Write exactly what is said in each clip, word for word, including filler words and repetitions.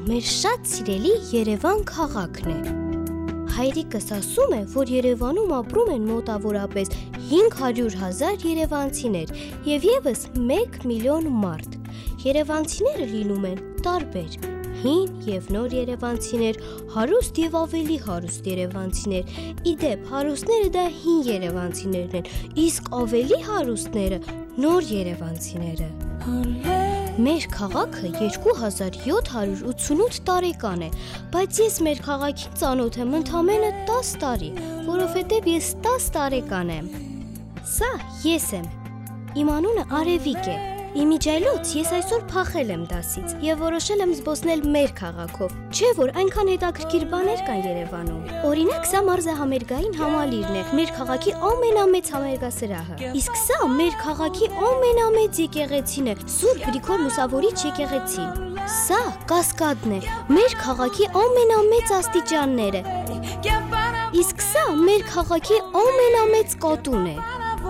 մեր շատ սիրելի Երևան քաղաքն է։ Հայրիկս ասում է, որ Երևանում ապրում են մոտավորապես հինգ հարյուր հազար երևանցիներ և ևս մեկ միլիոն մարդ։ Երևանցիները լինում են տարբեր, հին և նոր երևանցիներ, հարուստ և ավելի հարուստ երևանցիներ, իդեպ հարուստները դա հին երևանցիներն են, իսկ ավելի հարուստները նոր երևանցիները։ Մեր քաղաքը երկու հազար յոթ հարյուր ութսունութ տարեկան է, բայց ես մեր քաղաքին ծանոթ եմ ընդամենը տաս տարի, որովհետև ես տաս տարեկան եմ։ Սա ես եմ, իմ անունը Արևիկ է, իմիջայլոց ես այսօր փախել եմ դասից և որոշել եմ զբոսնել մեր քաղաքով, չէ որ այնքան հետաքրքիր բաներ կան Երևանում։ Օրինակ սա մարզահամերգային համալիրն է, մեր քաղաքի ամենամեծ համերգասրահը, իսկ սա մեր քաղաքի ամենամեծ եկեղեցին է, Սուրբ Գրիգոր Լուսավորիչ եկեղեցին։ Սա Կասկադն է, մեր քաղաքի ամենամեծ աստիճանները, իսկ սա մեր քաղաքի ամենամեծ կատուն է։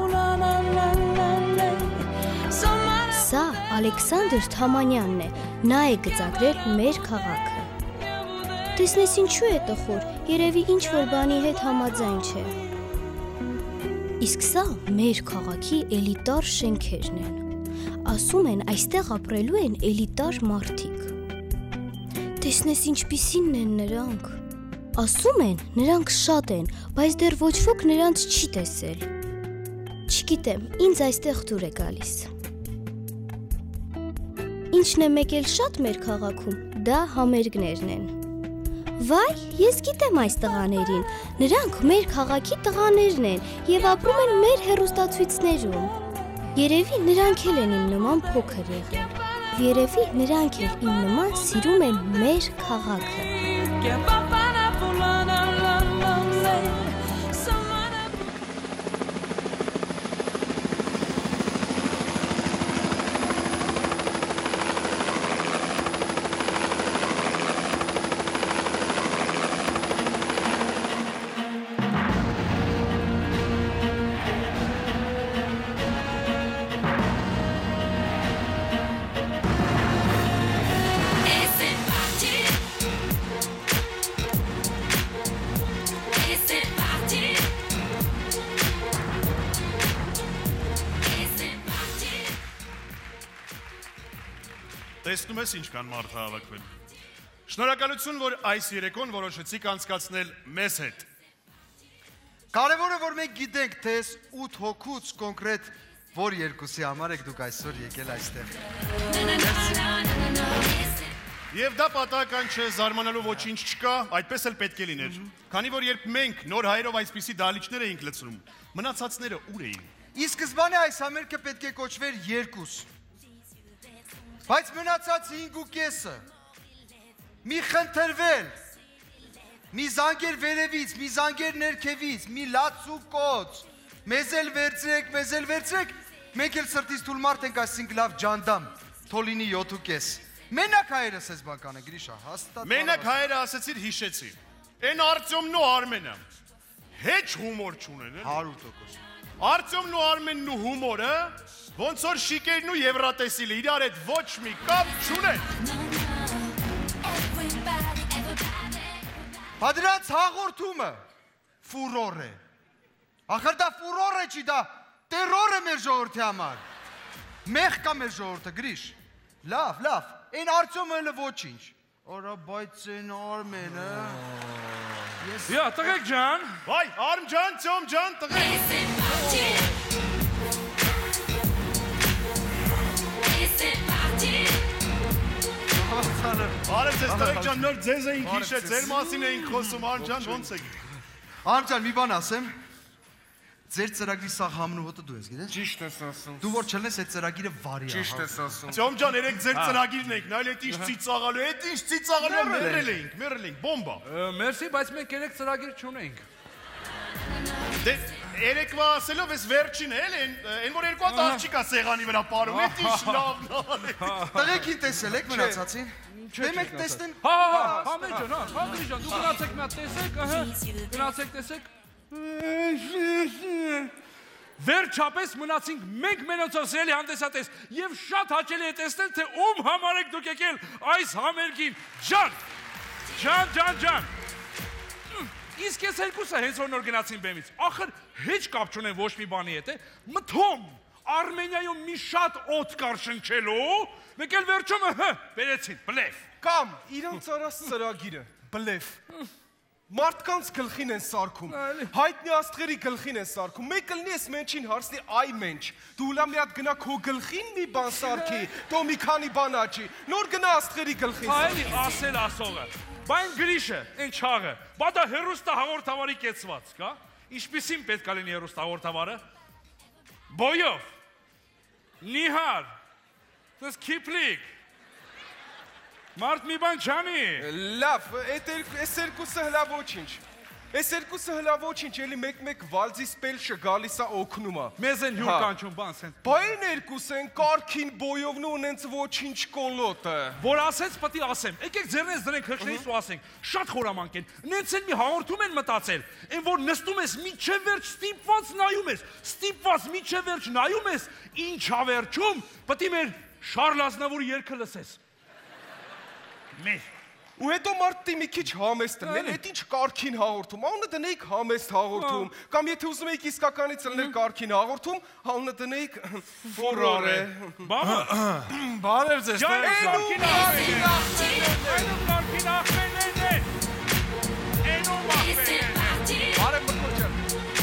Սա Ալեքսանդր Թամանյանն է, նա է գծագրել մեր քաղաքը։ Տեսնես ինչու է տխուր, երևի ինչ-որ բանի հետ համաձայն չէ։ Իսկ սա մեր քաղաքի էլիտար շենքերն են։ Ասում են այստեղ ապրելու են էլիտար մարդիկ։ Տեսնես ինչպիսինն են նրանք։ Ասում են նրանք շատ են, բայց դեռ ոչ ոք նրանց չի տեսել։ Չգիտեմ, ինձ այստեղ դուր է գալիս։ Ինչն է մեկ էլ շատ մեր քաղաքում, դա համերգներն են։ Վայ, ես գիտեմ այս տղաներին, նրանք մեր քաղաքի տղաներն են և ապրում են մեր հեռուստացույցներում։ Երևի նրանք էլ են իմ նման փոքր եղել, երևի նրանք էլ իմ նման սիրում են մեր քաղաքը։ Տեսնում ես ինչքան մարդ հավաքվել։ Շնորհակալություն, որ այս երեկոն որոշեցիք անցկացնել մեզ հետ։ Կարևորը, որ մենք գիտենք, թե ութ հոգուց կոնկրետ որ երկուսի համար եք դուք այսօր եկել այստեղ։ Եվ դա պատահական չէ, զարմանալու ոչինչ չկա, այդպես էլ պետք է լիներ։ Քանի որ երբ մենք նոր հայերով այսպիսի դահլիճներ էինք լցնում, մնացածները ուր էին։ Ի սկզբանե այս համերգը պետք է կոչվեր երկուս։ Բայց մնացած հինգ ու կեսը մի խնդրվել, մի զանգեր վերևից, մի զանգեր ներքևից, մի լաց ու կոց, մեզ էլ վերցրեք, մեզ էլ վերցրեք, մենք էլ սրտից թույլ մարդ ենք այսինք լավ ջանդամ, թոլինի յոթ ու կես։ Մենակ հայերս ես բականը, Գրիշա, հաստատ։ Մենակ հայերը ասեցիր հիշեցի, են Արտյոմն ու Արմենը, հեչ հումոր չունեն, հարյուր տոկոս։ Արտյոմն ու Արմենն ու հումորը, ոնց որ շիկերն ու Եվրատեսիլը իրար հետ ոչ մի կապ չունեն։ Բա դրանց հաղորդումը ֆուրոր է։ Ախր դա ֆուրոր է չի, դա տերոր է մեր ժողովրդի համար։ Մեղ կա մեր ժողովուրդը, Գրիշ։ Լավ, լավ, այն Արտյոմը էլ ոչինչ։ Արա, բայց այն Արմենը։ Յա, տղեկ ջան։ Վայ, Արմ ջան, Ծյոմ ջան, տղեկ։ Արև ձեզ տղեկ ջան, նոր ձեզ էինք հիշել, ձեր մասին էինք խոսում, Արմ ջան, ոնց եք։ Արմ ջան, մի բան ասեմ, ձեր ծրագրի սաղ համն ու հոտը դու ես, գիտես։ Ճիշտ ես ասում։ Դու որ չլնես այդ ծրագիրը վարի ահա։ Ճիշտ ես ասում։ Ծյոմ ջան, երեք ձեր ծրագիրն էինք, նայել էդ ինչ ծիծաղալու, էդ ինչ ծիծաղալու, մերել էինք, մերել էինք, բոմբա։ Մերսի, բայց մենք երեք ծրագիր չունենք։ Դե երեկվա ասելով ես վերջին էլ են, այն որ երկու հատ աղջիկ կա սեղանի վրա պարում, էդ ինչ լավն ալ է։ Տղեկին տեսել եք մնացածին։ Դե մենք տեսնեն։ Հա, հա, հա, մեր ջան, հա, հա, Գրիշ ջան, դու գնացեք մի հատ տեսեք, ահա, գնացեք տեսեք։ Վերջապես մնացինք մենք մենոցով սիրելի հանդեսատես եւ շատ հաճելի է տեսնել թե ում համար եք դուք եկել այս համերգին ջան ջան ջան ջան իսկ ես երկուսը հենց որ նոր գնացին բեմից ախր հեչ կապ չունեն ոչ մի բանի հետ է մթում Արմենիայում մի շատ օդ կար շնչելու մեկ էլ վերջում հ վերեցին բլեֆ կամ իրանց արած ծրագիրը բլեֆ Մարդկանց գլխին են սարքում, հայտնի աստղերի գլխին են սարքում, մեկ կլինի ես մենչին հարցնի այ մենչ, դու ուլա մի հատ գնա քո գլխին մի բան սարքի, դո մի քանի բան աճի, նոր գնա աստղերի գլխին Այլի ասել ասողը, բայն գրիշը, են չաղը, բա դա հերուստա հաղորդավարի կեցված, կա, ինչպիսին պետք է լինի հերուստա հաղորդավարը, բոյով, նիհար, դες Քիփլիկ, Մարդ մի բան չանի։ Լավ, այս երկուսը հլա ոչինչ։ Այս երկուսը հլա ոչինչ, էլի մեկ-մեկ վալձի սպելշը գալիս է օգնում է։ Մեզ են հյուր կանչում, բան սեն։ Բա այն երկուս են կարքին բոյովն ու ունենց ոչինչ կոլոտը։ Որ ասեց պետք է ասեմ։ Եկեք ձեռնես դրենք քրշնից ու ասենք։ Շատ խորամանկ են։ Նենց են մի հաղորդում են մտածել։ Այն որ նստում ես միջև վերջ ստիպված նայում ես, ստիպված միջև վերջ նայում ես, ինչ հավերջում, պետք է մեր Շարլ Ազնավուրի երգը լսես։ Մեր Ու հետո մարդի մի քիչ համեստ են, այդ ինչ կարքին հաղորդում, անունը դնեիք համեստ հաղորդում, կամ եթե ուզում եք իսկականից լներ կարքին հաղորդում, անունը դնեիք ֆորարե։ Բաբա, բարև ձեզ, կարքին կարքին ախմենեն է, էնում ախմենեն է, բարև մրկոջան,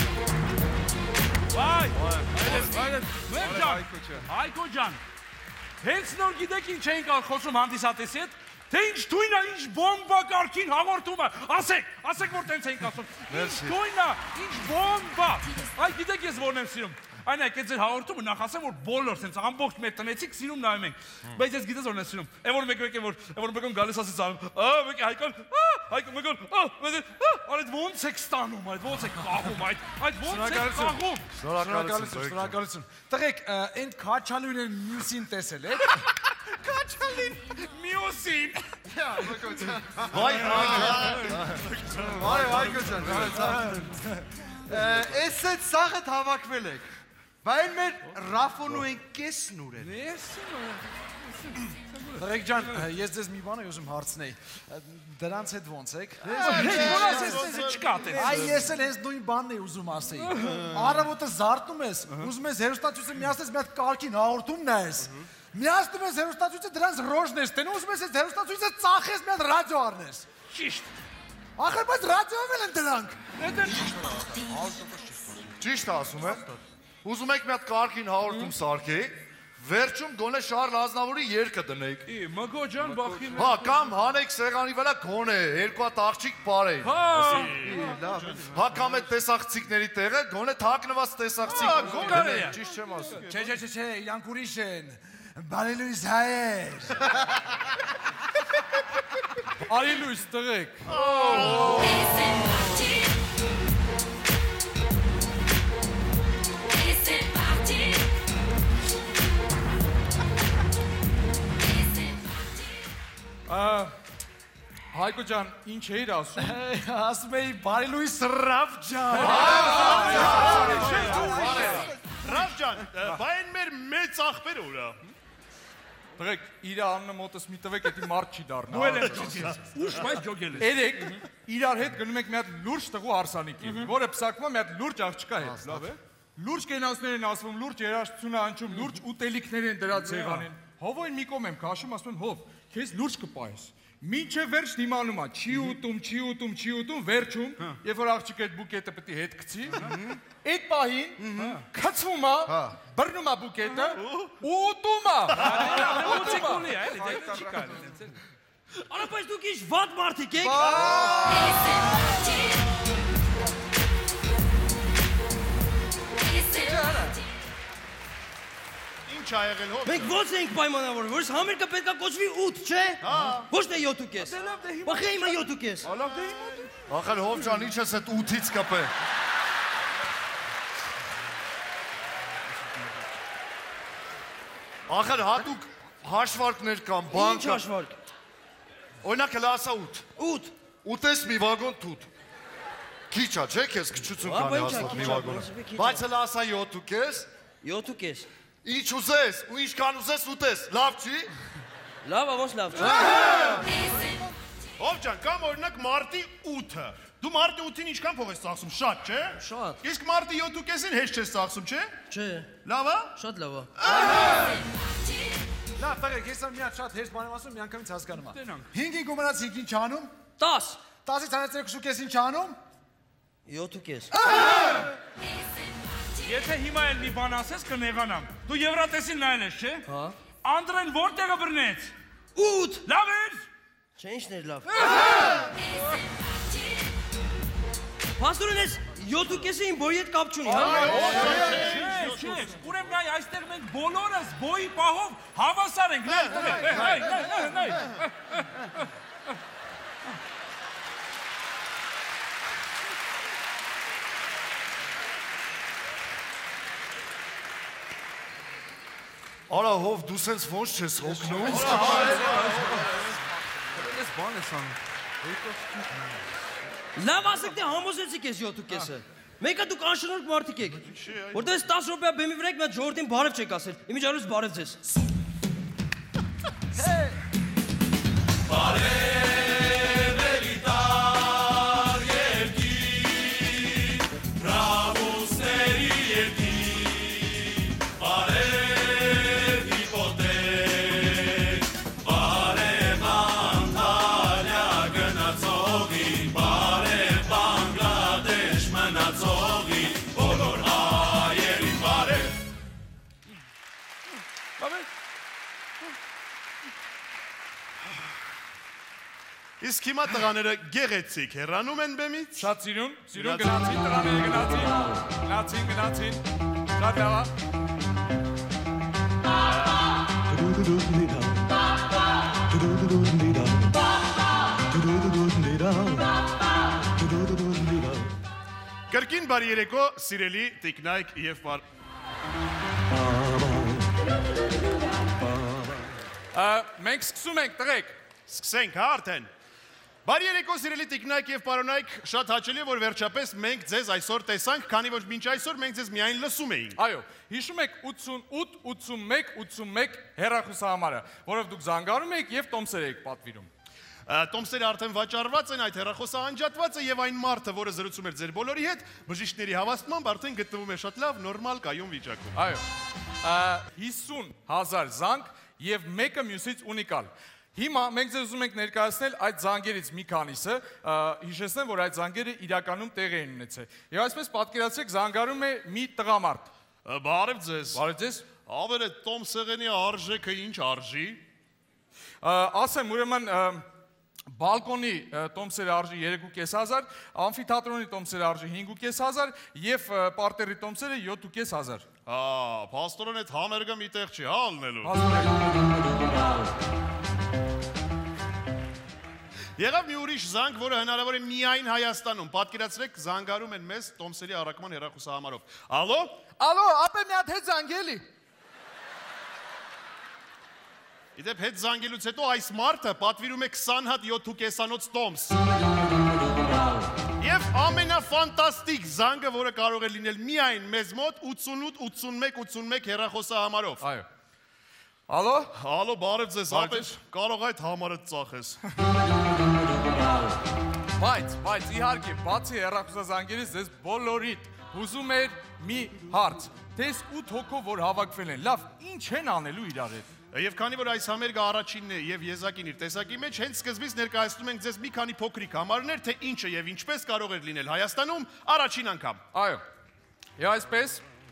վայ, Հայկո ջան, հենց նոր գիտեք ինչ էինք խոսում հանդիսատեսի հետ, Թե ինչ թույնա, ինչ բոմբա կարքին հաղորդումը, ասեք, ասեք որ տենց էինք ասում, ինչ թույնա, ինչ բոմբա, այ գիտեք ես որն եմ սիրում, այն այք այդ ձեր հաղորդումը նախ ասեմ, որ բոլոր սենց ամբողջ մեր տնեցիք սիրում նայում ենք, բայց ես գիտես որն եմ սիրում, է որ մեկ մեկ է որ, է որ մեկում գալիս ասից անում, ա, մեկ է հայկան, ա, հայկան, մեկում, ա, այդ ոնց եք ստանում, այդ ոնց եք խաղում, այդ ոնց եք խաղում, Շնորհակալություն, շնորհակալություն, տղեկ, այն քաչալույն մյուսին տեսել եք, Քաչալին, մյուսին, Վայ, վայ, վայ գոջան, Էս այդ սաղըտ հավակվել եք, բայն մեր ռաֆոնու են կեսն ուր են։ Տղեկ ջան, ես ձեզ մի բան եմ ուզում հարցնեի, դրանց հետ ոնց եք։ որ ասես չկա տես։ Այ ես էլ հենց նույն բանն էի ուզում ասեի։ Առավոտը զարթնում ես, ուզում ես հերոստացույցը միացնես մի հատ կարգին հաղորդում նայես։ Միացնում ես հերոստացույցը դրանց ռոժն ես տենում, ուզում ես հերոստացույցը ծախես մի հատ ռադիո առնես։ Ճիշտ։ Ախր բայց ռադիոյով էլ են դրանք։ Ճիշտ ասում է։ Ուզում եք մի հատ կարգին հաղորդում սարքեիք, վերջում գոնե Շարլ Ազնավուրի երգը դնեիք։ Ի, Մգո ջան, բախի մեր։ Հա, կամ հանեք սեղանի վրա գոնե երկու հատ աղջիկ բարեի։ Հա, Հա, կամ այդ տեսախցիկների տեղը գոնե թաքնված տեսախցիկ։ գոնե։ Ճիշտ չեմ ասում։ Չէ, չէ, չէ, չէ, իրանք ուրիշ են։ Բարելույս հայեր։ Բարելույս տղեկ։ Հայկո ջան, ինչ էիր ասում։ Ասում էի բարելույս Ռաֆ ջան։ Ռաֆ ջան, բա այն մեր մեծ աղբերը ուրա։ Տղեկ, իր անունը մոտս մի տվեք, էդի մարդ չի դառնա։ Ու էլ եմ ճոգել։ Ուշ բայց ջոգել ես։ Երեք իրար հետ գնում եք մի հատ լուրջ տղու հարսանիքի, որը պսակվում է մի հատ լուրջ աղջկա հետ, լավ է։ Լուրջ կենացներ են ասվում, լուրջ երաժշտություն է անցում, լուրջ ուտելիքներ են դրած սեղանին։ Հովոյն մի կողմ եմ քաշում, ասում են հով, քեզ լուրջ կպայես։ Մինչև վերջ դիմանում է, չի ուտում, չի ուտում, չի ուտում, վերջում, երբ որ աղջիկը այդ բուկետը պետք է հետ գցի, այդ պահին քցվում է, բռնում է բուկետը ու ուտում է։ Ուտիկունի է, էլի, դե չի կարելի։ Արա բայց դուք ինչ վատ մարդիկ եք։ Ինչ ա եղել հով։ Մենք ո՞նց ենք պայմանավորվում, որ համերգը պետք է կոչվի ութ, չէ։ Ոչ թե յոթ ու կես։ Բախի հիմա յոթ ու կես։ Ախր հով ջան, ինչ ես այդ ութից կպե։ Ախր հատուկ հաշվարկներ կան, բան Ինչ կա։ հաշվարկ։ Օրինակ հլա ասա ութ։ ութ։ Ուտես մի վագոն թութ։ Քիչ է, չէ՞, քեզ քչություն Ա, կանի բայց հաստատ քիչ մի ա, վագոն։ ասում քիչ ա։ Բայց հələ ասա յոթ ու կես, յոթ ու կես։ ինչ ուզես, ու ինչքան ուզես ուտես, լավ չի։ Լավ, ոնց լավ չէ։ Ով ջան, կամ օրինակ մարտի ութը։ Դու մարտի ութին ինչքան փող ես ծախսում, շատ, չէ՞։ Շատ։ Իսկ մարտի յոթ ու կեսին հեշտ չես ծախսում, չէ՞։ Չէ, Լավ է։ շատ լավ է։ Լավ, տղեկ, ես եմ մի հատ շատ հեշտ բան եմ ասում, միանգամից հասկանում եմ։ Տենանք։ հինգին գումարած հինգին չանում, տաս, տասից հանած երկու կեսին չանում։ յոթ ու կես։ Եթե հիմա էլ մի բան ասես կնեղանամ։ Դու Եվրատեսին նայել ես, չէ՞։ Հա։ Անդրեն որտեղը բռնեց։ ութ։ Լավ էր։ Չէ, ինչն էր լավ։ Պաստորեն ես յոթ ու կեսը իմ բոյի հետ կապ չունի, հա։ Չէ, չէ։ Ուրեմն այ այստեղ մենք բոլորս բոյի պահով հավասար ենք։ Նայ, նայ, նայ, նայ։ Արա հով դու սենց ոնց չես հոգնում։ Ես բան ես անում։ Լավ ասեք թե համոզեցիք ես յոթ ու կեսը։ Մեկը դուք անշնորհք մարդիկ եք։ Որտեղ տասը րոպե բեմի վրա եք մի հատ ժողովրդին բարև չեք ասել։ Իմիջիայլոց բարև ձեզ։ Իսկ հիմա տղաները գեղեցիկ հեռանում են բեմից։ Շատ սիրուն, սիրուն գնացին, տղաները գնացին, գնացին, գնացին, շատ լավ է։ Կրկին բարի երեկո, սիրելի տիկնայք և պար... Մենք սկսում ենք, տղեկ։ Սկսենք, հա արդեն։ Բարի երեկո, սիրելի տիկնայք և պարոնայք, շատ հաճելի է, որ վերջապես մենք ձեզ այսօր տեսանք, քանի որ մինչ այսօր մենք ձեզ միայն լսում էինք։ Այո, հիշում եք ութսունութ, ութսունմեկ, ութսունմեկ հեռախոսահամարը, որով դուք զանգանում եք և տոմսեր եք պատվիրում։ Տոմսերը արդեն վաճառված են, այդ հեռախոսը անջատված է եւ այն մարդը, որը զրուցում էր ձեր բոլորի հետ, բժիշկների հավաստմամբ արդեն գտնվում է շատ լավ, նորմալ կայուն վիճակում։ Այո, հիսուն հազար զանգ եւ մեկը մյուսից ունիկալ։ Հիմա մենք ձեզ ուզում ենք ներկայացնել այդ զանգերից մի քանիսը, հիշեցնեմ, որ այդ զանգերը իրականում տեղ էին ունեցել։ Եվ այսպես պատկերացրեք, զանգարում է մի տղամարդ։ Բարև ձեզ։ Բարև ձեզ։ Ավերը տոմսեղենի արժեքը ինչ արժի։ Ասեմ, ուրեմն բալկոնի տոմսերը արժի երեք ու կես հազար, ամֆիթատրոնի տոմսերը արժի հինգ ու կես հազար եւ պարտերի տոմսերը յոթ ու կես հազար։ Հա, փաստորեն այդ համերգը մի տեղ չի, հա ալնելու։ Եղավ մի ուրիշ զանգ, որը հնարավոր է միայն Հայաստանում։ Պատկերացրեք, զանգարում են մեզ տոմսերի առաքման հեռախոսահամարով։ Ալո։ Ալո, ապե մի հատ հետ զանգելի։ Իդեպ հետ զանգելուց հետո այս մարդը պատվիրում է քսան հատ յոթ ու կեսանոց տոմս։ Եվ ամենաֆանտաստիկ զանգը, որը կարող է լինել միայն մեզ մոտ ութսունութ, ութսունմեկ, ութսունմեկ հեռախոսահամարով։ Այո։ Ալո։ Ալո, բարև ձեզ, ապեր, կարող այդ համարը ծախես։ Բայց, բայց իհարկե, բացի հեռախոսազանգերից ձեզ բոլորիդ հուզում էր մի հարց։ Թես ութ հոգով որ հավաքվել են, լավ, ինչ են անելու իրար հետ։ Եվ քանի որ այս համերգը առաջինն է եւ եզակին իր տեսակի մեջ, հենց սկզբից ներկայացնում ենք ձեզ մի քանի փոքրիկ համարներ, թե ինչը եւ ինչպես կարող էր լինել Հայաստանում առաջին անգամ։ Այո։ Եվ այսպես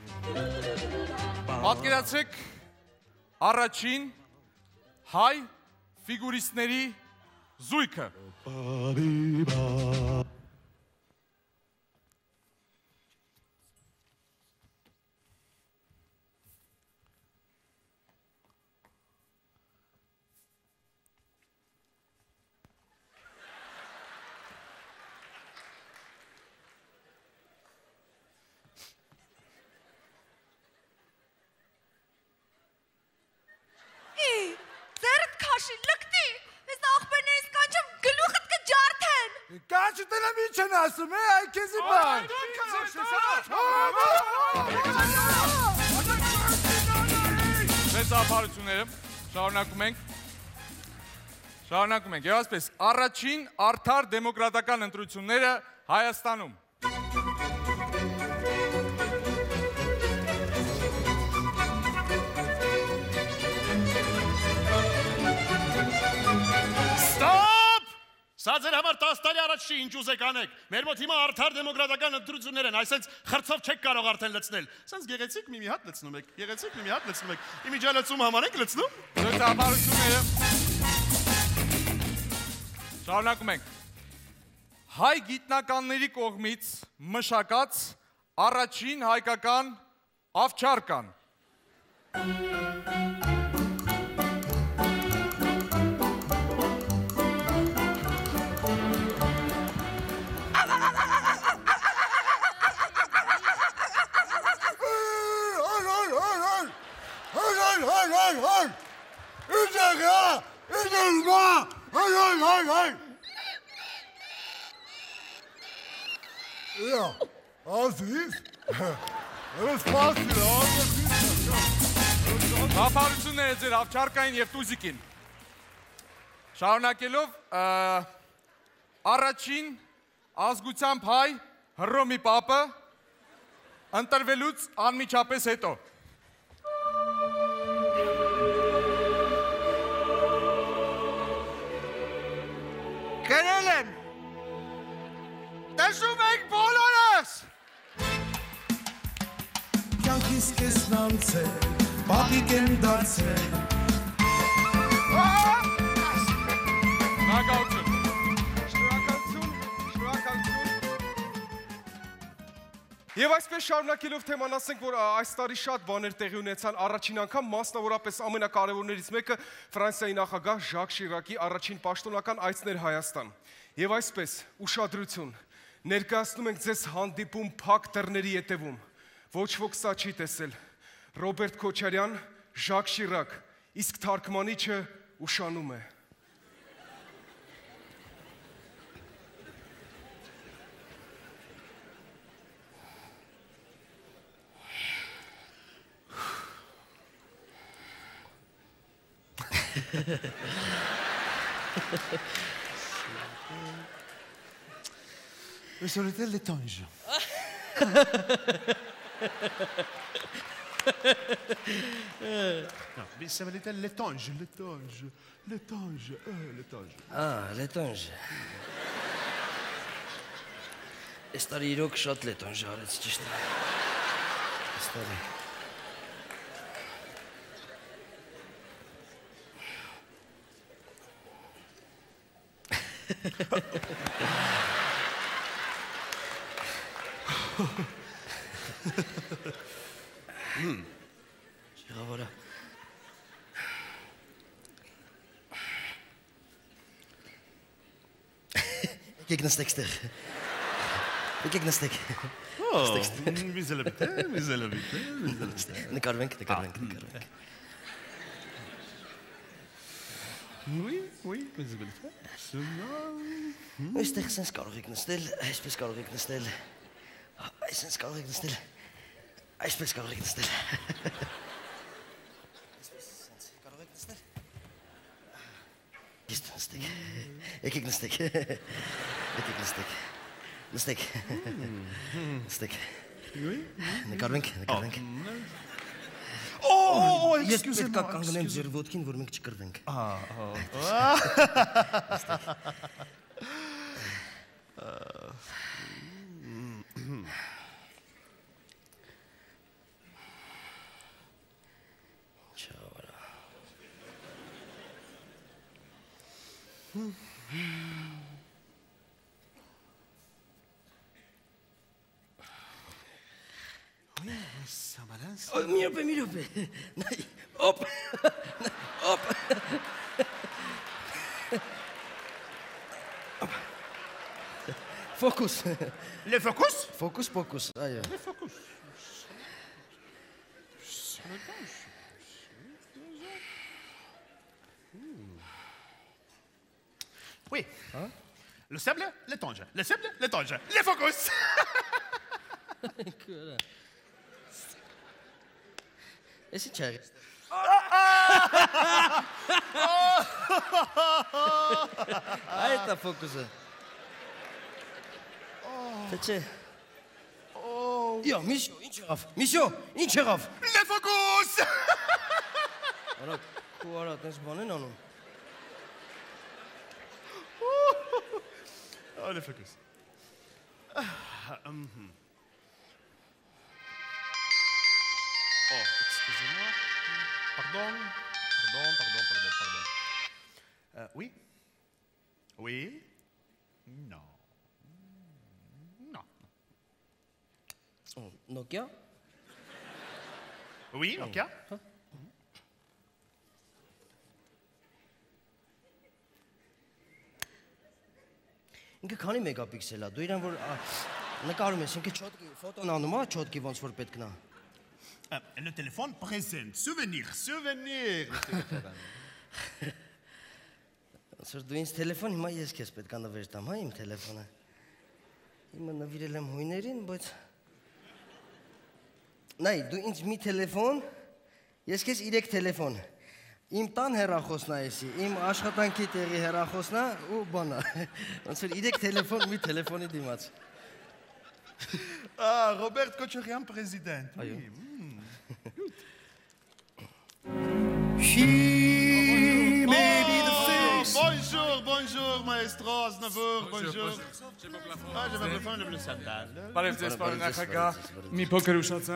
պատկերացրեք առաջին հայ ֆիգուրիստների զույգը։ Կանչ ուտել եմ չեն ասում, է, այ քեզի բան։ Ձեզ ապարությունները շարունակում ենք։ Շարունակում ենք։ Եվ ասպես, առաջին արդար դեմոկրատական ընտրությունները Հայաստանում։ Ստոպ! Սա ձեր համար տասը տարի առաջ չի, ինչ ուզեք անեք։ Մեր մոտ հիմա արդար դեմոկրատական ընտրություններ են, այսպես խրձով չեք կարող արդեն լցնել։ Սենց գեղեցիկ մի-մի հատ լցնում եք, գեղեցիկ մի-մի հատ լցնում եք։ Իմիջիալացում համար եք լցնում։ Ձեզ ապարությունները շարունակում ենք։ Հայ գիտնականների կողմից մշակած առաջին հայկական ավճարկան։ Ապարությունները ձեր ավճարկային և տուզիկին։ Շարունակելով, առաջին ազգությամբ հայ Հռոմի պապը ընտրվելուց անմիջապես հետո։ Կրել եմ։ Տեսում եք բոլորս։ Կյանքիս կեսն անցել, պապիկ եմ դարձել։ Շնորհակալություն։ Շնորհակալություն, շնորհակալություն։ Եվ այսպես շարունակելով թեման ասենք, որ այս տարի շատ բաներ տեղի ունեցան առաջին անգամ, մասնավորապես ամենակարևորներից մեկը Ֆրանսիայի նախագահ Ժակ Շիրակի առաջին պաշտոնական այցն էր Հայաստան։ Եվ այսպես, ուշադրություն, ներկայացնում ենք ձեզ հանդիպում փակ դռների ետևում։ Ոչ ոք սա չի տեսել։ Ռոբերտ Քոչարյան, Ժակ Շիրակ, իսկ թարգմանիչը ուշանում է։ Mais sur était l'étange. Non, mais ça valait l'étange, l'étange, l'étange, euh, l'étange. Ah, l'étange։ Այս տարի իրոք շատ լետանժ արեց, ճիշտ է։ Այս տարի։ Շեղավորա։ Եկեք նստեք ստեղ։ Եկեք նստեք։ Վիզելավիտ է, վիզելավիտ է, վիզելավիտ է։ Նկարվենք, նկարվենք, նկարվենք։ Oui, oui, վիզելավիտ է։ Այստեղ սենց կարող եք նստել, այսպես կարող եք նստել, այսպես կարող եք նստել, այսպես կարող եք նստել։ Այսպես սենց կարող եք նստել։ Իսկ նստեք, եկեք նստեք, եկեք նստեք, նստեք, նստեք, նկարվենք, նկարվենք։ Oh, Ես պետք է կանգնեմ ձեր ոտքին, որ մենք չկրվենք։ Չավարա։ Սամալանս։ Մի րոպե, մի րոպե։ Նայ, օպ։ Օպ։ Ֆոկուս։ Le focus? Ֆոկուս, ֆոկուս, այո։ Le focus. Oui. Le sable, l'étanche. Le sable, l'étanche. Les focus. Est-ce que tu as resté? Ai ta focusă. Ce? Ia, Mișo, inceraf. Mișo, inceraf. Les focus. Ara, cu ara, tens bani, nu? Oh, les focus. Oh, excusez-moi. Pardon. Pardon, pardon, pardon, pardon. Euh, oui? Oui? Non. Non. Oh, Nokia? Oui, Nokia? Ինքը քանի մեգապիքսել է։ Դու իրան որ նկարում ես, ինքը չոտկի ֆոտոն անում է, չոտկի ոնց որ պետք նա։ Le téléphone présent. Souvenir, souvenir. Սր դու ինձ տելեֆոն, հիմա ես քեզ պետք է նվեր տամ, հա, իմ տելեֆոնը։ Հիմա նվիրել եմ հույներին, բայց Նայ, դու ինձ մի տելեֆոն, ես քեզ երեք տելեֆոն։ Իմ տան հեռախոսն է էսի, իմ աշխատանքի տեղի հեռախոսն է ու բանա։ Ոնց որ երեք տելեֆոն, մի տելեֆոնի դիմաց։ Ah, Robert Kochorian, président. Այո։ She may be the face. Bonjour, bonjour, maestro Aznavour, bonjour. Ah, j'ai pas le fond de le sandal. Բարև ձեզ, պարոն նախագահ, մի փոքր ուշացա։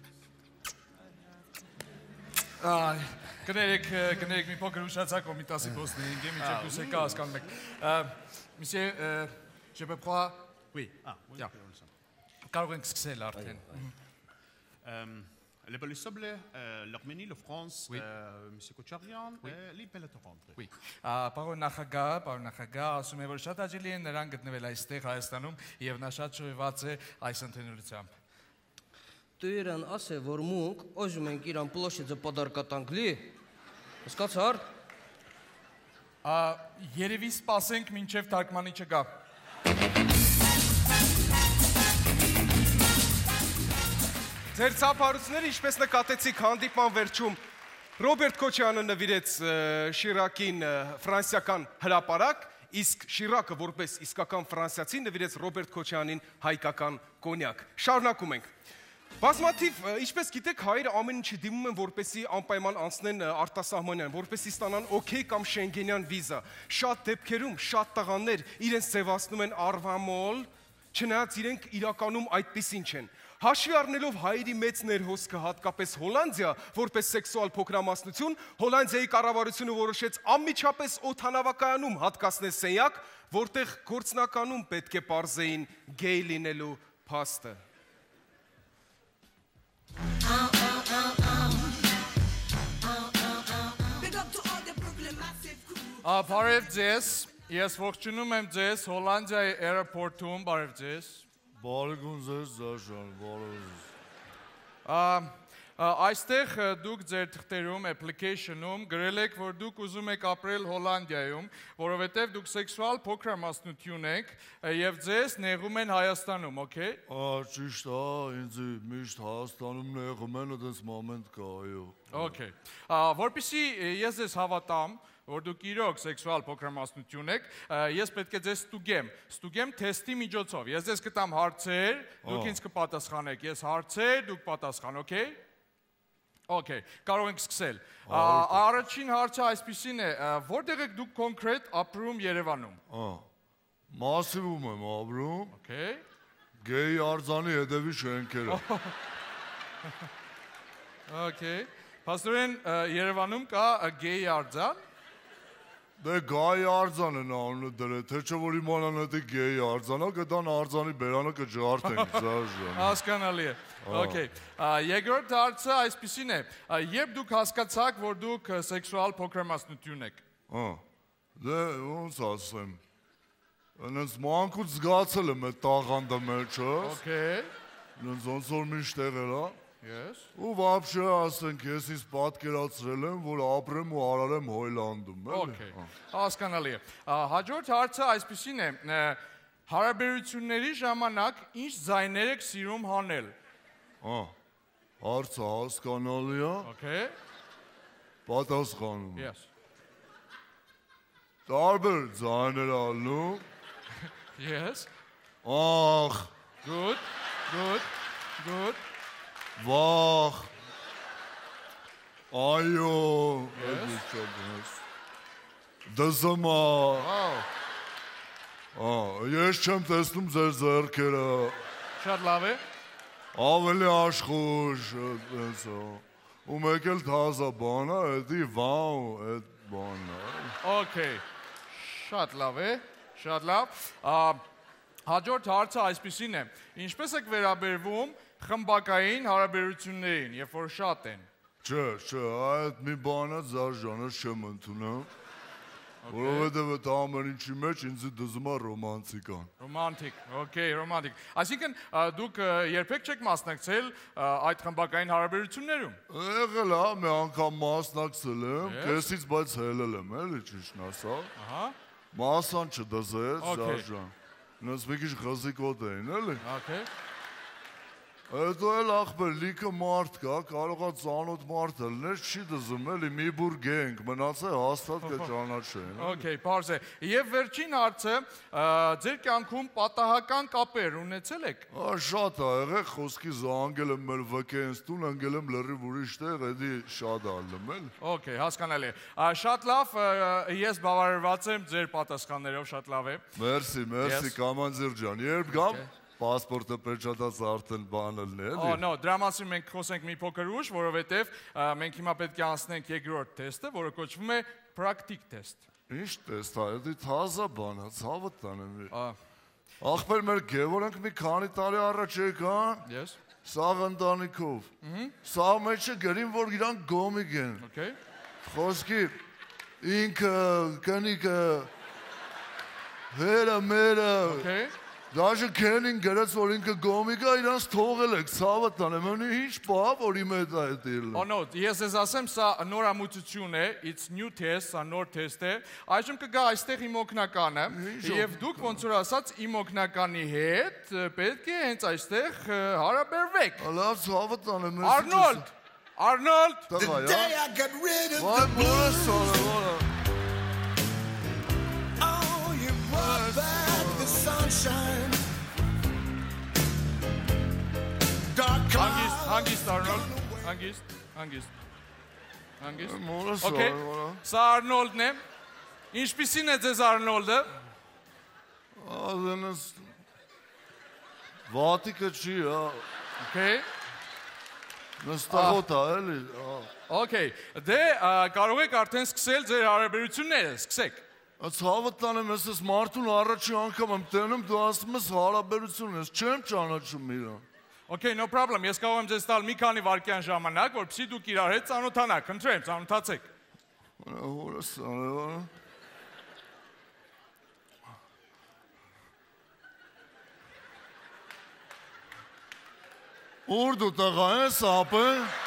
Այ, կներեք, կներեք մի փոքր ուշացա կոմիտասի փոստին, գեմի չեք ուսեկա հասկանում եք։ Monsieur, je peux pas. Oui. Ah, oui. Կարող ենք սկսել արդեն։ Le Bolissable, l'Arménie, la France, M. Kocharian, l'Impélatorante. Oui. Պարոն նախագահ, պարոն նախագահ, ասում է, որ շատ աջելի է նրան գտնվել այստեղ Հայաստանում եւ նա շատ շոյված է այս ընդհանրությամբ։ Դու իրան ասե, որ մունք, օժում ենք իրան պլոշիձը պодарка տանք լի։ Հասկացար։ Երևի սպասենք մինչև թարգմանի չգա։ Ձեր ցափարությունները ինչպես նկատեցիք հանդիպման վերջում Ռոբերտ Քոչարյանը նվիրեց Շիրակին ֆրանսիական հրապարակ, իսկ Շիրակը որպես իսկական ֆրանսիացի նվիրեց Ռոբերտ Քոչարյանին հայկական կոնյակ։ Շարունակում ենք։ Բազմաթիվ, ինչպես գիտեք, հայերը ամեն ինչի դիմում են, որպեսզի անպայման անցնեն արտասահմանյան, որպեսզի ստանան օքեյ կամ շենգենյան վիզա։ Շատ դեպքերում շատ տղաներ իրենց ձևացնում են արվամոլ, չնայած իրենք իրականում այդպիսին չեն։ Հաշվի առնելով հայերի մեծ ներհոսքը, հատկապես Հոլանդիա, որպես սեքսուալ փոքրամասնություն, Հոլանդիայի կառավարությունը որոշեց անմիջապես օդանավակայանում հատկացնել սենյակ, որտեղ գործնականում պետք է պարզեին գեյ լինելու փաստը։ Բարև ձեզ, ես ողջունում եմ ձեզ Հոլանդիայի airport-ում, բարև ձեզ։ Բարեգուն ձեզ, Զաշան, բարև։ Այստեղ դուք ձեր թղթերում, application-ում գրել եք, որ դուք ուզում եք ապրել Հոլանդիայում, որովհետև դուք սեքսուալ փոքրամասնություն եք եւ ձեզ նեղում են Հայաստանում, okay? Ա, ճիշտ է, ինձ միշտ Հայաստանում նեղում են, այդպես մոմենտ կա, այո։ Okay։ Որպեսզի ես ձեզ հավատամ, որ դուք իրոք սեքսուալ փոքրամասնություն եք, ես պետք է ձեզ ստուգեմ, ստուգեմ թեստի միջոցով։ Ես ձեզ կտամ հարցեր, դուք ինձ կպատասխանեք, ես հարցեր, դուք պատասխան, okay? Okay, կարող ենք սկսել։ Առաջին հարցը այսպիսին է, որտեղ եք դուք կոնկրետ ապրում Երևանում։ Մասիվում եմ ապրում։ Okay։ Գեյ արձանի հետևի շենքերը։ Okay։ Փաստորեն Երևանում կա գեյ արձան։ Դե գայ արձան են անունը դրել, թե չէ որ իմանան դա գեյ արձանա, կդան արձանի բերանը կջարդենք, Զաշան։ Հասկանալի է։ Okay։ Երկրորդ հարցը այսպիսին է, երբ դուք հասկացաք, որ դուք սեքսուալ փոքրամասնություն եք։ Դե ոնց ասեմ։ Այնպես մանկուց զգացել եմ այդ տաղանդը մեջը։ Okay։ Այնպես ոնց որ միշտ եղել է։ Yes. Ու вообще ասենք, ես ինձ պատկերացրել եմ, որ ապրեմ ու արար եմ Հոյլանդում, էլի։ Okay. Հասկանալի է։ Հաջորդ հարցը այսպեսին է. հարաբերությունների ժամանակ ինչ ձայներ եք սիրում հանել։ Ահա, հարցը հասկանալի է։ Okay. Պատասխանում։ Yes. Տարբեր ձայներ ալնում։ Yes. Ախ, Good. Good. Good. վախ, այո, Yes. դզմա, Wow. ես չեմ տեսնում ձեր ձեռքերը, Շատ լավ է։ ավելի աշխուժ, ու մեկ էլ թազա բան է, էդի վան, էդ բանն է։ Okay. Շատ լավ է։ Շատ լավ։ Հաջորդ հարցը այսպեսին է. ինչպես եք վերաբերվում խմբակային հարաբերություններին, երբ որ շատ են։ Չէ, չէ, այդ մի բանը զարժանը չեմ ընդունում, որովհետև այդ ամեն ինչի մեջ ինձ դզում է ռոմանտիկան։ Romantic, okay, romantic։ Այսինքն դուք երբեք չեք մասնակցել այդ խմբակային հարաբերություններում։ Եղել է, մի անգամ մասնակցել եմ, կեսից բայց հելել եմ, էլի ճիշտն ասա։ Ահա։ Մասան չդզեց, Okay. զարժան։ Նոց մի քիչ խզիկոտ էին, էլի։ Okay. Հետո էլ ախպեր լիքը մարդ կա, կարող է ծանոթ մարդ ելներ, չի դզում, էլի մի բուր գենք, մնացե հաստատ կճանաչեն։ Okay, պարզ է։ Եվ վերջին հարցը, ձեր կյանքում պատահական կապեր ունեցել եք։ Ա շատ է եղել, խոսքի զանգել եմ մեր վկենս տուն, ընկել եմ լրիվ ուրիշ տեղ, էդի շատ ալում էլ։ Okay, հասկանալի է։ Շատ լավ, ես բավարարված եմ ձեր պատասխաններով, շատ լավ է։ Մերսի, մերսի, Yes. Կամանձիր ջան, երբ գամ, պասպորտը պերջատած արդեն բանելն է, Oh էլի։ no, դրա մասին մենք խոսենք մի փոքր ուշ, որովհետև մենք հիմա պետք է անցնենք երկրորդ թեստը, որը կոչվում է practice test։ Ինչ տեստ է, էդի թազա բան է, ցավը տանեմ։ Ա, Ախպեր մեր գևորանք մի քանի տարի առաջ եկան, Yes. սաղ ընտանիքով։ Սա մեջը գրին, որ իրանք գոմիկ են։ Okay. Խոսքի ինքը, կնիկը, հերը, մերը, Okay. դաժը կենին գրեց, որ ինքը գոմիկ է, իրանց թողել եք, ցավը տանեմ, հնի ինչ պահ, որ իմ հետ է հետ ելն։ Oh no, ես ես ասեմ, սա նորամուծություն է, it's new test, սա նոր test է։ Այժմ կգա այստեղ իմ օգնականը, եւ դուք ոնց որ ասած իմ օգնականի հետ պետք է հենց այստեղ հարաբերվեք։ Լավ, ցավը տանեմ։ Arnold! Arnold! Տղա, Day I got rid of Վայ, the բորս սորը, որը։ Oh, you brought back the sunshine. Dark Հանգիստ, հանգիստ Arnold, հանգիստ, հանգիստ։ Հանգիստ։ Մորս Okay, սորը, որը։ սա Arnold-ն է։ Ինչպիսին է ձեզ Arnold-ը։ Ադենս, վատիկը չի, հա, Okay. նստաղոտ է, էլի։ Okay, դե կարող եք արդեն սկսել ձեր հարաբերությունները, սկսեք։ Ցավը տանեմ, ես ես մարդուն առաջի անգամ եմ տենում, դու ասում ես հարաբերություն ես, չեմ ճանաչում իրան։ Okay, no problem, ես կարող եմ ձեզ տալ մի քանի վայրկյան ժամանակ, որպեսզի դուք իրար հետ ծանոթանաք, խնդրեմ, ծանոթացեք։ Որս սարը, Ուր դու տղա ես, ապը։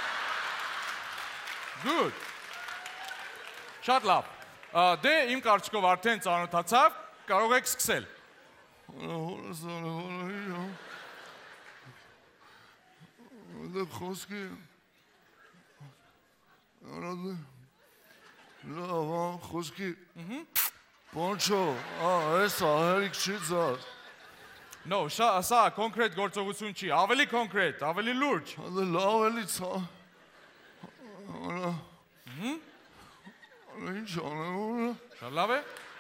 Good։ Շատ լավ։ Դե իմ կարծիքով արդեն ծանոթացավ, կարող եք սկսել։ Որս սարը, որը, Դե խոսքի, արադը, լավ, խոսքի, պոնչո, այս ահերիք չի ձար, No, սա սա կոնկրետ գործողություն չի, ավելի կոնկրետ, ավելի լուրջ։ դե լավ էլի ցա, ինչ անեմ, որը, Շատ լավ է։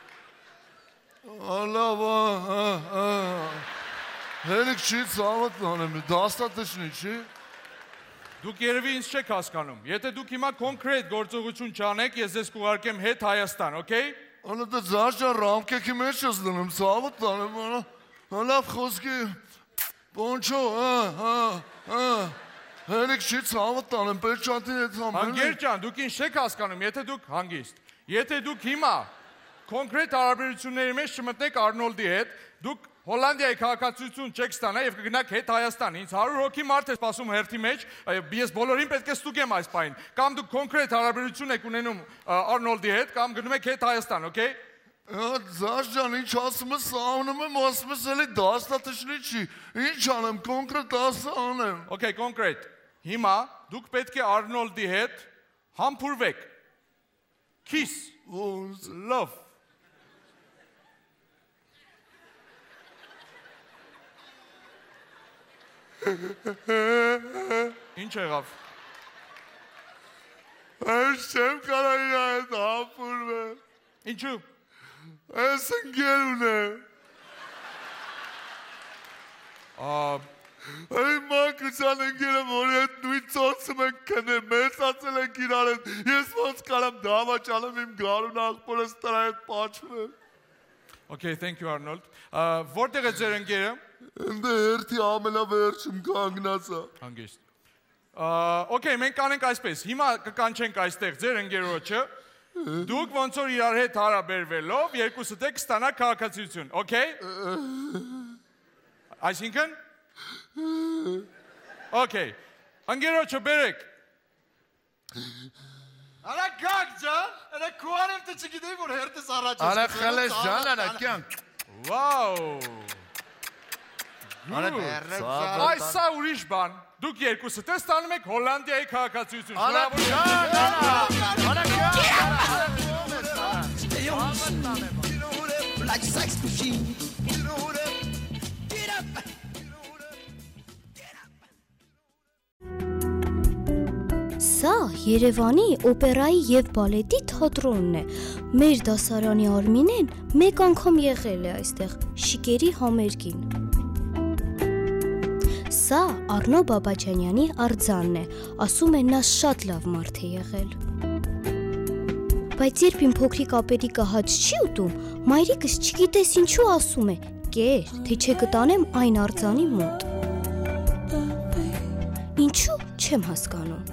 լավ, հերիք չի ցավըտ անեմ, դաստատեչնի չի, Դուք երևի ինձ չեք հասկանում։ Եթե դուք հիմա կոնկրետ գործողություն չանեք, ես ձեզ կուղարկեմ հետ Հայաստան, okay? անը դե ձաշան ռամկեքի մեջ ես դնում, ցավըտ անեմ, լավ խոսքի, պոնչո, հերիք չի ցավըտ անեմ, պերջանտին հետ համեն։ Հանգեր ջան, դուք ինձ չեք հասկանում, եթե դուք հանգիստ։ Եթե դուք հիմա կոնկրետ հարաբերությունների մեջ չմտնեք Արնոլդի հետ, դուք Հոլանդիայի քաղաքացիություն չեք ստանա եւ կգնաք հետ Հայաստան։ Ինձ հարյուր հոգի մարդ է սպասում հերթի մեջ, ես բոլորին պետք է ստուգեմ այս պահին։ Կամ դուք կոնկրետ հարաբերություն եք ունենում Արնոլդի հետ, կամ գնում եք հետ Հայաստան, օքեյ։ Ձաշ ջան, ինչ ասում ես, անում եմ, ասում ես էլի դաստատիչնի չի։ Ինչ անեմ, կոնկրետ ասա անեմ։ Okay, կոնկրետ։ Հիմա դուք պետք է Արնոլդի հետ համբուրվեք։ Kiss, love։ Ինչ եղավ։ Այս չեմ կարող իր հետ համբուրվել։ Ինչու։ Այս ընկեր ունեմ։ Այ մանկության ընկերը, որի հետ նույն ծոցում ենք քնել, մեծացել ենք իրար հետ, ես ոնց կարամ դավաճանեմ իմ գարուն աղբորս տրա հետ պաչվեմ։ Okay, thank you Arnold։ Որտեղ է ձեր ընկերը։ Ընդ հերթի ամենավերջում կանգնացա։ Հանգիստ։ Okay, մենք կանենք այսպես։ Հիմա կկանչենք այստեղ ձեր ընկերոջը։ Դուք ոնց որ իրար հետ հարաբերվելով երկուսդ եք ստանաք քաղաքացիություն, okay։ Այսինքն։ Okay։ Ընկերոջը բերեք։ Արա գակ ջան, արա քուարեմ դե չգիտեի որ հերթս առաջ։ Արա խելես ջան, արա կյանք։ Վաու։ Այս սա ուրիշ բան։ Դուք երկուսդ եք ստանում եք Հոլանդիայի քաղաքացիություն։ Արա ջան, արա, արա կյանք։ Like sex machine. You know that. Get up. Սա Երևանի օպերայի եւ բալետի թատրոնն է։ Մեր դասարանի Արմինեն մեկ անգամ եղել է այստեղ շիկերի համերգին։ Սա Արնո Բաբաջանյանի արձանն է, ասում են նա շատ լավ մարդ է եղել։ Բայց երբ իմ փոքրիկ ապերիկը հաց չի ուտում, մայրիկս չգիտես ինչու ասում է. «Կեր, թե չէ կտանեմ այն արձանի մոտ»։ Ինչու չեմ հասկանում։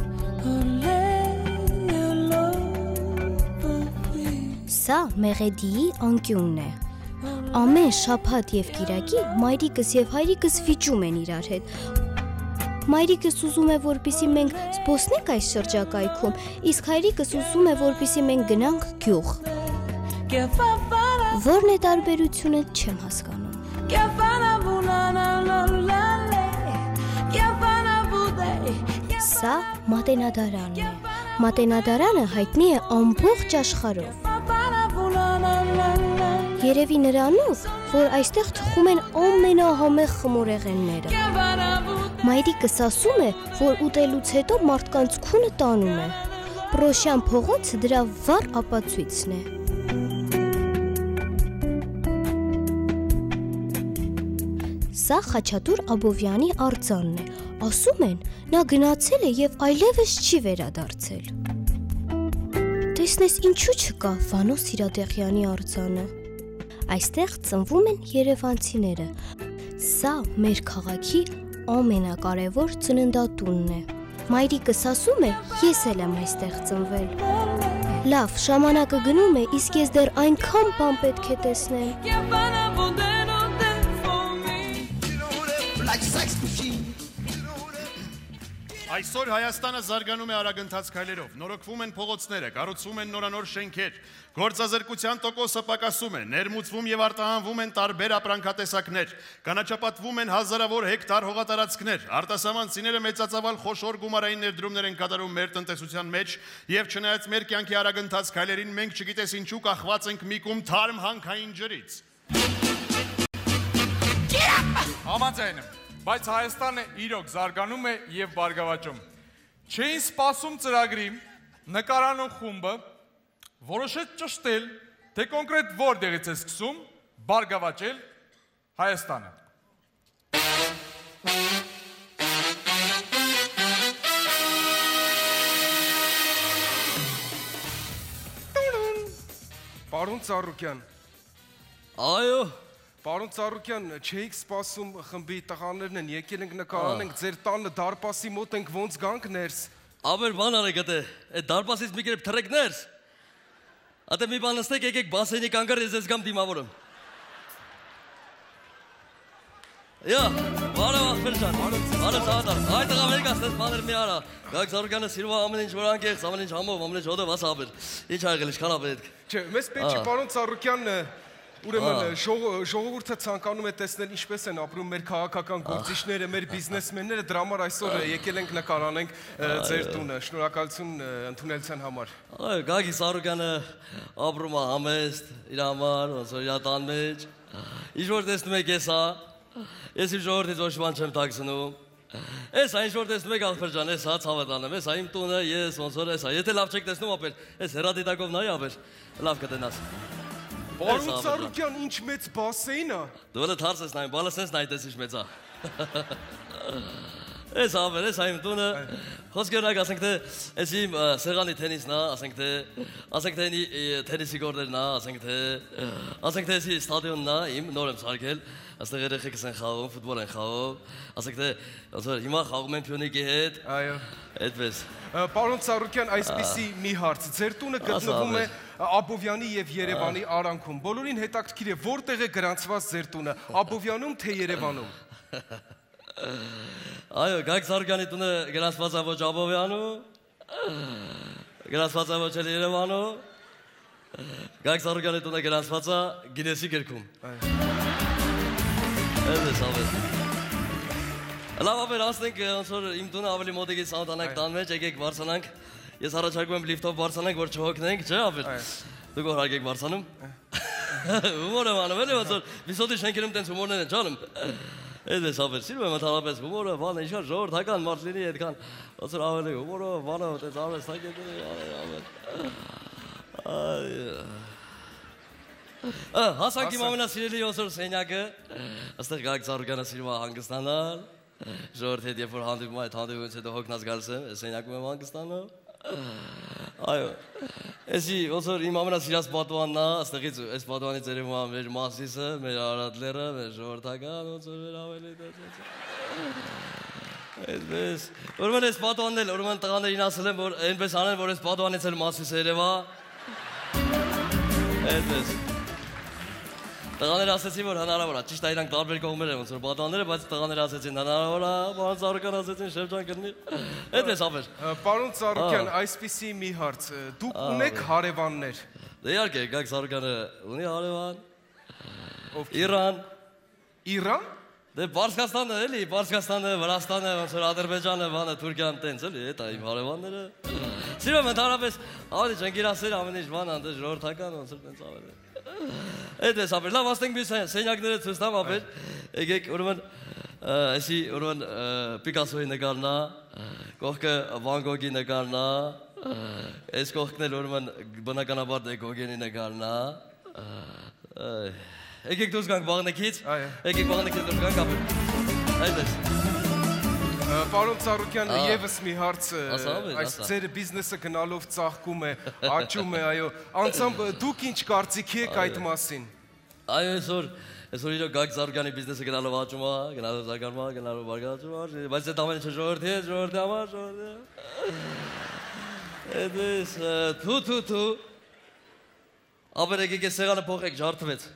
Սա Մեղեդիի անկյունն է։ Ամեն շաբաթ եւ կիրակի մայրիկս եւ հայրիկս վիճում են իրար հետ։ Մայրիկս ուզում է, որպեսզի մենք զբոսնենք այս շրջակայքում, իսկ հայրիկս ուզում է, որպեսզի մենք գնանք գյուղ։ Որն է տարբերությունը, չեմ հասկանում։ Սա Մատենադարանն է։ Մատենադարանը հայտնի է ամբողջ աշխարհով։ Երևի նրանով, որ այստեղ թխում են ամենահամեղ խմորեղենները։ Մայրիկս ասում է, որ ուտելուց հետո մարդկանց քունը տանում է։ Պրոշյան փողոցը դրա վառ ապացույցն է։ Սա Խաչատուր Աբովյանի արձանն է։ Ասում են, նա գնացել է եւ այլևս չի վերադարձել։ Տեսնես ինչու չկա Վանո Սիրադեղյանի արձանը։ Այստեղ ծնվում են երևանցիները։ Սա մեր քաղաքի ամենակարևոր ծննդատունն է։ Մայրիկս ասում է, ես էլ եմ այստեղ ծնվել։ Լավ, ժամանակը գնում է, իսկ ես դեռ այնքան բան պետք է տեսնեմ։ Like sex machine. Այսօր Հայաստանը զարգանում է արագընթաց քայլերով, նորոգվում են փողոցները, կառուցվում են նորանոր շենքեր, գործազրկության տոկոսը պակասում է, ներմուծվում եւ արտահանվում են տարբեր ապրանքատեսակներ, կանաչապատվում են հազարավոր հեկտար հողատարածքներ, արտասահմանցիները մեծածավալ խոշոր գումարային ներդրումներ են կատարում մեր տնտեսության մեջ եւ չնայած մեր կյանքի արագընթաց քայլերին մենք չգիտես ինչու կախված ենք միկում թարմ հանքային ջրից։ Համաձայն եմ, բայց Հայաստանը իրոք զարգանում է եւ բարգավաճում։ Չէին սպասում ծրագրի, նկարանող խումբը որոշեց ճշտել, թե կոնկրետ որտեղից է սկսում բարգավաճել Հայաստանը։ Պարոն Ծառուկյան։ Այո։ Պարոն Ծառուկյան, չէիք սպասում խմբի տղաներն են, եկել ենք նկարան ենք, ձեր տանը դարպասի մոտ ենք, ոնց գանք ներս։ Աբեր բան արեք ատե, այդ դարպասից մի կերպ թռեք ներս։ Ատե մի բան նստեք, եկեք բասենի կանգար, ես ես գամ դիմավորում։ Յա, բարև ախպեր ջան։ Բարև Սաղաթար։ Այդ տղա մեր կասնես բաներ մի արա։ Գակ Զարուկյանը սիրում ամեն ինչ որ անկեղծ, ամեն ինչ համով, ամեն ինչ հոդով ասաբեր։ Ինչ ա եղել, ինչքան ա պետք։ Չէ, մեզ պետք չի պարոն Ծառուկյան, ուրեմն ժողովուրդը ցանկանում է տեսնել ինչպես են ապրում մեր քաղաքական գործիչները, մեր բիզնեսմենները, դրա համար այսօր եկել ենք նկարանենք ձեր տունը։ Շնորհակալություն ընդունելության համար։ Այո, Գագի Զարուկյանը ապրում է համեստ, իր համար, ոնց որ իր տան մեջ։ Ինչ որ տեսնում եք էսա, ես իմ ժողովրդից ոչ բան չեմ տաքսնում։ Էսա ինչ որ տեսնում եք ախպեր ջան, էսա ցավատանը, էսա իմ տունը, ես ոնց որ էսա։ Եթե լավ չեք տեսնում ապեր, էս հեռադիտակով նայ ապեր, լավ կտենաս։ Պարոն Ծառուկյան, ինչ մեծ բասեին է։ Դու էլ թարս ես նայում, բալս ես նայ տես ինչ մեծ է։ Էս ապեր, էս իմ տունը։ Խոսքերնակ ասենք թե էս իմ սեղանի թենիսն է, ասենք թե ասենք թե թենիսի գորդերն է, ասենք թե ասենք թե էսի ստադիոնն է, իմ նոր եմ սարքել։ Աստեղ երեխեքս են խաղում, ֆուտբոլ են խաղում, ասենք թե ասոր հիմա խաղում են Փյունիկի հետ։ Այո։ Այդպես։ Պարոն Ծառուկյան, այսպիսի մի հարց։ Ձեր տունը գտնվում է Աբովյանի եւ Երևանի արանքում։ Բոլորին հետաքրքիր է որտեղ է գրանցված ձեր տունը, Աբովյանում թե Երևանում։ Այո, Գագ Զարուկյանի տունը գրանցված է ոչ Աբովյանում, գրանցված է ոչ Երևանում։ Գագ Զարուկյանի տունը գրանցված է Գինեսի գրքում։ Այդպես ավեր։ Լավ ապեր ասենք ոնց որ իմ տունը ավելի մոտիկից անտանանք տան մեջ, եկեք բարձրանանք։ Ես առաջարկում եմ լիֆտով բարձրանանք, որ չհոգնենք, չէ՞ ապեր։ Դուք որ եկեք բարձանում։ Հումոր եմ անում, էլի ոնց որ վիսոտի շենքերում տենց հումորներ են ջանում։ Այդպես ապեր, սիրում եմ ընդհանրապես հումորը, բանը ինչա ժողովրդական մարդ լինի այդքան ոնց որ ավելի հումորը, բանը տենց արվես թակետի այ Հասանք իմ ամենասիրելի ոնց որ սենյակը, այստեղ Գագ Զարուկյանը սիրում է հանգստանալ, ժողովրդի հետ երբ որ հանդիպում այդ հանդիպումից հետո հոգնած գալիս եմ, սենյակում եմ հանգստանում։ Այո, էսի ոնց որ իմ ամենասիրած պատուհանն է, այստեղից այս պատուհանից երևում է մեր Մասիսը, մեր Արադլերը, մեր ժողովրդական ոնց որ մեր ավելի դեպս։ Այդպես, ուրեմն այս պատուհանն էլ, ուրեմն տղաներին ասել եմ, որ այնպես անեն, որ այս պատուհանից էլ Մասիսը երևա։ Այդպես։ Տղաները ասեցին, որ հնարավոր է, ճիշտ է իրանք տարբեր կողմեր են ոնց որ պատուհանները, բայց տղաները ասեցին հնարավոր է, պարոն Ծառուկյան ասեցին Շևջան կրնի։ Այդպես ապեր։ Պարոն Ծառուկյան, այսպիսի մի հարց, դուք ունեք հարևաններ։ Դե իհարկե, Գագ Զարուկյանը ունի հարևան։ Իրան։ Իրան։ Դե Պարսկաստանը էլի, Պարսկաստանը, Վրաստանը, ոնց որ Ադրբեջանը, բանը Թուրքիան տենց էլի, էդ է իմ հարևանները։ Սիրում եմ ընդհանրապես ավելի ջնկիրասեր ամեն ինչ բան անդե ժողովրդական ոնց որ տենց ավելի։ Այդպես ապեր, լավ ասենք մի սենյակները ցույց տամ ապեր, եկեք ուրեմն էսի ուրեմն Պիկասոյի նկարն է, կողքը Վան Գոգի նկարն է, այս կողքն էլ ուրեմն բնականաբար դե Գոգենի նկարն է։ Եկեք դուրս գանք բաղնեքից, եկեք բաղնեքից դուրս գանք ապեր, այդպես։ Պարոն Ծառուկյան, եւս մի հարց, այս ձեր բիզնեսը գնալով ծաղկում է, աճում է, այո, անցամբ դուք ինչ կարծիքի եք այդ մասին։ Այո, այսօր, այսօր իրոք Գագ Զարուկյանի բիզնեսը գնալով աճում է, գնալով զարգանում է, գնալով բարգացում է, բայց այդ ամենը ժողովրդի է, ժողովրդի համար, ժողովրդի։ Այդպես, թու թու թու։ Ապեր եկեք այս սեղանը փոխեք, ջարդվեց։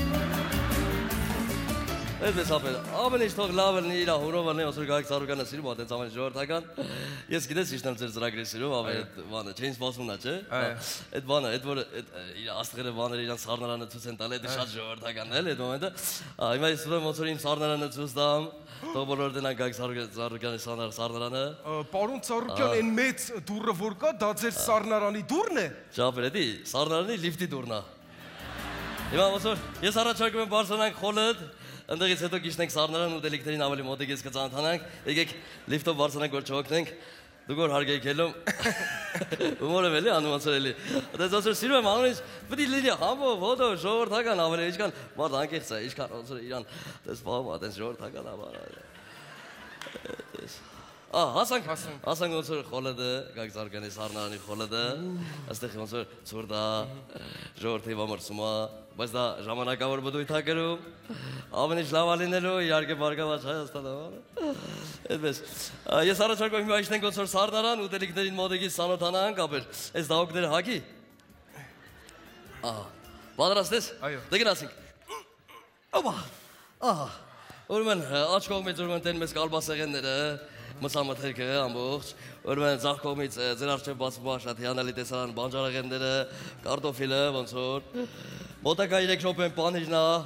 Այդպես ապեր, ամեն ինչ թող լավ լինի, իր հորով լինի, ոնց որ Գագ Զարուկյանը սիրում, այդպես ամեն ժողովրդական։ Ես գիտես ինչն եմ ձեր ծրագրի սիրում, ապեր այդ բանը, չէ՞ սպասումն է, չէ՞։ Այդ բանը, այդ որ իր աստղերը բաները իրան սառնարանը ցույց են տալի, դա շատ ժողովրդական է, էլի այդ մոմենտը։ Հիմա ես ուրեմն ոնց որ իմ սառնարանը ցույց տամ, թող բոլորը դենան Գագ Զարուկյանի սառնարանը։ Պարոն Ծառուկյան, այն մեծ դուռը որ կա, դա ձեր սառնարանի դուռն է։ Չէ, ապեր, էդի սառնարանի լիֆտի դուռն է։ Հիմա ոնց որ ես առաջարկում եմ բարձրանանք խոլդ, ընդեղից հետո գիշնենք սառնարան ու դելիկներին ավելի մոտիկից կծանոթանանք, եկեք լիֆտով բարձրանանք որ չհոգնենք, դուք որ հարկ եք ելում, հումոր եմ էլի անում ոնց որ էլի, դες ոնց որ սիրում եմ անում ինչ պետք է լինի համով, հոտով, ժողովրդական ավելի, ինչքան մարդ անկեղծ է, ինչքան ոնց որ իրան դες պահում է, դες ժողովրդական է, Ահա, հասանք, հասանք ոնց որ խոլեդը, Գագ Զարուկյանի սառնարանի խոլեդը, այստեղ ոնց որ ցուրտ է, ժողովրդի վամրցում է, բայց դա ժամանակավոր բդույթ է կրում, ամեն ինչ լավ է լինելու, իհարկե բարգավաճ Հայաստանը, այդպես։ Ես առաջարկում եմ հիմա իջնենք ոնց որ սառնարան, ուտելիքներին մոտիկից ծանոթանանք, ապեր, այս դահուկները հագի։ Ահա, պատրաստ ես։ Դե գնացինք։ Օպա, ահա, ուրեմն աջ կողմից ուրեմն տեն մեզ կալբասեղենները, մսամթերքը ամբողջ, ուրեմն ձախ կողմից ձեր առջև բացվում է շատ հիանալի տեսարան բանջարեղենները, կարտոֆիլը, ոնց որ մոտակա երեք րոպեն պանիրն է։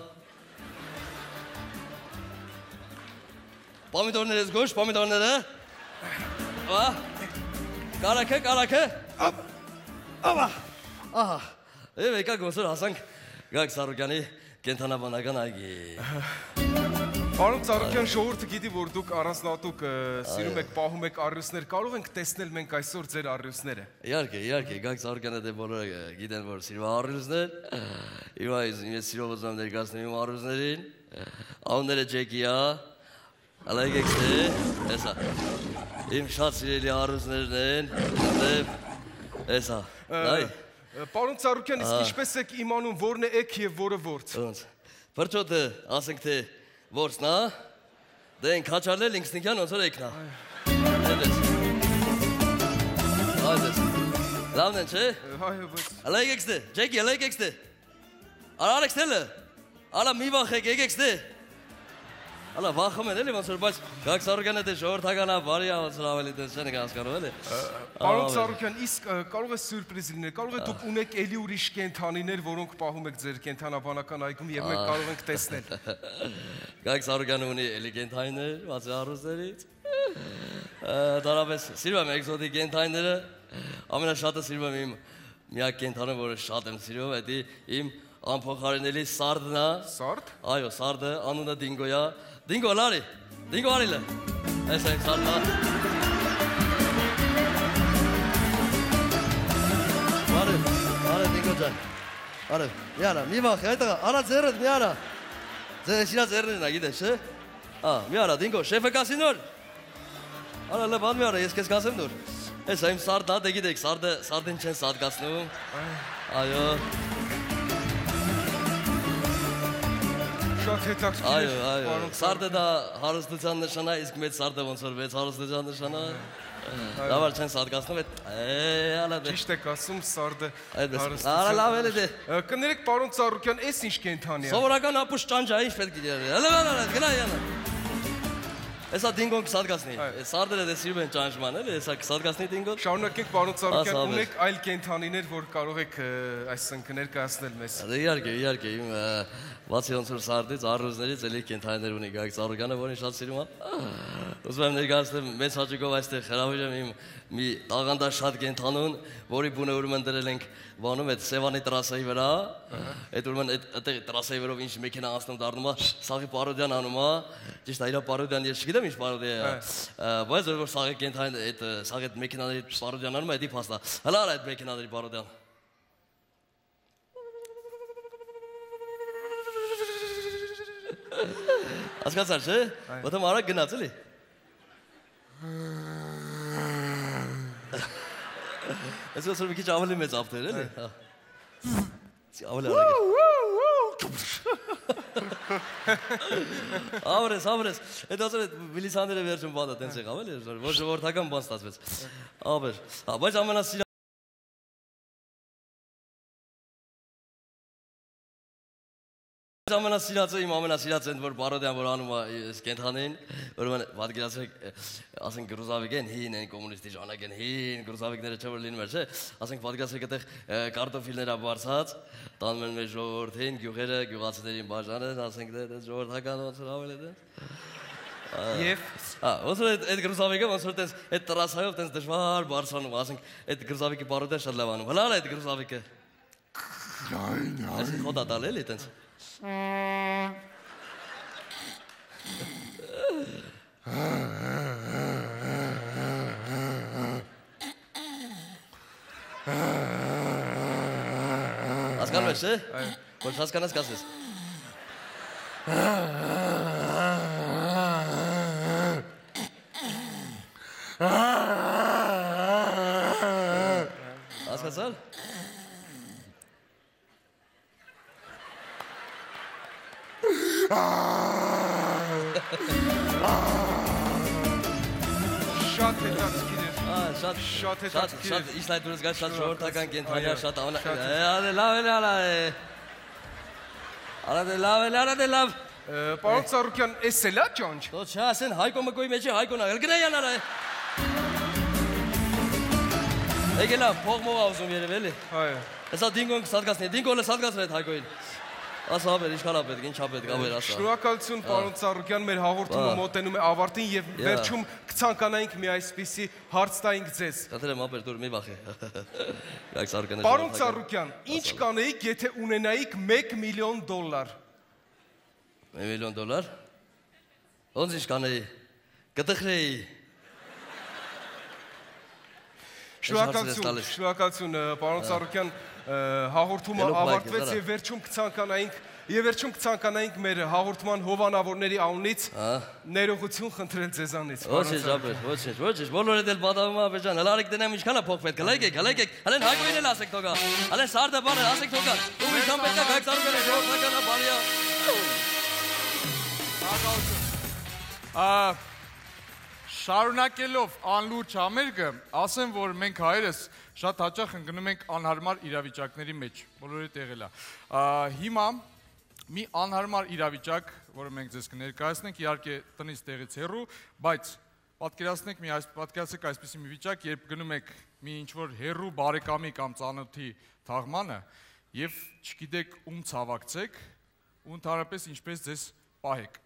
Պոմիդորները զգուշ, պոմիդորները։ Ա։ Կարակը, կարակը։ Ահա։ Ահա։ Եվ եկակ ոնց որ հասանք Գագ Սարոկյանի կենթանաբանական այգի։ Պարոն Ծառուկյան, ժողովուրդը գիտի, որ դուք առանձնատուկ սիրում եք, պահում եք առյուծներ, կարող ենք տեսնել մենք այսօր ձեր առյուծները։ Իհարկե, իհարկե, Գագ Սարոկյանը դե բոլորը գիտեն, որ սիրում է առյուծներ։ Իվա ես սիրով ուզում եմ ներկայացնել իմ առյուծներին։ Անունները Ջեկի է, Ալեգեքսը, հեսա։ Իմ շատ սիրելի առյուծներն են, դեպ, հեսա։ Նայ։ Պարոն Ծառուկյան, իսկ ինչպես եք իմանում որն է էգ եւ որը որց։ Ոնց։ Փրճոտը, ասենք թե որցն է, դե են քաչալել ինքսնիկյան ոնց որ էգն է։ Այդպես։ Այդպես։ Լավն են, չէ։ Այո, բայց։ Ալեգեքսը, Ջեկի, ալեգեքսը։ Արարեքսը։ Ալա մի վախեք, եկեքսը։ Ալա վախում են էլի ոնց որ բայց Գագ Սարոկյանը դե ժողովրդական է, բարի է ոնց որ ավելի դες չեն հասկանում էլի։ Պարոն Ծառուկյան, իսկ կարող է սյուրպրիզ լինել, կարող է դուք ունեք էլի ուրիշ կենթանիներ, որոնք պահում եք ձեր կենթանաբանական այգում եւ մենք կարող ենք տեսնել։ Գագ Սարոկյանը ունի էլի կենթանիներ, բացի առյուծներից։ Դարաբես սիրում եմ էկզոտիկ կենթանիները, ամենաշատը սիրում եմ իմ միակ կենթանը, որը շատ եմ սիրում, դա իմ անփոխարինելի սարդն է։ Սարդ։ Այո, սարդը, անունը Դինգո է։ Դինգո, լարի։ Դինգո արիլը։ Այս այն սարդն է։ Արի, արի Դինգո ջան։ Արի, մի արա, մի վախ, այդ արա ձեռդ, մի արա։ Ձեր շիրա ձեռներն է, գիտես, չէ։ Ա, մի արա, Դինգո, շեֆը կասի նոր։ Արա, լավ, մի արա, ես քեզ կասեմ նոր։ Այս այն սարդն է, դե գիտեք, սարդը, սարդին չեն սատկացնում։ Այո։ Շատ հետաքրքիր։ Այո, այո։ Սարդը դա հարստության նշան է, իսկ մեծ սարդը ոնց որ մեծ հարստության նշան է։ Դավար չեն սատկացնում, այ ալա դե։ Ճիշտ եք ասում, սարդը հարստության։ Արա լավ էլ է դե։ Կներեք պարոն Ծառուկյան, էս ինչ կենթանի է։ Սովորական ապուշ ճանճա, ինչ պետք է դեր։ Հələ հələ գնա յանա։ Էսա դինգոն կսատկացնի։ Սարդերը դե սիրում են ճանճման, էլի, էսա կսատկացնի դինգոն։ Շարունակենք պարոն Ծառուկյան, ունեք այլ կենթանիներ, որ կարող եք այսինքն ներկայացնել մեզ։ Իհարկե, իհարկե, իմ բացի ոնց որ սարդից, առյուծներից էլի կենթանիներ ունի Գագ Սարոկյանը, որին շատ սիրում է։ Ուզում եմ ներկայացնել մեծ հաճույքով այստեղ հրավիրել եմ իմ մի տաղանդաշատ կենթանուն, որի բունը ուրեմն դրել ենք բանում այդ Սևանի տրասայի վրա։ Այդ ուրեմն այդ տրասայի վրով ինչ մեքենա անցնում դառնում է Սաղի Պարոդյան անում է։ Ճիշտ է, իրա Պարոդյան ես չգիտեմ ինչ Պարոդիա է։ Բայց որ Սաղի կենթանին այդ Սաղի այդ մեքենաների Պարոդյան անում է, դա փաստա։ Հələ արա այդ մեքենաների Պարոդյան։ Հասկացար չէ։ Ոտը մարա գնաց էլի։ Ես ոսոր մի քիչ ավելի մեծ ավտեր էլի։ Ավելի արագ։ Ավրես, ավրես։ Այդ ասել այդ միլիսաները վերջում բանը տենց եղավ էլի, որ ժողովրդական բան ստացվեց։ Ավեր։ Բայց ամենասիրած ամենասիրածը իմ ամենասիրածը ընդ որ Պարոդյան որ անում է կենթանին, ուրեմն պատկերացրեք, ասենք գրուզավիկ են հին են կոմունիստի ժամանակ են հին գրուզավիկները չէ որ լինում էր, չէ, ասենք պատկերացրեք այդտեղ կարտոֆիլներ բարձած, տանում են մեր ժողովրդին, գյուղերը, գյուղացիներին բաժանել, ասենք դե ժողովրդական ոնց որ ավել է դե։ Եվ հա, ոնց որ այդ գրուզավիկը ոնց որ տես այդ տրասայով տես դժվար բարձրանում, ասենք այդ գրուզավիկի Պարոդյան շատ լավ անում։ Հələ արա այդ գրուզավիկը։ Այս խոդա տալ էլի տենց։ Հասկանում ես, չէ՞։ Ոչ հասկանաս կասես։ Հասկացա՞լ։ Շատ հետաքրքիր է։ Ա, շատ շատ հետաքրքիր է։ Շատ իսկ այդ դուրս գա շատ ժողովրդական կենթանիա, շատ ամենա։ Արա լավ է, արա է։ Արա դե լավ է, արա դե լավ։ Պարոն Ծառուկյան, էս էլ է ճանճ։ Դո չէ, ասեն Հայկո Մկոյի մեջի Հայկոն ա, գնա յանարա։ Եկելա, փող մող ավզում երև էլի։ Հայ։ Հեսա դինգոն կսատկացնի, դինգոնը սատկացր այդ Հայկոյին։ Ասա բեր, ինչքան ա պետք, ինչ ա պետք, աբեր ասա։ Շնորհակալություն պարոն Ծառուկյան, մեր հաղորդումը մոտենում է ավարտին եւ վերջում կցանկանայինք մի այսպիսի հարց տայինք ձեզ։ Կաթերեմ աբեր, դուր մի բախի։ Գայք սարկանը։ Պարոն Ծառուկյան, ինչ կանեիք, եթե ունենայիք մեկ միլիոն դոլար։ մեկ միլիոն դոլար։ Ոնց ինչ կանեի։ Կտխրեի։ Շնորհակալություն, շնորհակալություն պարոն Ծառուկյան, հաղորդումը ավարտվեց եւ վերջում կցանկանայինք եւ վերջում կցանկանայինք մեր հաղորդման հովանավորների անունից ներողություն խնդրել ձեզանից։ Ոչինչ, աբեր, ոչինչ, ոչինչ, բոլորը դել բադավում ա բեջան, հələ արեք դնեմ ինչքան է փող պետք, հələ եկեք, հələ եկեք, հələ Հայկոյին էլ ասեք թողա, հələ Սարդը բանը ասեք թողա, ու ինչքան պետք է Գայք Ծառուկյանը ժողովրդականա բարիա։ Ա Շարունակելով անլուրջ համերգը, ասեմ, որ մենք հայերս շատ հաճախ ընկնում ենք անհարմար իրավիճակների մեջ, բոլորի տեղել է։ Հիմա մի անհարմար իրավիճակ, որը մենք ձեզ կներկայացնենք, իհարկե տնից տեղից հեռու, բայց պատկերացնենք մի պատկերացրեք այսպիսի մի վիճակ, երբ գնում եք մի ինչ-որ հեռու բարեկամի կամ ծանոթի թաղմանը եւ չգիտեք ում ցավակցեք, ու ընդհանրապես ինչպես ձեզ պահեք։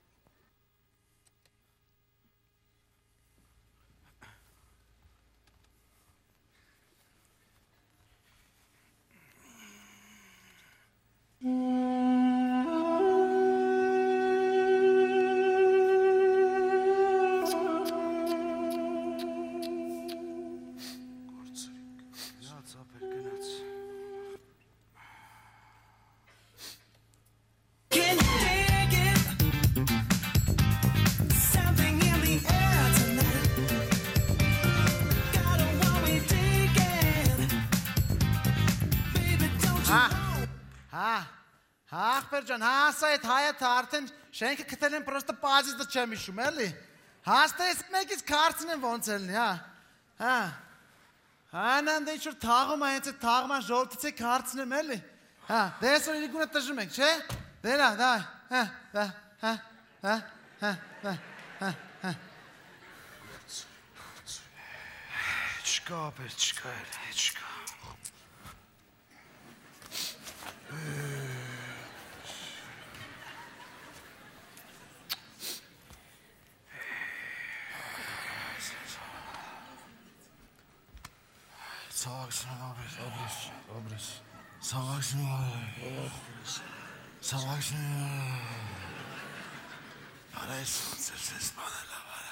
Ջան, հասա այդ հայաթը արդեն շենքը գտել են պրոստը բազից չեմ հիշում, էլի։ Հաստես մեկից քարցնեն ոնց էլնի, հա։ Հա։ Հանան դե ինչ-որ թաղում է, հենց այդ թաղման ժողովրդից է քարցնեմ, էլի։ Հա, դե այսօր իրիկունը տժում ենք, չէ։ Դերա, դա, հա, դա, հա, հա, հա, հա, հա, հա։ Չկա, բեր, չկա էլ, չկա։ Սավակսնում աբրես, աբրես, աբրես, սավակսնում աբրես, սավակսնում արայս ոնցեր սես բանելա բարա,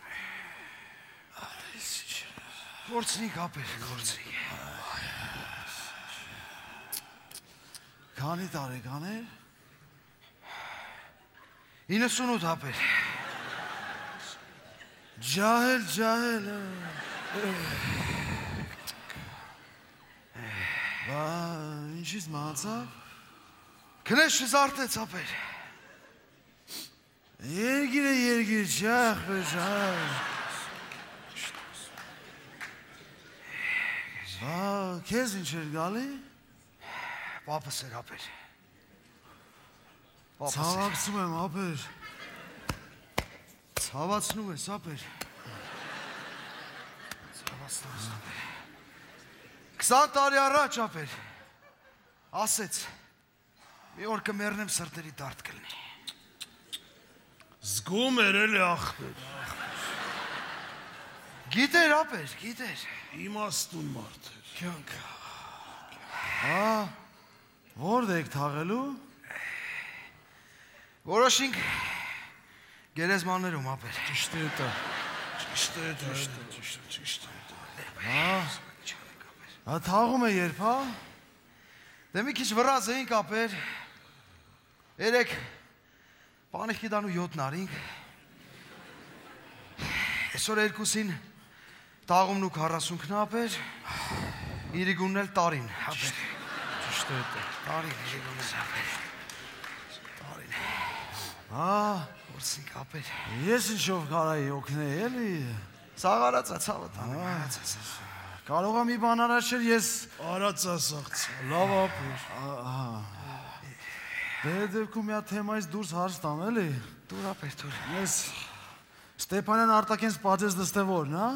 արայս ինչ, գործնիկ ապեր, գործնիկ, քանի տարեկան էր, իննսունութ ապեր, ջահել, ջահել, Բա, ինչից մահացավ, կնես չզարտեց ապեր, երգիր է երգիր, չախ բեր, Բա, քեզ ինչ էր գալի, պապս էր ապեր, ցավակցում եմ ապեր, ցավացնում ես ապեր, ցավացնում ես ապեր, քսան տարի առաջ ապեր, ասեց, մի օր կմերնեմ սրտերի դարդ կլնի։ Զգում էր էլի ախպեր։ Գիտեր ապեր, գիտեր։ Իմաստուն մարդ էր։ Կյանք։ Հա, որդ եք թաղելու։ Որոշինք գերեզմաններում ապեր։ Ճիշտ է դա, ճիշտ է դա, ճիշտ է դա։ Հա, հա թաղում է երբ, հա։ Դե մի քիչ վրազ էինք ապեր, երեք պանիխի դանու յոթն արինք, այսօր երկուսին տաղումն ու քառասունքն ապեր, իրիգունն էլ տարին, ապեր։ Ճիշտ է դա։ Տարին իրիգունն էլ ապեր, տարին։ Հա, որսինք ապեր։ Ես ինչով կարայի օգնել, էլի։ Սաղարած է ցավը տանը։ Կարող եմ մի բան արաշել ես արած ասաղց։ լավ ապեր։ Դե դեպքում մի հատ թեմայից դուրս հարց տամ, էլի։ Դուր ապեր, դուր։ Ես Ստեփանյան Արտակենց պատժես դստևորն, հա։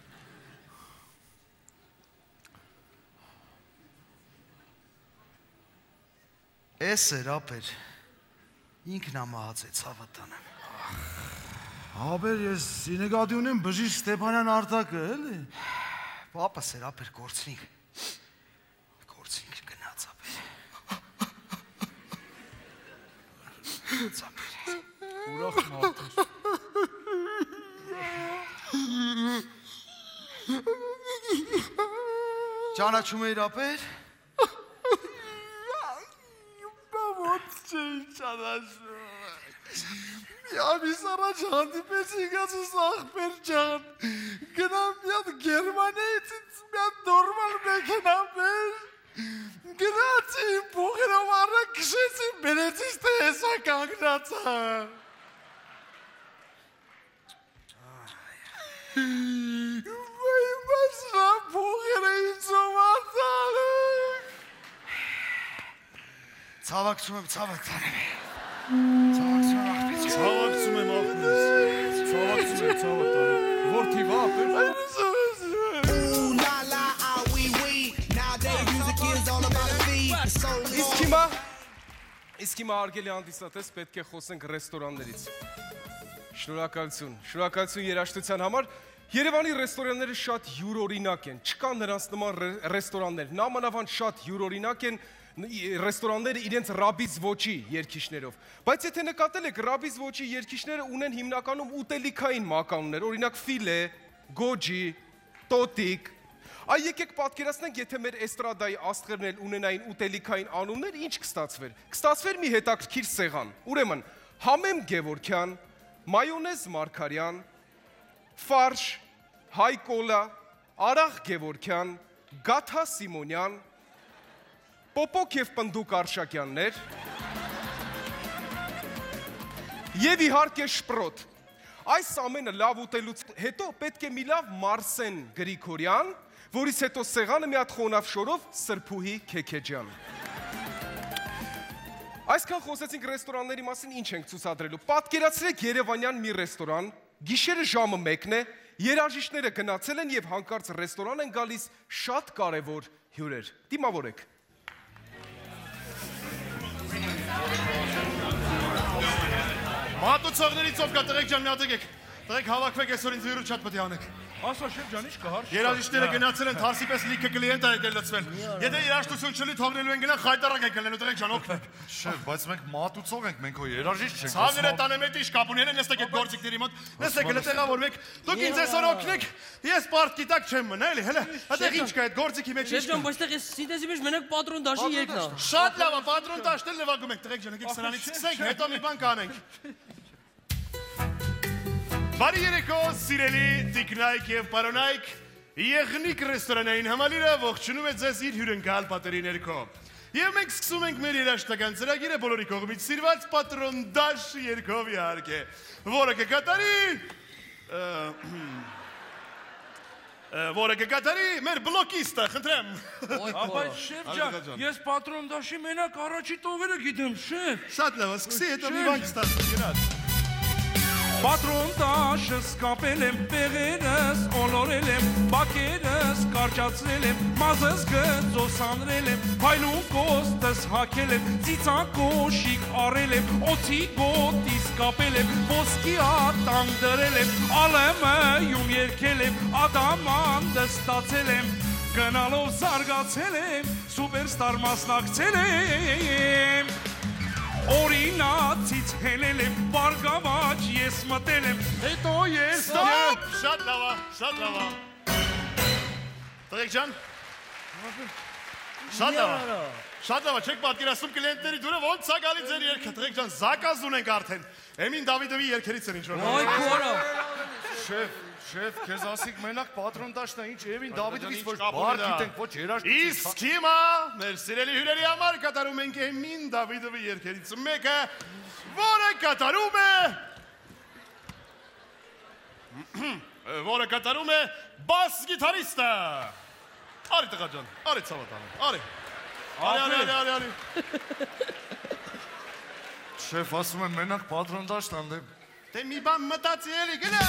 Էս էր ապեր։ Ինքն ա մահացեց հավատանեմ։ Ապեր, ես ինեգադի ունեմ բժիշկ Ստեփանյան Արտակը, էլի։ Պապս էր ապեր գործնիկ։ Գործնիկ գնաց ապեր։ Գնաց ապեր։ Ուրախ մարդ էր։ Ճանաչում էիր ապեր։ Ոնց չէի ճանաչում։ Մի ամիս առաջ հանդիպեցի գացուս ախպեր ջան։ Գնամ մի հատ Գերմանիայից ինձ մի հատ նորմալ մեքենա բեր։ Գնացի իմ փողերով առա քշեցի բերեցիս թե հեսա կանգնացա։ Վայ մասրա փողերը ինձով ատալ։ Ցավակցում եմ, ցավակցում եմ։ Ցավակցում եմ ախպեր։ Ցավակցում եմ ախպեր։ Ցավակցում եմ, ցավակցում։ Որթի վա ապեր։ Ooh la la, ah wee wee. Nowadays music is all about the beat. So Իսկ հիմա Իսկ հիմա արգելի հանդիսատես պետք է խոսենք ռեստորաններից։ Շնորհակալություն։ Շնորհակալություն երաժշտության համար։ Երևանի ռեստորանները շատ յուրօրինակ են։ Չկան նրանց նման ռեստորաններ։ Նամանավանդ շատ յուրօրինակ են ռեստորանները իրենց ռաբից ոչի երկիշներով։ Բայց եթե նկատել եք, ռաբից ոչի երկիշները ունեն հիմնականում ուտելիքային մականուններ, օրինակ ֆիլե, գոջի, տոտիկ։ Այ եկեք պատկերացնենք, եթե մեր էստրադայի աստղերն էլ ունենային ուտելիքային անուններ, ինչ կստացվեր։ Կստացվեր մի հետաքրքիր սեղան։ Ուրեմն, Համեմ Գևորգյան, մայոնեզ Մարգարյան, ֆարշ, հայ կոլա, Արախ Գևորգյան, Գաթա Սիմոնյան, Պոպոկ և պնդուկ Արշակյաններ և իհարկե շպրոտ։ Այս ամենը լավ ուտելուց հետո պետք է մի լավ Մարսեն Գրիգորյան, որից հետո սեղանը մի հատ խոնավ շորով Սրբուհի Քեքեջյան։ Այսքան խոսեցինք ռեստորանների մասին, ինչ ենք ցուցադրելու։ Պատկերացրեք երևանյան մի ռեստորան, գիշերը ժամը մեկն է, երաժիշտները գնացել են և հանկարծ ռեստորան են գալիս շատ կարևոր հյուրեր։ Դիմավորեք։ Մատուցողներից ով կա, տղեկ ջան, մի հատ եկեք։ Տղեկ հավաքվեք, այսօր ինձ վիրուց շատ պետք է անեք։ Ասա շեֆ ջան, ինչ կա հարց։ Երաժիշտները գնացել են թարսի պես լիքը կլիենտ ա եկել լցվել։ Եթե երաժշտություն չլի թողնելու են գնան, խայտարակ եք կլինելու, տղեկ ջան, օգնեք։ Շեֆ, բայց մենք մատուցող ենք, մենք հո երաժիշտ չենք։ Ցավները տանեմ էտի շկապուներն են, նստեք այդ գործիքների մոտ, նստեք հլը տեղավորվեք։ Դուք ինձ այսօր օգնեք, ես պարտ գիտակ չեմ մնա, էլի, հլը։ Այդտեղ ինչ կա այդ գործիքի մեջ ինչ կա։ Շեֆ ջան, բայց տեղ ես սինտեզի մեջ մենակ պատրոն դաշի եկնա։ Շատ լավ է, պատրոն դաշտը նվագում ենք, տղեկ ջան, եկեք սրանից սկսենք, հետո մի բան կանենք։ Բարի երեկո, սիրելի տիկնայք և պարոնայք, Եղնիկ ռեստորանային համալիրը ողջունում է ձեզ իր հյուրընկալ պատերի ներքո։ Եվ մենք սկսում ենք մեր երաժշտական ծրագիրը բոլորի կողմից սիրված պատրոն դաշ երգով իհարկե, որը կկատարի որը կկատարի մեր բլոկիստը, խնդրեմ։ Բայց շեֆ ջան, ես պատրոն դաշի մենակ առաջի տողերը գիտեմ, շեֆ։ Շատ լավ, սկսի, հետո մի բան կստացվի, երած։ Պատրոն դաշը սկապել եմ, պեղերս օլորել եմ, բակերս կարճացրել եմ, մազս գծոսանրել եմ, փայլուն կոստս հակել եմ, ծիծակոշիկ առել եմ, օծի գոտիս կապել եմ, ոսկի ատամ դրել եմ, ալեմայում երկել եմ, ադամանդ ստացել եմ, գնալով զարգացել եմ, սուպերստար մասնակցել եմ, օրինացից հելել եմ, բարգավաճ ես մտել եմ, հետո ես... Ստոպ, շատ լավ է, շատ լավ է։ Տղեկ ջան, շատ լավ է, շատ լավ է, չեք պատկերացնում կլիենտների դուրը ոնց է գալի ձեր երգը, տղեկ ջան, զակազ ունենք արդեն, Էմին Դավիդովի երգերից են ինչ-որ։ Այ քորա։ Շեֆ, շեֆ, քեզ ասիկ մենակ պատրոն դաշտն է, ինչ Էմին Դավիդովից ոչ բար գիտենք, ոչ երաժշտություն։ Իսկ հիմա մեր սիրելի հյուրերի համար կատարում ենք Էմին Դավիդովի երգերից մեկը, որը կատարում է որը կատարում է բաս գիտարիստը։ Արի տղա ջան, արի ցավատանը, արի։ Արի, արի, արի, արի, արի։ Շեֆ, ասում եմ մենակ պատրոնդաշտ անդեմ։ Դե մի բան մտածի էլի, գնա։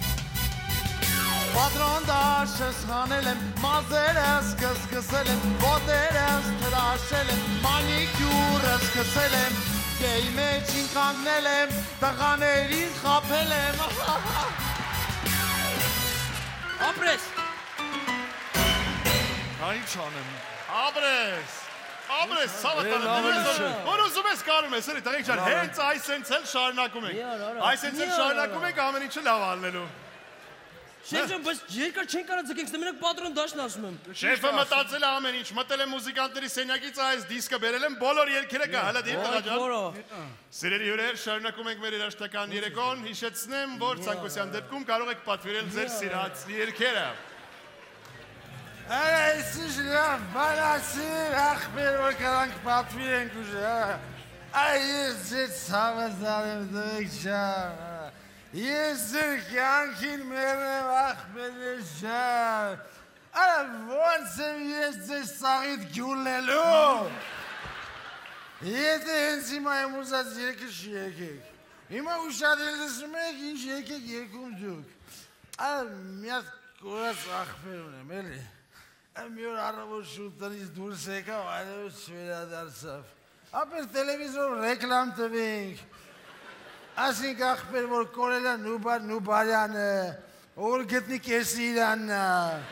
Պատրոնդաշս հանել եմ, մազերս կսկսել եմ, ոտերս թրաշել եմ, մանիկյուրս կսել եմ, գեի մեջ ինքանգնել եմ, տղաներին խապել եմ։ Ապրես։ Հա ինչ անեմ։ Ապրես։ Ապրես, սավատանը, որ ուզում ես կարում ես, էլի, տղեկ ջան, հենց այսենց էլ շարունակում ենք։ Այսենց էլ շարունակում ենք ամեն ինչը լավ ալնելու։ Շեֆ ջան, բայց երկար չեն կարա ձգենք, մենակ պատրոնդաշն ասում եմ։ Շեֆը մտածել է ամեն ինչ, մտել է մուզիկանտների սենյակից այս դիսկը բերել եմ, բոլոր երգերը կա, հələ դիմ տղա ջան։ Սիրելի հյուրեր, շարունակում ենք մեր երաժշտական երեկոն, հիշեցնեմ, որ ցանկության դեպքում կարող եք պատվիրել ձեր սիրած երգերը։ Այսինչ լավ, բանասիր, ախպեր, որ կարանք պատվիրենք ուժը, այս ձեզ հավազար եմ դվեք ջան, ես ձեր կյանքին մերնեմ ախպեր ջան, արա ոնց եմ ես ձեր սաղիտ գյուլնելու, եթե հենց հիմա եմ ուզած երկը շիեկեք, հիմա ուշադիր լսում եք ինչ երկեք երկում դուք, արա միատ կորած ախպեր ունեմ, էլի, մի օր առավոտ շուտ տնից դուրս եկավ, այլևս չվերադարձավ։ Ապեր տելևիզոր ռեկլամ տվինք, ասինք ախպեր, որ կորել է Նուբար Նուբարյանը, որ գտնի կեսի իրաննա։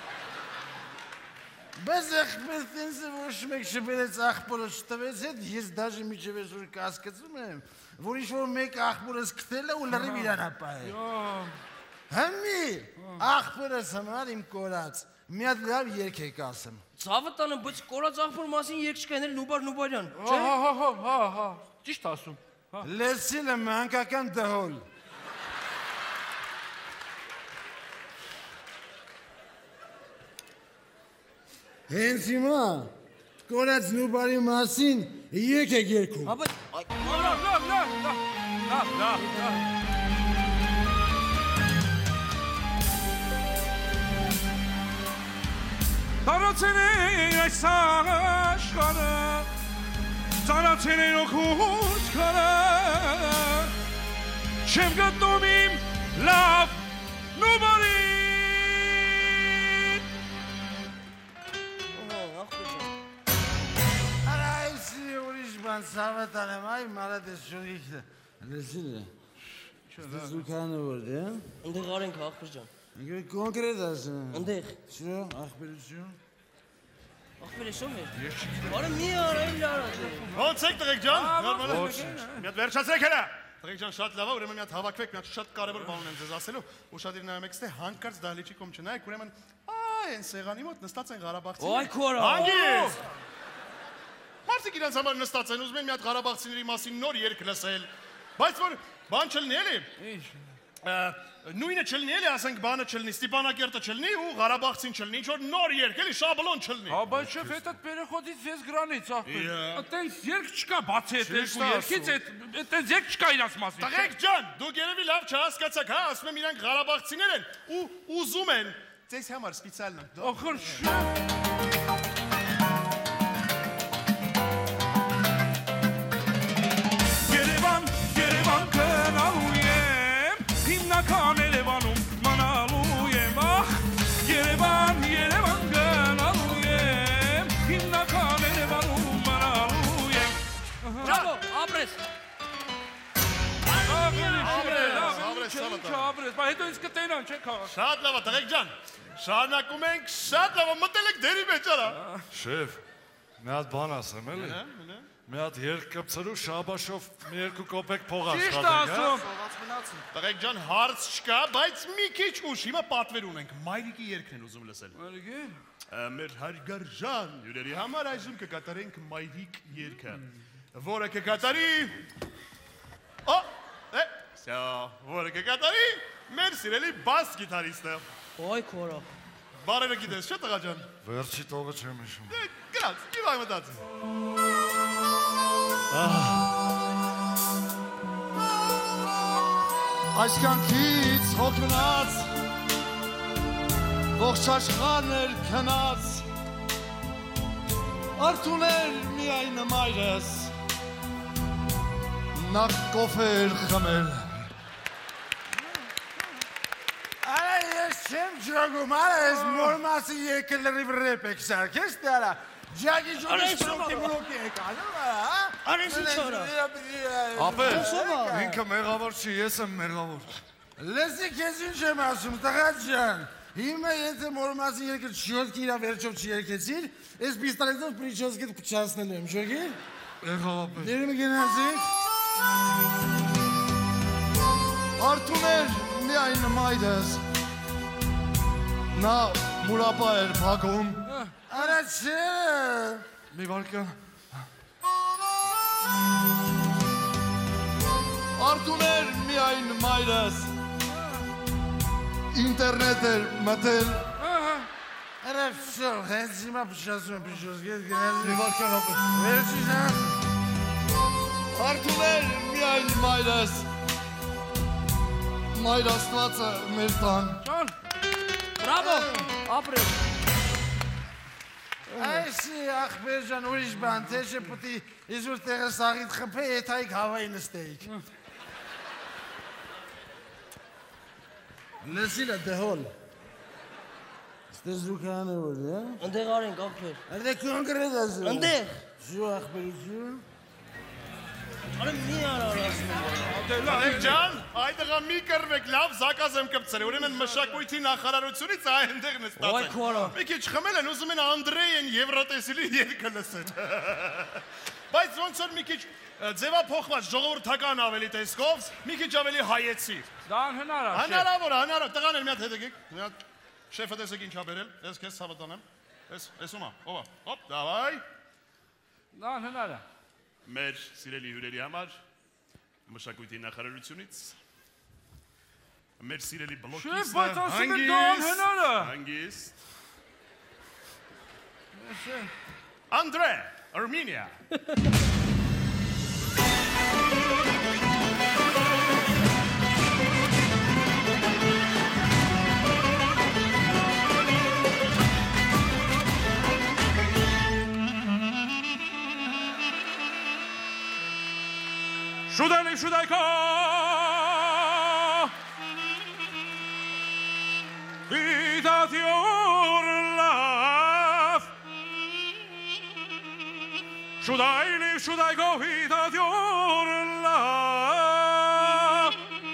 Բայց ախպեր տենսը ոչ մեկ շբերեց ախպորը շտվեց հետ, ես դաժի միջև ես որ կասկծում եմ, որ ինչ-որ մեկ ախպորս կտել է ու լրիվ իրանապա է։ Հմի, ախպորս համար իմ կորած, մի հատ լավ երգ եք ասեմ։ Ցավը տանը, բայց կորած ախպոր մասին երգ չկա, էնել Նուբար Նուբարյան, չէ։ Հա, հա, հա, հա, հա, ճիշտ ասում։ Լեսիլը մանկական դհոլ։ Հենց հիմա կորած Նուբարի մասին երգ եք երգում։ Հա, բայց լավ, լավ, լավ, լավ, լավ, լավ։ Տարածել են այս աշխարհը, ծանրացել են օգուտ քարը, չեմ գտնում իմ լավ Նուբարին։ Արա այսի ուրիշ բան սավատան եմ, այ մարատես շորիքը, լսին է, ստզուքանը որդ է, ընդեղ արենք ախպեր ջան։ Ինքը կոնկրետ ասում եմ։ Ընդեղ։ Շո, ախպերություն։ Ախպերը շո մեր։ Արը մի արա, էլ արա։ Ոնց եք տղեկ ջան։ Նորմալ է։ Մի հատ վերջացրեք հələ։ Տղեկ ջան, շատ լավ է, ուրեմն մի հատ հավաքվեք, մի հատ շատ կարևոր բան ունեմ ձեզ ասելու։ Ուշադիր նայում եք, ստե հանկարծ դահլիճի կողմ չնայեք, ուրեմն այ այն սեղանի մոտ նստած են ղարաբաղցիներ։ Այ քորա։ Հանգիստ։ Մարդիկ իրենց համար նստած են, ուզում են մի հատ ղարաբաղցիների մասին նոր երգ լսել, բայց որ բան չլինի էլի։ Ինչ։ Նույնը չլինի էլի, ասենք բանը չլինի, Ստիպանակերտը չլինի ու Ղարաբաղցին չլինի, ինչ-որ նոր երգ էլի, Շաբլոն չլինի։ Հա, բայց շեֆ, այդ պերեխոդից վեց գրանից, ախպեր։ Այդտենց երգ չկա, բացի այդ երկու երգից, այդտենց երգ չկա իրաց մասին։ Տղեկ ջան, դուք երևի լավ չհասկացաք, հա, ասում եմ իրանք Ղարաբաղցիներ են ու ուզում են ձեզ համար սպեցիալ։ Ախր շեֆ։ Հիմնական Երևանում մանալու եմ, ախ, Երևան, Երևան գնալու եմ, հիմնական Երևանում մանալու եմ։ Բրավո, ապրես։ Ապրես, բայց հետո ինձ կտենան, չեք քաղաք։ Շատ լավ է, տղեկ ջան, շարունակում ենք, շատ լավ է, մտել եք դերի մեջ, արա։ Շեֆ, մի հատ բան ասեմ, էլի։ Մի հատ երգ կպցրու Շաբաշով մի երկու կոպեկ փող աշխատենք, հա։ Տղեկ ջան, հարց չկա, բայց մի քիչ ուշ, հիմա պատվեր ունենք, մայրիկի երգն են ուզում լսել։ Մայրիկի։ Մեր հարգարժան հյուրերի համար այժմ կկատարենք մայրիկ երգը, որը կկատարի Օ, է, սա, որը կկատարի մեր սիրելի բաս գիտարիստը։ Այ քորա։ Բարերը գիտես, չէ տղա ջան։ Վերջի տողը չեմ հիշում։ Գնաց, մի վայ մտածի։ Այս կյանքից հոգնած ողջ աշխարհն էր քնած Արթուն էր միայն մայրս նախ կոֆեր խմել։ Արա ես չեմ ջոգում, արա ես մորմասի եկել լրիվ ռեպ եք սարքես դարա։ Ջագի ջոգի սրոկի բրոկի եք անում, հա։ Արես ինչ արա։ Ապեր, ինքը մեղավոր չի, ես եմ մեղավոր։ Լսի քեզ ինչ եմ ասում, տղա ջան։ Հիմա եթե մորմասի եկել չյոտքի իրա վերջով չերկեցիր, ես պիստոլետով պրիչոսկետ փչացնելու եմ, ջոգի։ Եղավ ապեր։ Դերում գնացիք։ Արթուներ միայն մայրս։ Նա մուրապա էր փակում։ Արա չէ։ Մի վարկյան։ Արթուներ միայն մայրս։ Ինտերնետ էր մտել։ Արա վсё, հենց հիմա փչացում եմ պրիչոսկետ գնացիք։ Մի վարկյան ապեր։ Վերջի ժան։ Արթուներ միայն մայրս։ Մայր աստվածը մեր տան։ Ջան։ Բրավո, ապրել։ Այսի ախպեր ջան ուրիշ բան, թե չէ պտի իզուր տեղը սաղիտ խփե, եթ այք հավայի նստեիք։ Լսիլը դեհոլ։ Ստե զուքանը որ, հա։ Ընդեղ արենք ախպեր։ Արդե կոնկրետ ասում։ Ընդեղ։ Շու ախպերություն։ Արա մի արա ասում։ Ալեք ջան, այդտեղա մի կռվեք, լավ զակազ եմ կպցրել, ուրեմն մշակույթի նախարարությունից այնտեղ նստած Ոայ քորա։ Մի քիչ խմել են, ուզում են Անդրեյեն Եվրատեսիլի երգը լսել։ Բայց ոնց որ մի քիչ ձևափոխված ժողովրդական ավելի տեսքով, մի քիչ ավելի հայեցի։ Դա անհնար է։ Հնարավոր, հնարավոր, տղաներ մի հատ հետ եկեք, մի հատ շեֆը տեսեք ինչ ա բերել, ես քեզ հավատանեմ։ Էս, էս ումա, ովա, հոպ, դավայ։ Դա անհնար է։ Մեր սիրելի հյուրերի համար մշակույթի նախարարությունից մեր սիրելի բլոկիստը Շեֆ, բայց ասում են դա անհնար է։ Հանգիստ Անդրե, Armenia Շուդալի շուդայքա Վիտատ յոր լավ Շուդայլի շուդայքա վիտատ յոր լավ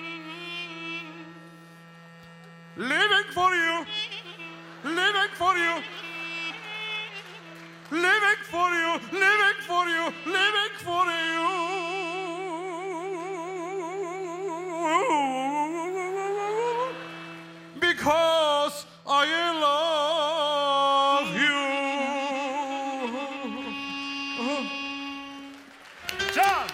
Living for you Living for you Living for you Living for you Living for you Because I love you. Ջան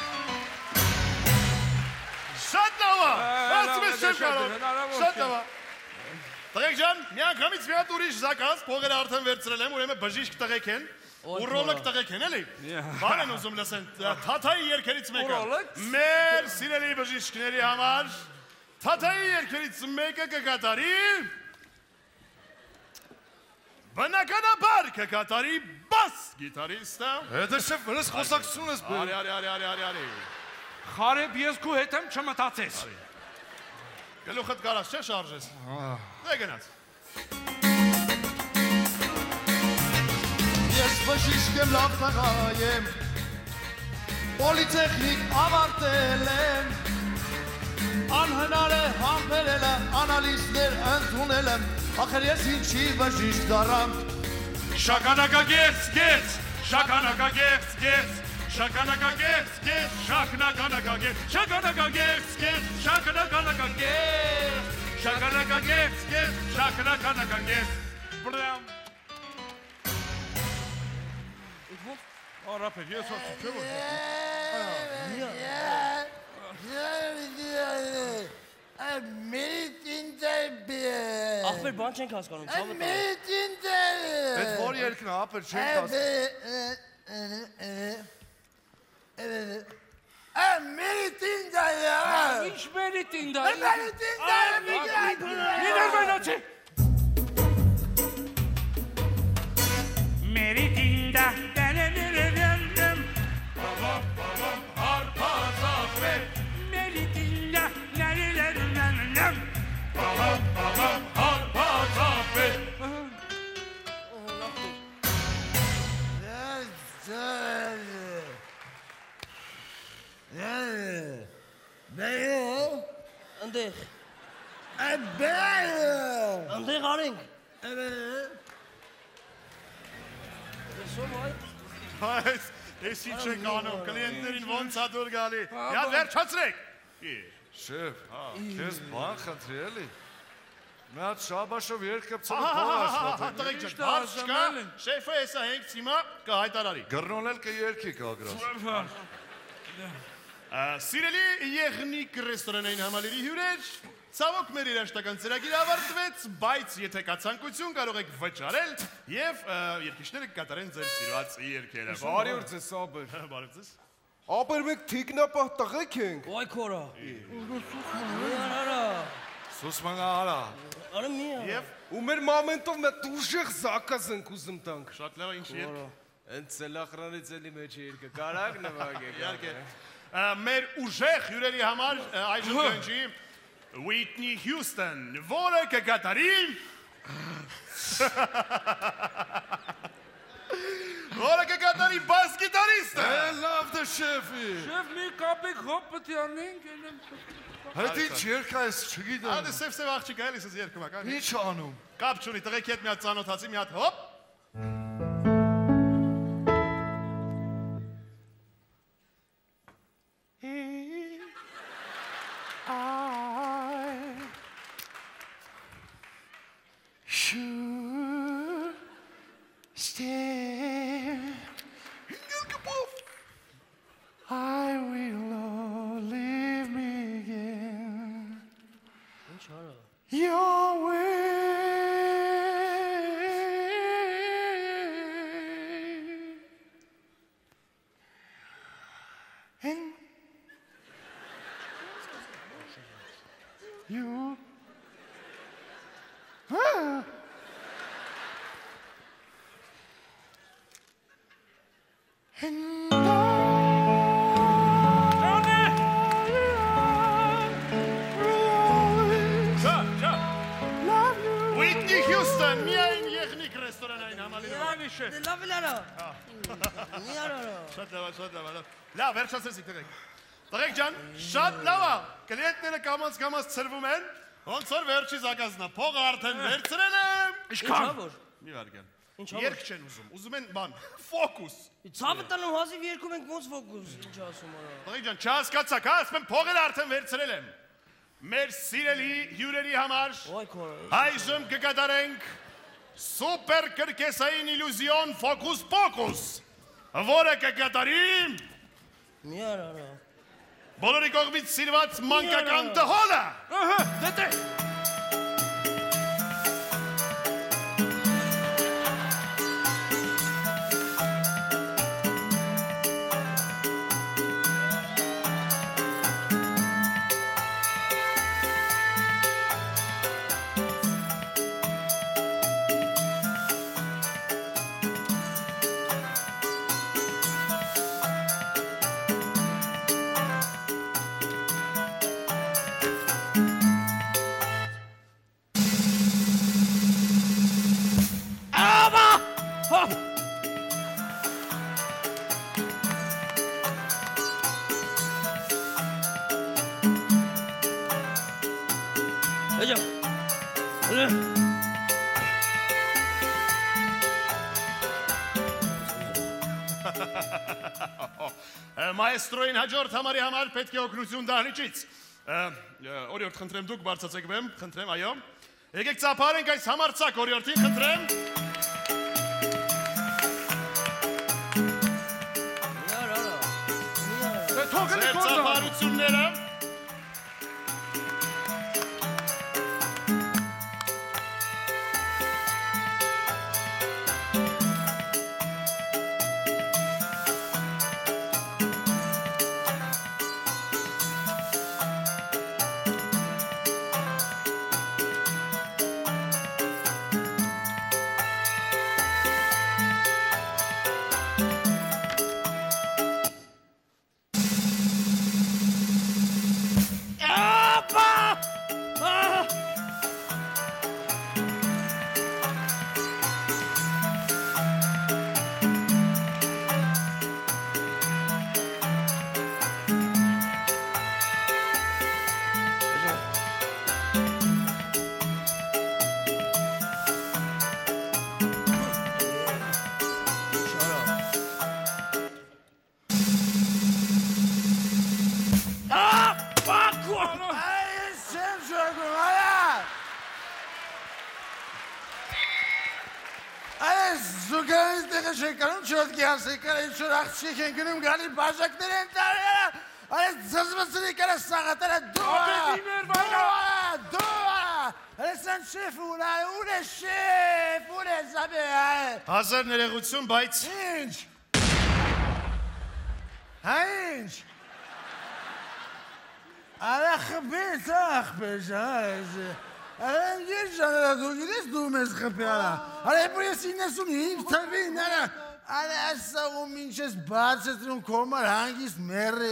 Շատ լավ է Ասում ես չեմ կարող Շատ լավ է Տղեկ ջան, մի անգամից մի հատ ուրիշ զակազ, փողերը արդեն վերցրել եմ, ուրեմն բժիշկ տղեկ են, ուրոլոգ տղեկ են, էլի։ Բան են ուզում լսեն, Թաթայի երգերից մեկը։ Մեր սիրելի բժիշկների համար Թաթայի երգերից մեկը կկատարի բնականաբար կկատարի բաս գիտարիստը։ Հետը շեֆ, վրս խոսակցություն ես բերում։ Արի, արի, արի, արի, արի, արի։ Խարեբ ես քու հետ եմ չմտածես։ Գլուխդ կարած չէ շարժես։ Դե գնաց։ Ես բժիշկ եմ, լավ տղա եմ, պոլիտեխնիկ ավարտել եմ, անհնար է համբերելը, անալիզներ ընդունել եմ, ախր ես ինչի բժիշկ դառամ։ Շագանակա գեց, գեց, շագանակա գեց, գեց, շագանակա գեց, գեց, շագանակա գեց, շագանակա գեց, գեց, շագանակա գեց, շագանակա գեց, գեց, շագանակա գեց, բրամ։ Արապեր, ես ասում չէ որ։ Ախպեր բան չենք հասկանում, ցավը տա։ Այդ որ երկն է, ապեր չենք հասկանում։ Մերիտինդա է։ Ինչ մերիտինդա։ Մերիտինդա է։ Միներ վայնացի։ Մերիտինդա։ Հարփազա Բեյ։ Անդեղ։ Բեյ։ Անդեղ արենք։ Այս ես ինչ եք անում, կլիենտներին ոնց ա դուր գալի։ Յա վերջացրեք։ Շեֆ, քեզ բան խնդրի էլի։ Մի հատ շաբաշով երկկպցել փող աշխատել։ Տղեկ ջան, բաց չկա, շեֆը հեսա հենք ցիմա կհայտարարի։ Գրնոնել կերքի կագրած։ Սիրելի Եղնիկ ռեստորանային համալիրի հյուրեր, ցավոք մեր երաժշտական ծրագիրը ավարտվեց, բայց եթե կա ցանկություն կարող եք վճարել եւ երկիշները կկատարեն ձեր սիրված երգերը։ Բարի օր ձեզ, Աբեր։ Բարի ձեզ։ Աբեր մենք թիկնապահ տղեկ ենք։ Ոայ քորա։ Արա։ Սուսման արա։ Արա միա։ Եվ ու մեր մամենտով մետ ուժեղ զակազ ենք ուզում տանք։ Շատ լավ, ինչ երգ։ Ընդ ցելախրանից էլի մեջ երկը կարակ նվագեք։ Իհարկե։ Մեր ուժեղ հյուրերի համար այժմ կընջի Whitney Houston, որը կկատարի որը կկատարի բաս գիտարիստը։ Լավ դե շեֆի։ Շեֆ մի կապիկ հոպ պետք է անենք։ Այդ ինչ երգ է, ես չգիտեմ։ Ադե սև-սև աղջիկա էլի ես երգում ակա։ Ինչ անում։ Կապ չունի, տղեքի հետ մի հատ ծանոթացի, մի հատ հոպ։ I will not leave me again. Your way. And you. Ah. And Whitney Houston, միայն Եղնիկ ռեստորանային համալիրում։ Դե լավ էլ արա։ Մի արա։ Շատ լավ, շատ լավ։ Լավ, վերջացրեցիք տղեկ։ Տղեկ ջան, շատ լավ է։ Կլիենտները կամած կամած ցրվում են։ Ոնց որ վերջի զակազնա, փողը արդեն վերցրել եմ։ Ինչքան։ Մի վարքան։ Երգ չեն ուզում, ուզում են բան, ֆոկուս։ Ցավը տանում հազիվ երկում ենք ոնց ֆոկուս, ինչ ասում արա։ Տղեկ ջան, չհասկացաք, հա, ասում եմ փողերը արդեն վերցրել եմ։ Մեր սիրելի հյուրերի համար այժմ կկատարենք սուպեր կրկեսային իլյուզիոն ֆոկուս պոկուս, որը կկատարի մի արա։ բոլորի կողմից սիրված մանկական տհոլը։ Ահա, դե Մայստրոին հաջորդ համարի համար պետք է օգնություն դահլիճից։ Օրիորդ խնդրեմ դուք բարձացեք բեմ, խնդրեմ, այո։ Եկեք ծափարենք այս համարցակ օրիորդին, խնդրեմ։ Ձեր ծափարությունները։ չեք կանում, չոտքի հասեք, ինչ որ աղջիկ են գնում, գալի բաժակներ են տարել, այս զզվծրի կերը սաղատերը դու դու այս են շեֆ ուրա, ուր է շեֆ, ուր է զաբե Հազար ներեղություն, բայց Ինչ Հա ինչ Արա խպից աղբեր ժայզ Արա ես ժաներա դու գիտես դու մեզ խպի արա Արա էպուր ես ինեսուն հինգ թվին արա Արա ասա ու մինչ ես բաց ետրում կոմար հանգիստ մերի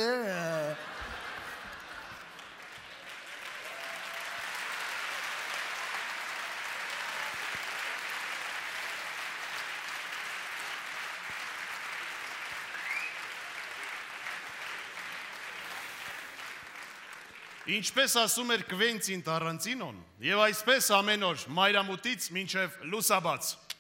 Ինչպես ասում էր Կվենտին Տարանտինոն, եւ այսպես ամեն օր մայրամուտից մինչև լուսաբաց։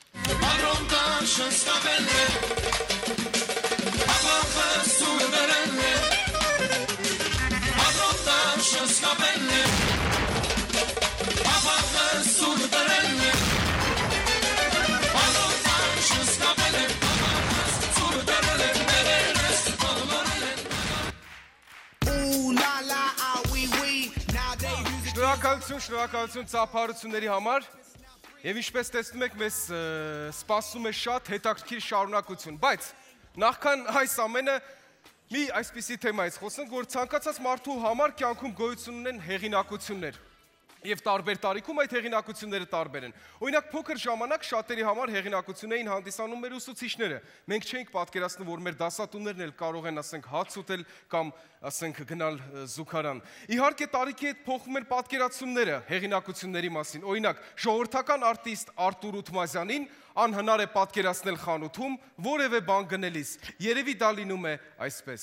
Շնորհակալություն, շնորհակալություն ծափարությունների համար եւ ինչպես տեսնում եք մեզ սպասում է շատ հետաքրքիր շարունակություն, բայց նախքան այս ամենը մի այսպիսի թեմայից խոսենք, որ ցանկացած մարդու համար կյանքում գոյություն ունեն հեղինակություններ եւ տարբեր տարիքում այդ հեղինակությունները տարբեր են։ Օրինակ փոքր ժամանակ շատերի համար հեղինակություն էին հանդիսանում մեր ուսուցիչները։ Մենք չէինք պատկերացնում, որ մեր դասատուներն էլ կարող են, ասենք, հաց ուտել կամ, ասենք, գնալ զուգարան։ Իհարկե տարիքի հետ փոխում են պատկերացումները հեղինակությունների մասին։ Օրինակ, ժողովրդական արտիստ Արտուր Ութմազյանին անհնար է պատկերացնել խանութում որևէ բան գնելիս։ Երևի դա լինում է այսպես։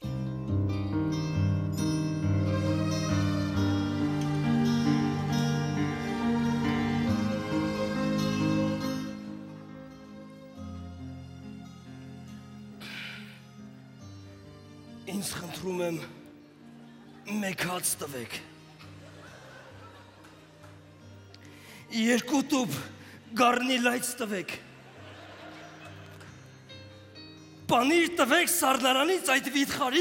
Ինձ խնդրում եմ մեկ հաց տվեք։ Երկու տուփ գառնի լայց տվեք։ Պանիր տվեք սառնարանից այդ վիթխարի։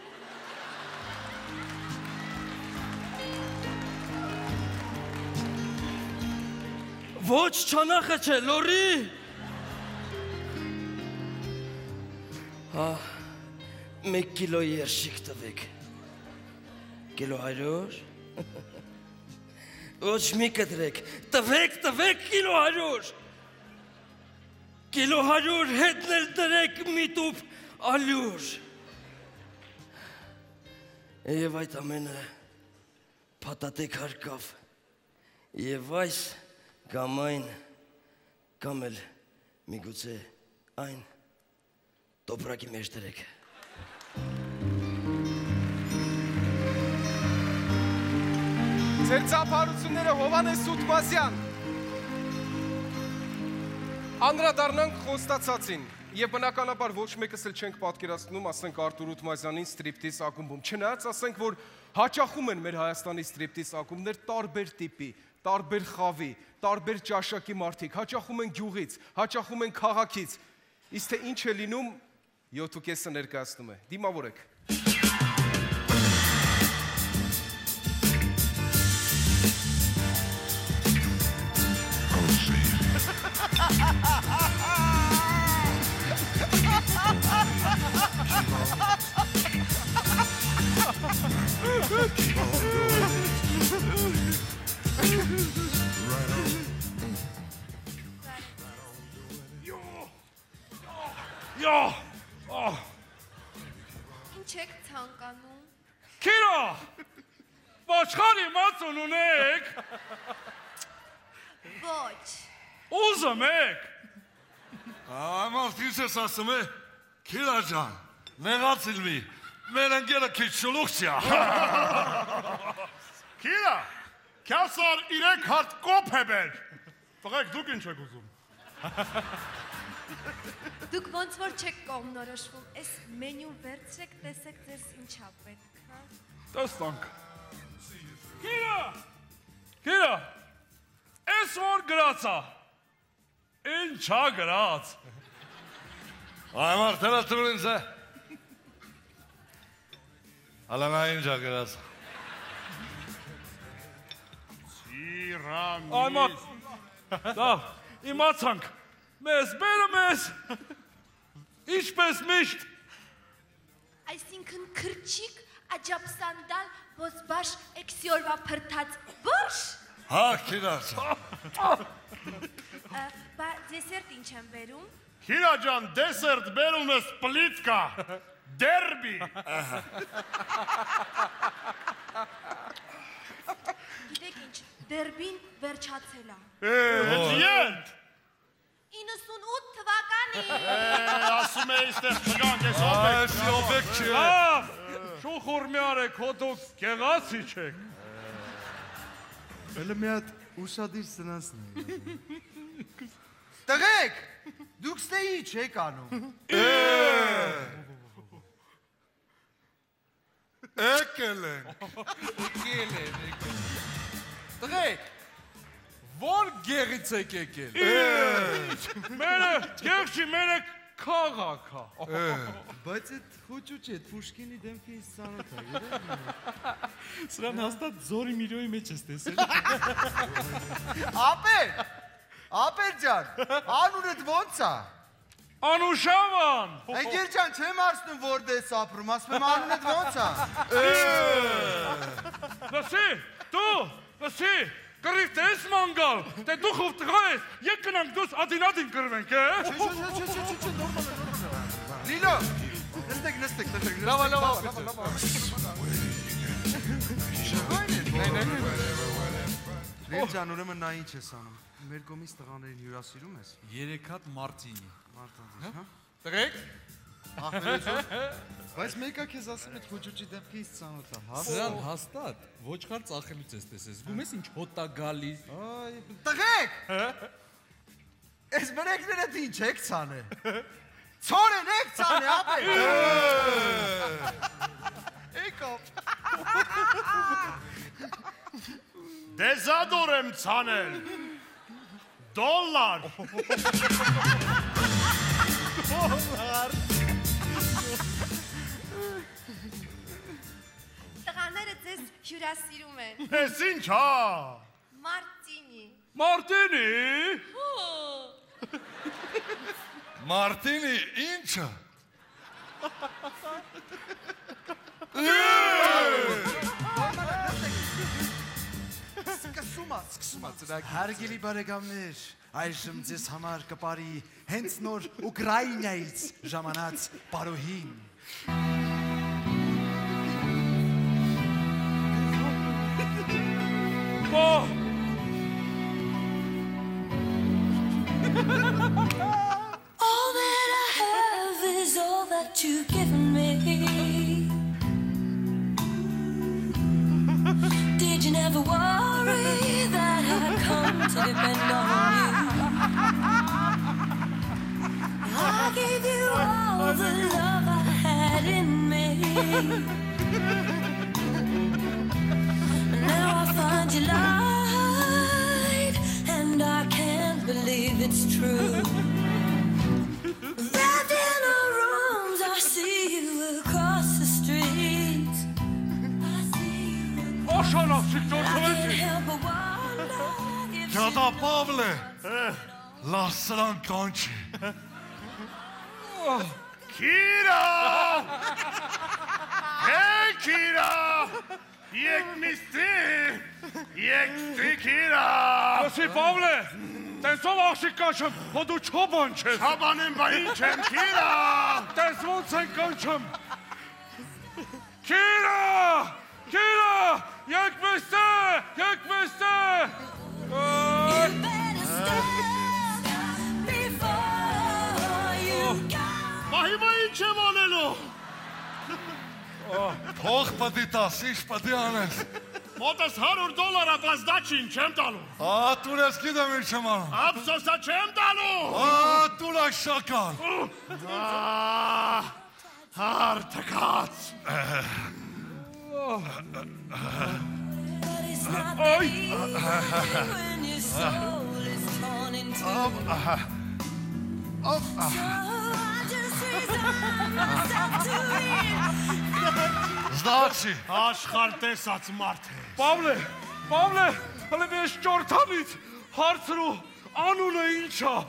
Ոչ չանախը չէ, լորի։ Հա Մեկ կիլո երշիկ տվեք, կիլո հարյուր, ոչ մի կտրեք, տվեք, տվեք կիլո հարյուր, կիլո հարյուր հետնել դրեք մի տուփ ալյուր, և այդ ամենը փաթաթեք հարկավ, և այս կամ այն, կամ էլ միգուցե այն տոպրակի մեջ դրեք։ Ձեր ծափարությունները Հովանես Ութմազյան։ Անդրադառնանք խոստացածին եւ բնականաբար ոչ մեկս էլ չենք պատկերացնում, ասենք Արտուր Ութմազյանին ստրիպտիզ ակումբում։ Չնայած ասենք, որ հաճախում են մեր Հայաստանի ստրիպտիզ ակումբներ տարբեր տիպի, տարբեր խավի, տարբեր ճաշակի մարդիկ, հաճախում են գյուղից, հաճախում են քաղաքից։ Իսկ թե ինչ է լինում, յոթ ու կեսը ներկայացնում է։ Դիմավորեք։ Յո! Ինչ եք ցանկանում։ Քիրա! Ոչխարի մածուն ունեք։ Ոչ։ Ուզում եք։ Ամարդ ինչ ես ասում է, Քիրա ջան, նեղացիլ մի, մեր ընկերը քիչ շլուղցյա։ Քիրա, քյասար իրեք հարդ կոպ է բեր։ Տղեք դուք ինչ եք ուզում։ Դուք ոնց որ չեք կողմնորոշվում, այս մենյուն վերցրեք, տեսեք ձեզ ինչա պետք, հա։ Տեսանք։ Քիրա! Քիրա! Այս որ գրածա։ Ինչա գրած։ Ay Martela Turinze. Alanayım Jagras. Սիրամիս։ Այմա, դա, իմացանք, մեզ բերը մեզ, ինչպես միշտ։ Այսինքն քրչիկ, աջապ սանդալ, ոսբաշ, էքսիորվա պրտած, բորշ։ Ha Kiraz. Բա դեսերտ ինչ եմ բերում։ Քիրա ջան, դեսերտ բերում ես պլիտկա, դերբի։ Գիտեք ինչ, դերբին վերջացել է։ Ետ։ իննսունութ թվականի։ Ասում է իստեղ չգանք ես Ay ովեք։ Siobek ki. Ահ, շուխուր մի արեք, հոդոք գեղացի չեք։ Elə մի հատ ուրشادիր սնանցն է։ Տղեկ, դուք ստե ինչ եք անում։ Ekelen. Տղեկ, որ գեղից եք եկել։ Մերը, գեղջի, մերը քաղաք է։ Բայց այդ խոճուճի, այդ Պուշկինի դեմքը ինձ ծանոթ է, երեք։ Սրան հաստատ զորի միրոյի մեջ ես տեսել։ Ապեր, ապեր ջան, անունդ ոնց է։ Անուշավան։ Ընկեր ջան, չեմ հարցնում որտե ես ապրում, ասում եմ անունդ ոնց է։ Լսի, դու, լսի, կռիվ տես մանգալ, դե դու խով տղա ես, եկ կնանք դուս ադին-ադին կրվենք, է։ Լիլո, նստեք, նստեք, նստեք։ Լավա, լավա, լավա, լավա։ Լիլ ջան, ուրեմն նա ինչ ես անում։ Մեր կողմից տղաներին հյուրասիրում ես։ Երեք հատ մարտինի։ Մարտանձ, հա։ Տղեկ, Բայց մեկը քեզ ասում է խոճուճի դեպքը ինձ ծանոթ է, հա։ Սրան հաստատ ոչխար ծախելուց ես տեսես։ Զգում ես ինչ հոտ է գալի։ Տղեկ։ Այս մրեկները ինչ եք ցանել։ Ցորեն եք ցանել, ապե։ Եկավ։ Դեզադոր եմ ցանել։ Դոլար։ Դոլար։ Տղաները ձեզ հյուրասիրում են։ Ես ինչ հա։ Մարտինի։ Մարտինի։ Martini incha. Սկսումա, սկսումա ծրագիր։ Հարգելի բարեկամներ, այժմ ձեզ համար կպարի հենց նոր Ուկրաինայից ժամանած պարոհին։ Ո՜։ All that I have is all that you've given me. Did you never worry that I'd come to depend on you? I gave you all the love I had in me. Now I find you lied, and I can't believe it's true. Wrapped in our rooms, I see you across the street. Oşanavçık I can't dörtmesi. help but wonder if Cada Pavle. Lasran kanchi. Kira! Hey Kira! Yekmişti! Yekti Kira! Լսի, Պավլե, տենսով աղշիկ կանչեմ, հո դու չոբան չես։ Չաբանեմ բա ինչ եմ Kira! Տենս ոնց են կանչեմ։ Քիրա! Քիրա! Եկ մեստե! Եկ մեստե! Բա հիմա ինչ եմ անելու։ Փող պատի տաս, ինչ պատի անես։ Մոտս հարյուր դոլար ապազդաչին չեմ տալու։ Ա, տուր ես գիտեմ ինչ եմ անում։ Ափսոսա չեմ տալու։ Ա, տուր այս շակալ։ Հարթկաց։ Ay. When your soul is torn in two. Ա, ա, ա, So I just Զդացի։ Աշխարհ տեսած մարդ է։ Պավլե, Պավլե, հələ ես ճորտանից հարցրու անունը ինչ է։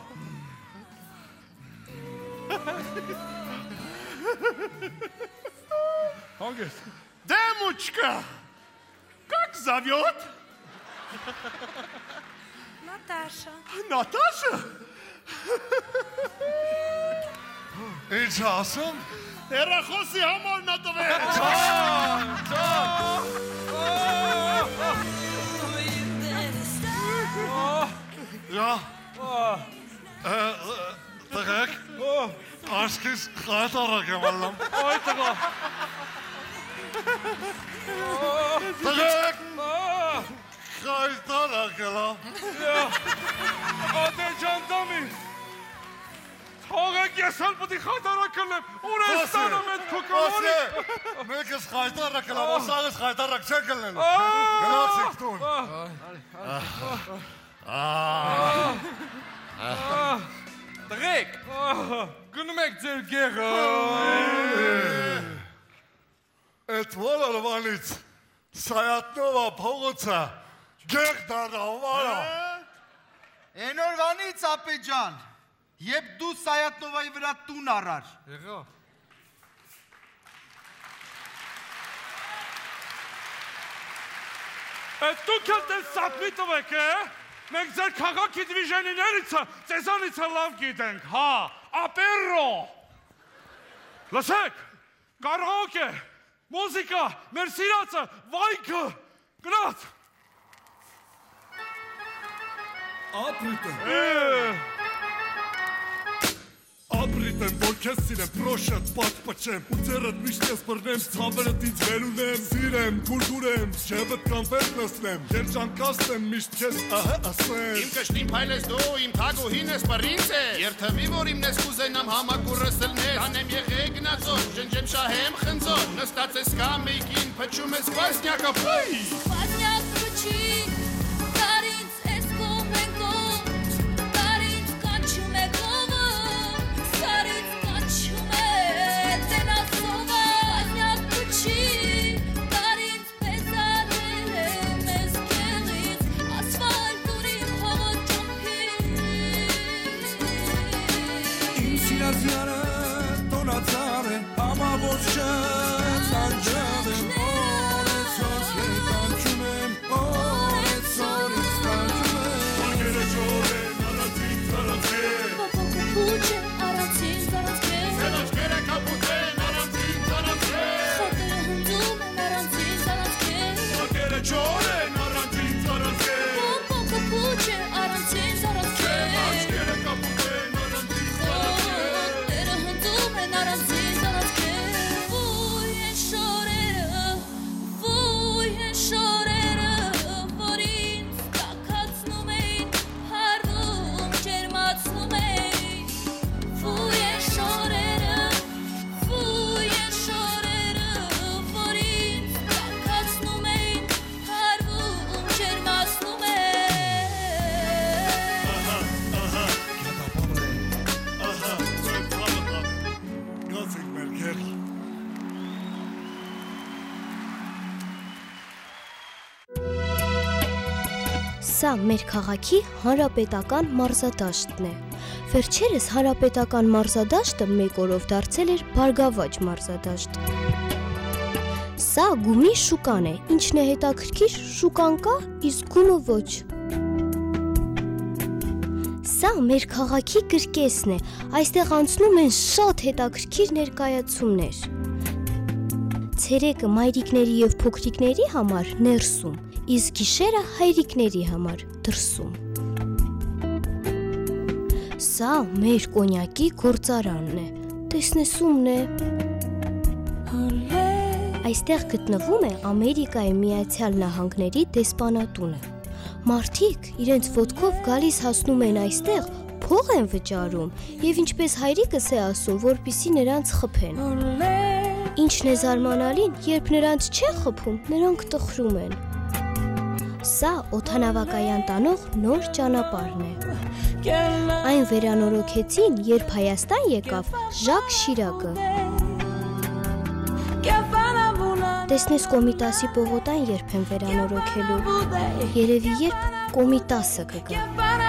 Հանգես։ Դեմուչկա։ Как зовет? Наташа. Наташа? Ինչ ասում։ Հերախոսի համարն ա տվել։ Ja. Տղեկ։ Աշկիս խայտարակ եմ ալամ։ Այ տղա։ Տղեկ։ Խայտարակ ելա։ Ադե ջանդամի։ Թողեք ես հալ պտի խայտարակ ելեմ, ուր ես ստանում էդ կոկալոնի։ Մեկս խայտարակ ելա, ոսաղս խայտարակ չեք ելնելու։ Գնացիք տուն։ Տղեկ, գնում եք ձեր գեղը։ Էդ ոլորվանից Սայատնովա փողոցը գեղ դարավարա։ Էնորվանից ապեջան, եբ դու Սայատնովայի վրա տուն առար։ Եղա։ Էդ դուք էլ դες սապնի տվեք է, մենք ձեր կաղաքի դվիժենիներիցը, ծեզանիցը լավ գիտենք, հա, ապերրո։ Լսեք, կարողոք է, մուզիկա, մեր սիրացը, վայքը, գնաց։ Ապրիտը։ Ապրիտեմ, որ քեզ սիրեմ, պրոշըտ պատպաչեմ, ու ձերըտ միշտ ես բրնեմ, ծավերըտ ինձ վերունեմ, սիրեմ, կուրգուրեմ, չեբըտ կանվերտ լսնեմ, երջան կաստեմ, միշտ քեզ ահը ասեմ։ Իմ կշտին պայլես դու, իմ թագուհին ես պրինց է, երթվի, որ իմն ես կուզենամ համակուրը սլնես, անեմ եղե գնացոր, ժնջեմ շահեմ խնձոր, նստած ես կամեյքին, պչում ես կվասնյակը պույ։ Կվասնյակ պչի, տարինց ես կոմենքո, տարինց կանչում է կովը, Սարից կանչում է տենասովը, կվասնյակ պչի, տարինց պեզարել է մեզ կեղից, ասվալտ ուրիմ հողոտ ճամփին։ Իմ սիրած յարը տոնացար է, համավոր չէ, ծանջավ եմ, օրեցոց է կանչում եմ, օրեցոր ինձ կանչում եմ։ Անգերը ճոր են, առացին ծարացեն, Պապակը պուչ է, առանցին զարացքեն, Սենոջքերը կապուտ են, առանցին ծարացեն, խոտերը հնդում են, առանցին զարացքեն, անգերը ճոր են, առանցին ծարացեն, Պապակը պուչ է, առանցին զարացքեն, անգերը կապուտ են, առանցին ծարացեն, խոտերը հնդում են, առանցին զարացքեն, Վույ են շորերը, վույ են շորերը, որ ինձ տաքացնում էին, հարվում ջերմացնում էին, Վույ են շորերը, վույ են շորերը, որ ինձ տաքացնում էին, հարվում ջերմացնում էին։ գացեք մեր գեղ։ Սա մեր քաղաքի հանրապետական մարզադաշտն է։ Վերջերս հանրապետական մարզադաշտը մեկ օրով դարձել էր Բարգավաճ մարզադաշտ։ Սա գումի շուկան է, ինչն է հետաքրքիր, շուկան կա, իսկ գումը ոչ։ Սա մեր քաղաքի կրկեսն է, այստեղ անցնում են շատ հետաքրքիր ներկայացումներ։ Ցերեկը մայրիկների եւ փոքրիկների համար ներսում, իսկ գիշերը հայրիկների համար դրսում։ Սա մեր կոնյակի գործարանն է, տեսնեսումն է։ Այստեղ գտնվում է Ամերիկայի Միացյալ Նահանգների դեսպանատունը։ Մարդիկ իրենց ոտքով գալիս հասնում են այստեղ, փող են վճարում եւ ինչպես հայրիկս է ասում, որպիսի նրանց խփեն։ Ինչն է զարմանալին, երբ նրանց չէ խփում, նրանք տխրում են։ Սա օդանավակայան տանող նոր ճանապարհն է։ Այն վերանորոգեցին, երբ Հայաստան եկավ Ժակ Շիրակը։ Տեսնես Կոմիտասի պողոտան երբ են վերանորոգելու, երևի երբ Կոմիտասը կգա։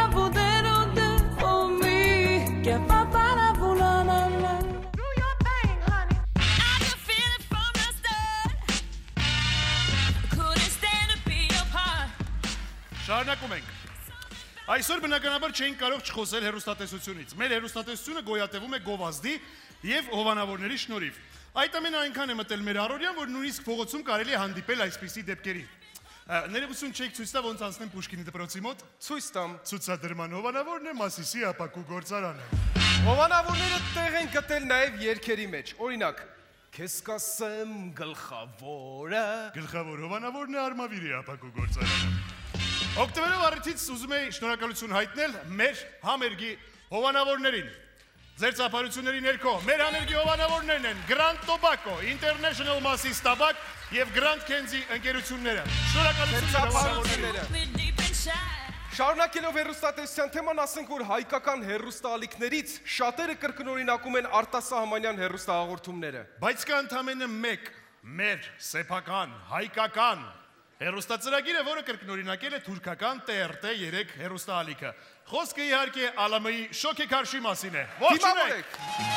Շարունակում ենք։ Այսօր բնականաբար չէինք կարող չխոսել հեռուստատեսությունից։ Մեր հեռուստատեսությունը գոյատևում է գովազդի եւ հովանավորների շնորհիվ։ Այդ ամենը այնքան է մտել մեր առօրյան, որ նույնիսկ փողոցում կարելի է հանդիպել այսպիսի դեպքերի։ Ներողություն չեք ցույց տա ոնց անցնեմ Պուշկինի դպրոցի մոտ։ Ցույց տամ։ Ցուցադրման հովանավորն է Մասիսի ապակու գործարանը։ Հովանավորները տեղ են գտել նաեւ երգերի մեջ։ Օրինակ, քեզ կասեմ գլխավորը։ Գլխավոր հովանավորն է Արմավիրի ապակու գործարանը։ Օգտվելով առիթից ուզում եի շնորհակալություն հայտնել մեր համերգի հովանավորներին։ Ձեր ծափարությունների ներքո մեր համերգի հովանավորներն են Grand Tobacco, International Massis Tabac եւ Grand Kenzie ընկերությունները։ Շնորհակալություն հովանավորներին։ Շարունակելով հեռուստատեսության թեման, ասենք որ հայկական հեռուստաալիքներից շատերը կրկնօրինակում են արտասահմանյան հեռուստահաղորդումները։ Բայց կա ընդամենը մեկ մեր սեփական հայկական հեռուստածրագիրը, որը կրկնօրինակել է թուրքական T R T երեք հեռուստաալիքը։ Խոսքը իհարկե Ալամայի շոկեքարշի մասին է։ Ողջունեք։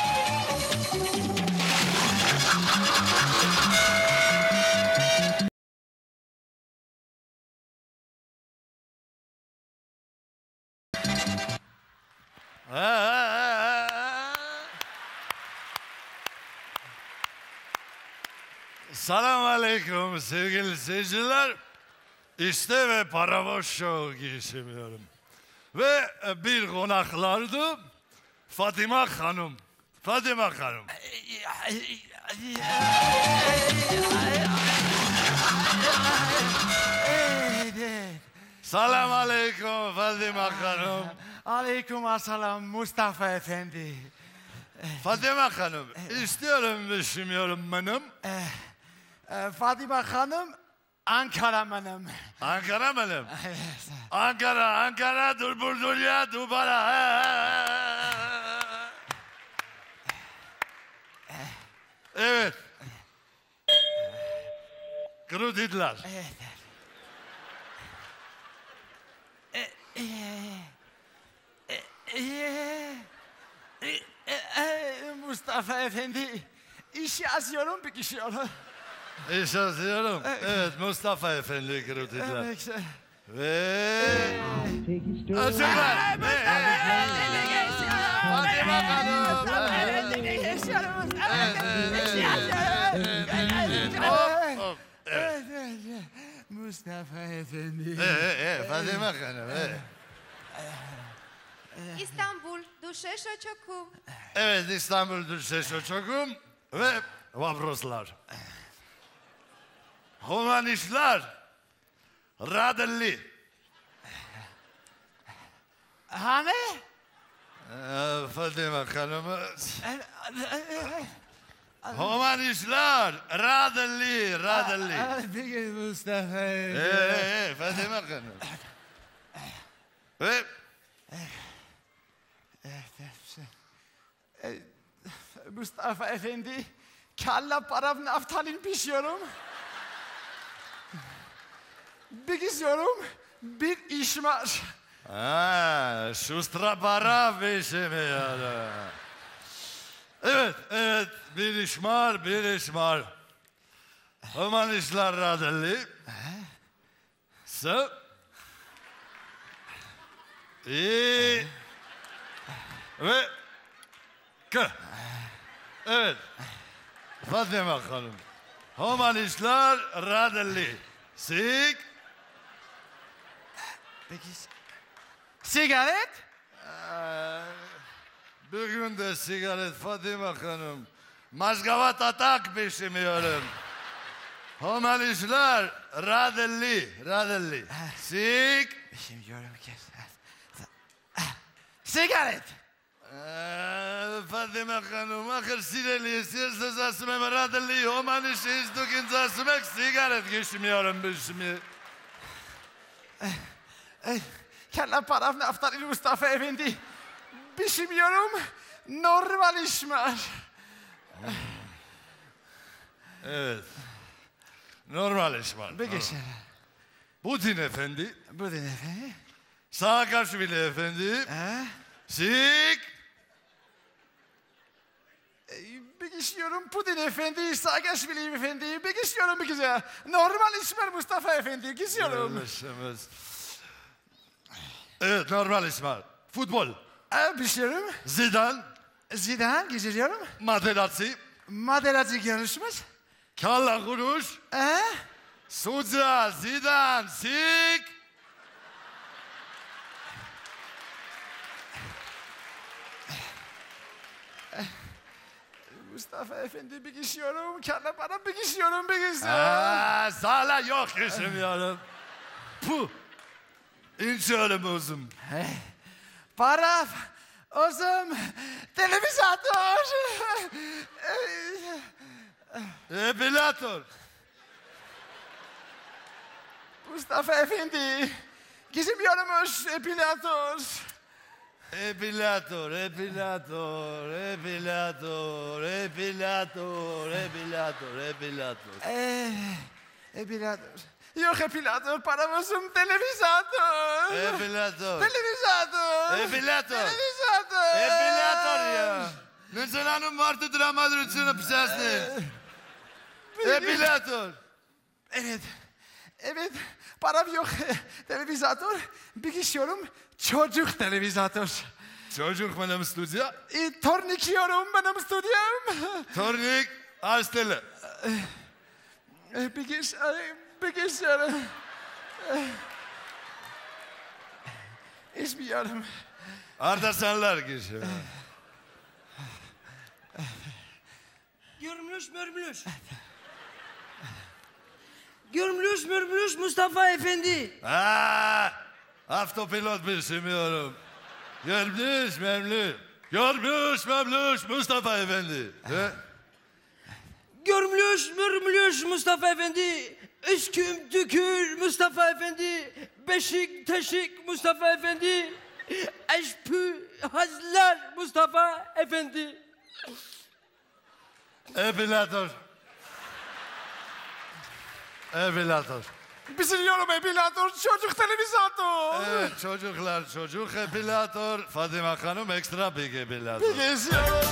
Selam aleyküm sevgili seyirciler. İşte ve Paravoş Show girişimiyorum. Ve bir konaklardı Fatima Hanım. Fatima Hanım. Selam aleyküm Fatima Hanım. Aleyküm assalam Mustafa Efendi. Fatima Hanım, istiyorum düşünüyorum benim. Fatima Hanım, Ankara benim. Ankara benim. Ankara, Ankara, dur dur ya, dur bana. Evet. Kruditler. Mustafa Efendi, iş yazıyorum bir kişi onu. İş yazıyorum. Evet, Mustafa Efendi kruditler. Evet. Ve... Açıklar. Fatima Hanım. Evet, Mustafa Efendi. Evet, Fatima Hanım. İstanbul, Düşeşe Çokum. Evet, İstanbul Düşeşe Çokum ve Vabroslar. Humanistler, Radelli. Hani? Ee, Fatima Hanım'ız. Humanistler, Radelli, Radelli. Peki Mustafa. Ee, Fatima Hanım. Ve... Mustafa Efendi, kalla param naftalin pişiyorum. Bir gidiyorum, bir iş var. Haa, şustra para pişmiyor. Evet, evet, bir iş var, bir iş var. Humanistler Radelli. So. İyi. Ve K. Evet. Fatima Hanım. Humanistler Radelli. Sik. Peki. Sigaret? Ee, bugün de sigaret Fatima Hanım. Mazgavat atak pişirmiyorum. Humanistler Radelli. Radelli. Sik. Pişirmiyorum ki. Sigaret. Ee, Fatima Hanım, akır sireli, sirsız asmem Radelli. Humanist dukin zasmek sigaret geçmiyorum pişirmiyorum. Kalla param naftalin Mustafa Efendi. Pişirmiyorum. Normal iş var. Evet. Normal İsmail. Bekleşe. Putin efendi. Putin efendi. Saakashvili efendi. He? Sik. Bekleşiyorum Putin efendi, Saakashvili efendi. Bekleşiyorum bir güzel. Normal İsmail Mustafa efendi. Geziyorum. Evet, evet normal İsmail. Futbol. Bekleşiyorum. Zidane. Zidane geziyorum. Materazzi. Materazzi görüşmüş. Kalla kuruş. He? Suca, Zidane, Sik. Mustafa efendi bekleşiyorum. Kendi bana bekleşiyorum, bekleşiyorum. Aa, sağla yok geçemiyorum. Puh. İnşallah uzun. Para, uzun, televizatör. Epilatör. Mustafa efendi. Gezemiyormuş epilatör. Epilatör, epilatör, epilatör, epilatör, epilatör, epilatör. Eee, epilatör. Yok epilatör, paramızın televizatör. Epilatör. Televizatör. Epilatör. Televizatör. Epilatör ya. Nezalanın vardı dramadürüsünü pısasını. Epilatör. Evet. Evet. Param yok. Televizatör. Bilgisayarım çocuk televizatör. Çocuk benim stüdyo. E, tornik yiyorum benim stüdyom. Tornik hastele. E, bilgisayar. Bilgisayar. İsmiyorum. Ardasanlar kişi. Görmüş mürmüş. Görmüş mürmüş Mustafa efendi. Aa, автопilot bilmiyorum. Görmüş memnun. Görmüş memnun Mustafa efendi. He? Görmüş mürmüş Mustafa efendi. Üsküm tükür Mustafa efendi. Beşik teşik Mustafa efendi. Eşpü hazlar Mustafa efendi. Epilatör. Epilatör. Biliyorum epilatör çocuk televizatör. Evet çocuklar çocuk epilatör. Fadime Hanım ekstra big epilatör. Bilgisayar.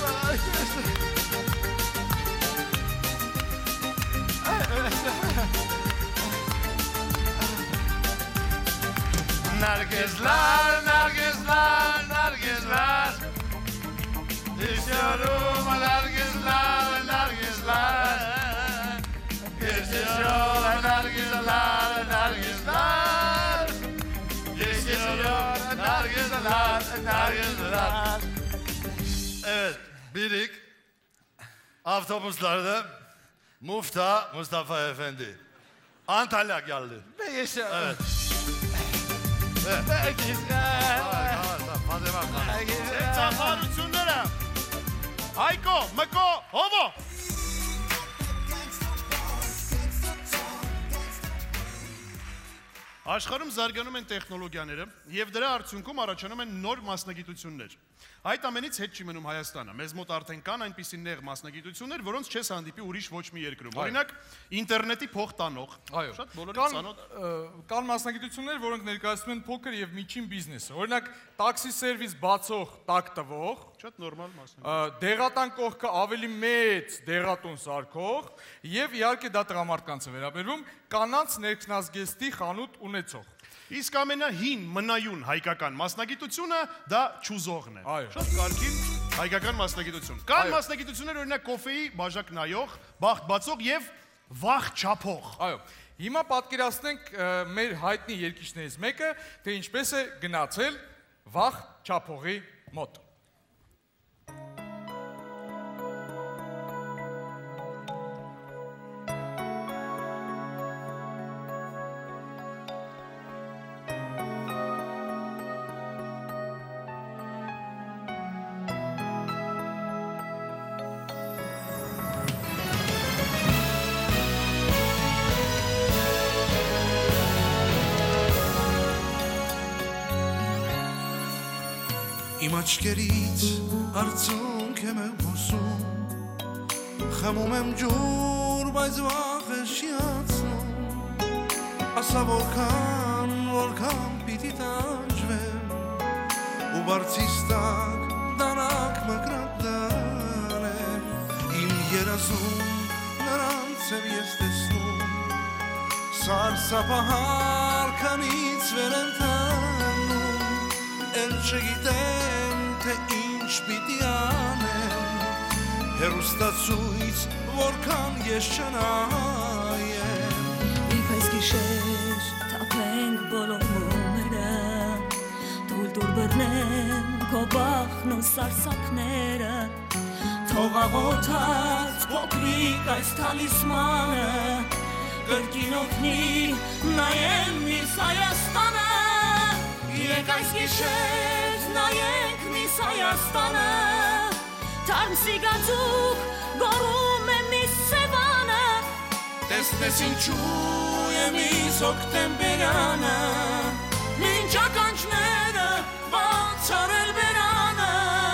Nergisler, nergisler, nergisler. İstiyorum nergisler, nergisler. İstiyorum nergisler, nergisler. İstiyorum nergisler, nergisler. Evet, birik. Avtobuslarda Mufta Mustafa Efendi. Antalya geldi. Bilgisayar. Evet. Bilgisayar. Ծափարությունները Հայկո, Մկո, Հովո Աշխարհում զարգանում են տեխնոլոգիաները եւ դրա արդյունքում առաջանում են նոր մասնագիտություններ։ Այդ ամենից հետ չի մնում Հայաստանը։ Մեզ մոտ արդեն կան այնպիսի նեղ մասնագիտություններ, որոնց չես հանդիպի ուրիշ ոչ մի երկրում։ Օրինակ, ինտերնետի փող տանող։ Շատ բոլորը ծանոթ կան մասնագիտություններ, որոնք ներկայացնում են փոքր եւ միջին բիզնեսը։ Օրինակ, տաքսի սերվիս բացող, տակ տվող, շատ նորմալ մասնագիտություն։ Դեղատան կողքը ավելի մեծ դեղատուն սարքող եւ իհարկե դա տղամարդկանց է վերաբերվում, կանանց ներքնազգեստի խանութ ունեցող։ Իսկ ամենահին մնայուն հայկական մասնագիտությունը դա ճուզողն է։ Շատ կարգին հայկական մասնագիտություն։ Կան մասնագիտություններ օրինակ կոֆեի բաժակ նայող, բախտ բացող եւ վախ չափող։ Այո։ Հիմա պատկերացնենք մեր հայտնի երկիշներից մեկը, թե ինչպես է գնացել վախ չափողի մոտ։ Իմ աչքերից արցունք եմ հոսում Խմում եմ ջուր բայց վախ է շիացնում ասա որքան որքան պիտի տանջվեմ ու բարձիս տակ դանակ մկրատ դանեմ իմ երազում նրանց եմ ես տեսնում սարսափահար քանից վեր եմ տանում էլ չգիտեմ թե ինչ պիտի անեմ հեռուստացույց որքան ես չնայեմ Իք այս գիշեր թափենք բոլոր մոմերը Դուլ դուլ բռնեմ քո բախն ու սարսափները Թող աղոթած փոքրիկ այս թալիսմանը Կրկին օգնի նայեմ միս Հայաստանը Եկ այս գիշեր նայենք միս Հայաստանը Թարմ սիգացուկ գորում է միս Սևանը Տեսնես ինչու է միս հոկտեմբերանը Մինչ ականջները բացարել բերանը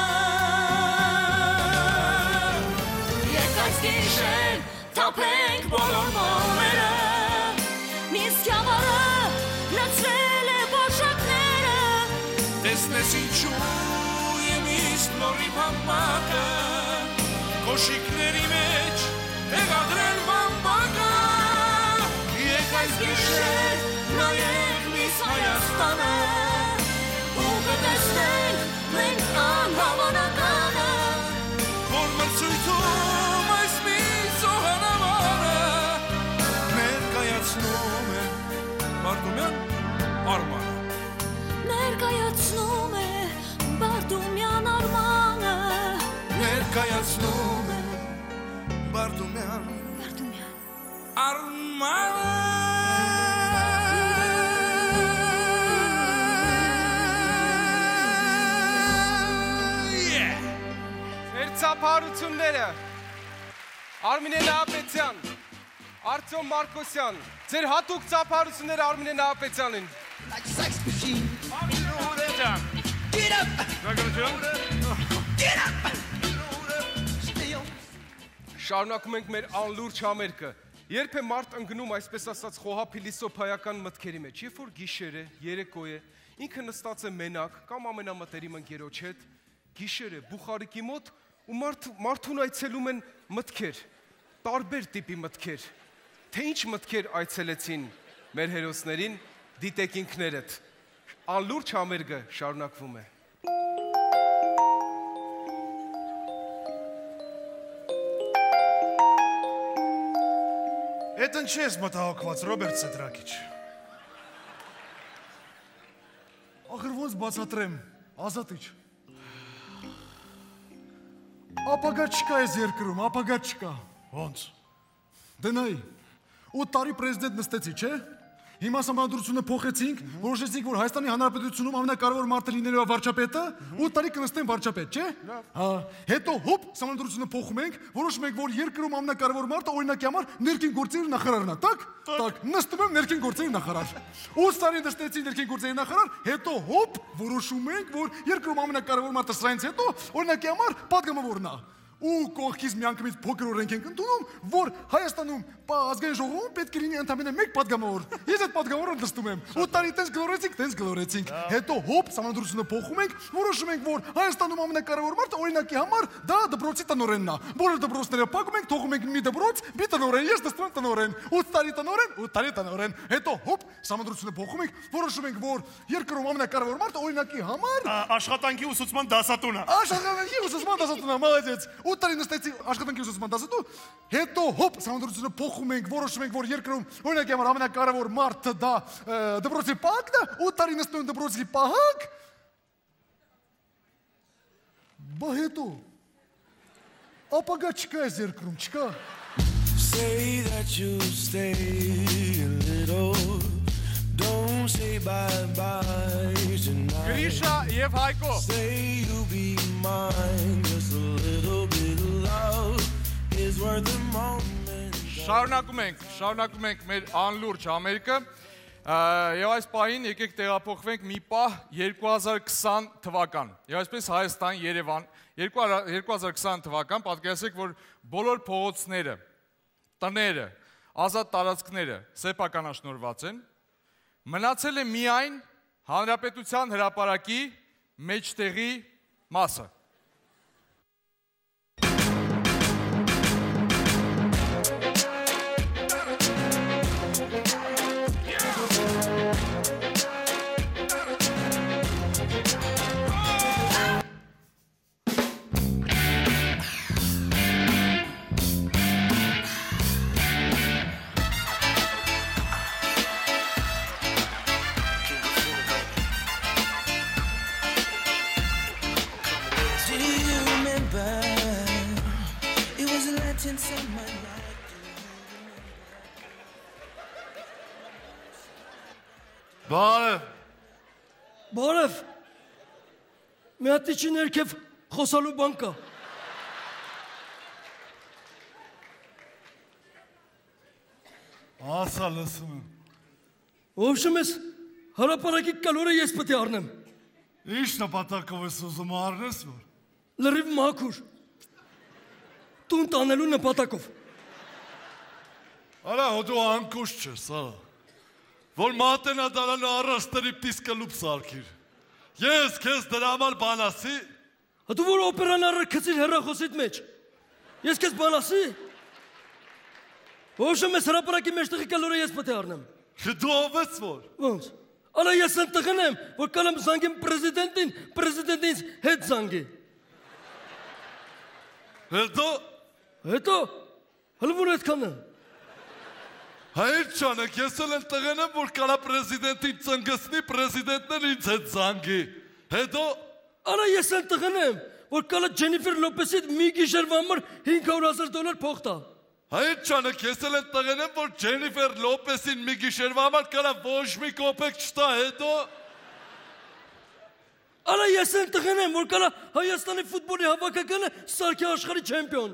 Եկ այս գիշեր թափենք բոլոր մոմերը Միս կյավարը լծրել է բոշակները Տեսնես ինչու եմ իսկ նորի բամբակը Կոշիկների մեջ հեղադրել բամբակը Եկ այս գիշեր նայենք միս Հայաստանը Ու կտեսնենք մենք անհավանականը Որ մրցույթում այս միս օհանավանը Ներկայացնում է Բարդումյան Արմանը Ներկայացնում է Բարդումյան Արմանը Ներկայացնում է Բարդումյան Արմանը Ծափարությունները Արմինե Նահապետյան, Արտյոմ Մարկոսյան, ձեր հատուկ ծափարությունները Արմինե Նահապետյանին։ Get up! Շարունակում ենք մեր անլուրջ համերգը։ Երբ է մարդ ընկնում այսպես ասած խոհափիլիսոփայական մտքերի մեջ, երբ որ գիշեր է, երեկո է, ինքը նստած է մենակ կամ ամենամտերիմ ընկերոջ հետ, գիշեր է Բուխարիկի մոտ ու մարդուն այցելում են մտքեր, տարբեր տիպի մտքեր, թե ինչ մտքեր այցելեցին մեր հերոսներին, դիտեք ինքներդ, անլուրջ համերգը շարունակվում է։ Էդ ընչ ես մտահոգված, Ռոբերտ Սեդրակիչ։ Ախր ոնց բացատրեմ, Ազատիչ։ Ապագա չկա այս երկրում, ապագա չկա։ Ոնց։ Դնայի, ութ տարի պրեզիդենտ նստեցի, չէ՞։ Հիմա սահմանադրությունը փոխեցինք, որոշեցինք, որ Հայաստանի Հանրապետությունում ամենակարևոր մարդը լինելու է վարչապետը, ութ տարի կնստեն վարչապետ, չէ՞։ Հա, հետո հոպ, սահմանադրությունը փոխում ենք, որոշում ենք, որ երկրում ամենակարևոր մարդը օրինակի համար ներքին գործերի նախարարն է, տակ, տակ, նստում եմ ներքին գործերի նախարար։ ութ տարի նստեցի ներքին գործերի նախարար, հետո հոպ, որոշում ենք, որ երկրում ամենակարևոր մարդը սրանից հետո օրինակի համար падգամավորն է։ Ու կողքից միանգամից փոքր օրենք ենք ընդունում, որ Հայաստանում ազգային ժողովում պետք է լինի ընդամենը մեկ падգամավոր։ Ես այդ падգամավորը նստում եմ։ ութ տարի տենց գլորեցինք, տենց գլորեցինք։ Հետո հոպ, սահմանադրությունը փոխում ենք, որոշում ենք, որ Հայաստանում ամենակարևոր մարդը օրինակի համար դա դպրոցի տնօրենն է։ Բոլոր դպրոցները փակում ենք, թողում ենք մի դպրոց, մի տնօրեն, ես նստում եմ տնօրեն։ ութ տարի տնօրեն, ութ տարի տնօրեն։ Հետո հոպ, սահմանադրությունը փոխում ենք, որոշում ենք, որ երկրում ամենակարևոր մարդը օրինակի համար աշխատանքի ուսուցման դասատունը։ Աշխատանքի ուսուցման դասատունը, մալադեց։ ութ տարի նստեցի աշխատանքի ուսուցման դասատու, հետո հոպ, սահմանադրությունը փոխում ենք, որոշում ենք, որ երկրում օրինակի համար ամենակարևոր մարդը դա դպրոցի պահակն է, ութ տարի նստում են դպրոցի պահակ։ Բա հետո ապագա չկա այս երկրում, չկա։ Say that you stay a little Don't say bye-bye tonight Գրիշա և Հայկո Say you'll be mine Just a little bit of love Is worth a moment Շարունակում ենք, շարունակում ենք մեր անլուրջ համերգը Եվ այս պահին եկեք տեղափոխվենք մի պահ երկու հազար քսան թվական Եվ այսպես Հայաստան, Երևան երկու հազար քսան թվական պատկերացրեք, որ բոլոր փողոցները տները, ազատ տարածքները սեփականաշնորհված են, մնացել է միայն Հանրապետության հրապարակի մեջտեղի մասը։ Բարև։ Բարև։ Մի հատ իջի ներքև խոսալու բան կա։ Ասա լսում եմ։ Ոբշեմ ես հրապարակի կալորը ես պետք է առնեմ։ Ինչ նպատակով ես ուզում առնես, որ։ Լրիվ մաքուր։ Տուն տանելու նպատակով։ Արա հոդու անկուշ չես, արա։ Որ մատենա դարանը առաստերի պտիսկը լուպ սարքիր։ Ես կեզ դրա համար բան ասի։ Դու որ օպերան առրկցիր հեռախոսիդ մեջ։ Ես կեզ բան ասի։ Ոբշեմ ես հրապարակի մեջտեղի կալորը ես պետք է առնեմ։ Դու ով ես որ։ Ոնց։ Արա ես ընտղն եմ, որ կալեմ զանգեմ պրեզիդենտին, պրեզիդենտինց հետ զանգի։ Հետո։ Հետո։ Հլվոր այդքանը։ Հայր չանեք, ես էլ ընտղն եմ, որ կարա պրեզիդենտին ծնգսնի, պրեզիդենտն էլ ինձ հետ զանգի։ Հետո։ Արա ես ընտղն եմ, որ կալա Ջենիֆեր Լոպեսիդ մի գիշերվա համար հինգ հարյուր հազար դոլար փող տա։ Հայր չանեք, ես էլ ընտղն եմ, որ Ջենիֆեր Լոպեսին մի գիշերվա համար կարա ոչ մի կոպեկ չտա, հետո։ Արա ես ընտղն եմ, որ կալա Հայաստանի ֆուտբոլի հավաքականը սարքի աշխարհի չեմպիոն։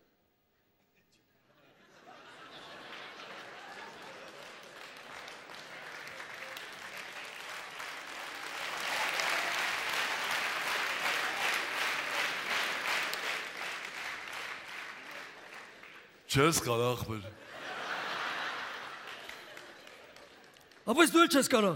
Չես կարա ախպեր։ Ապա ես դու էլ չես կարա։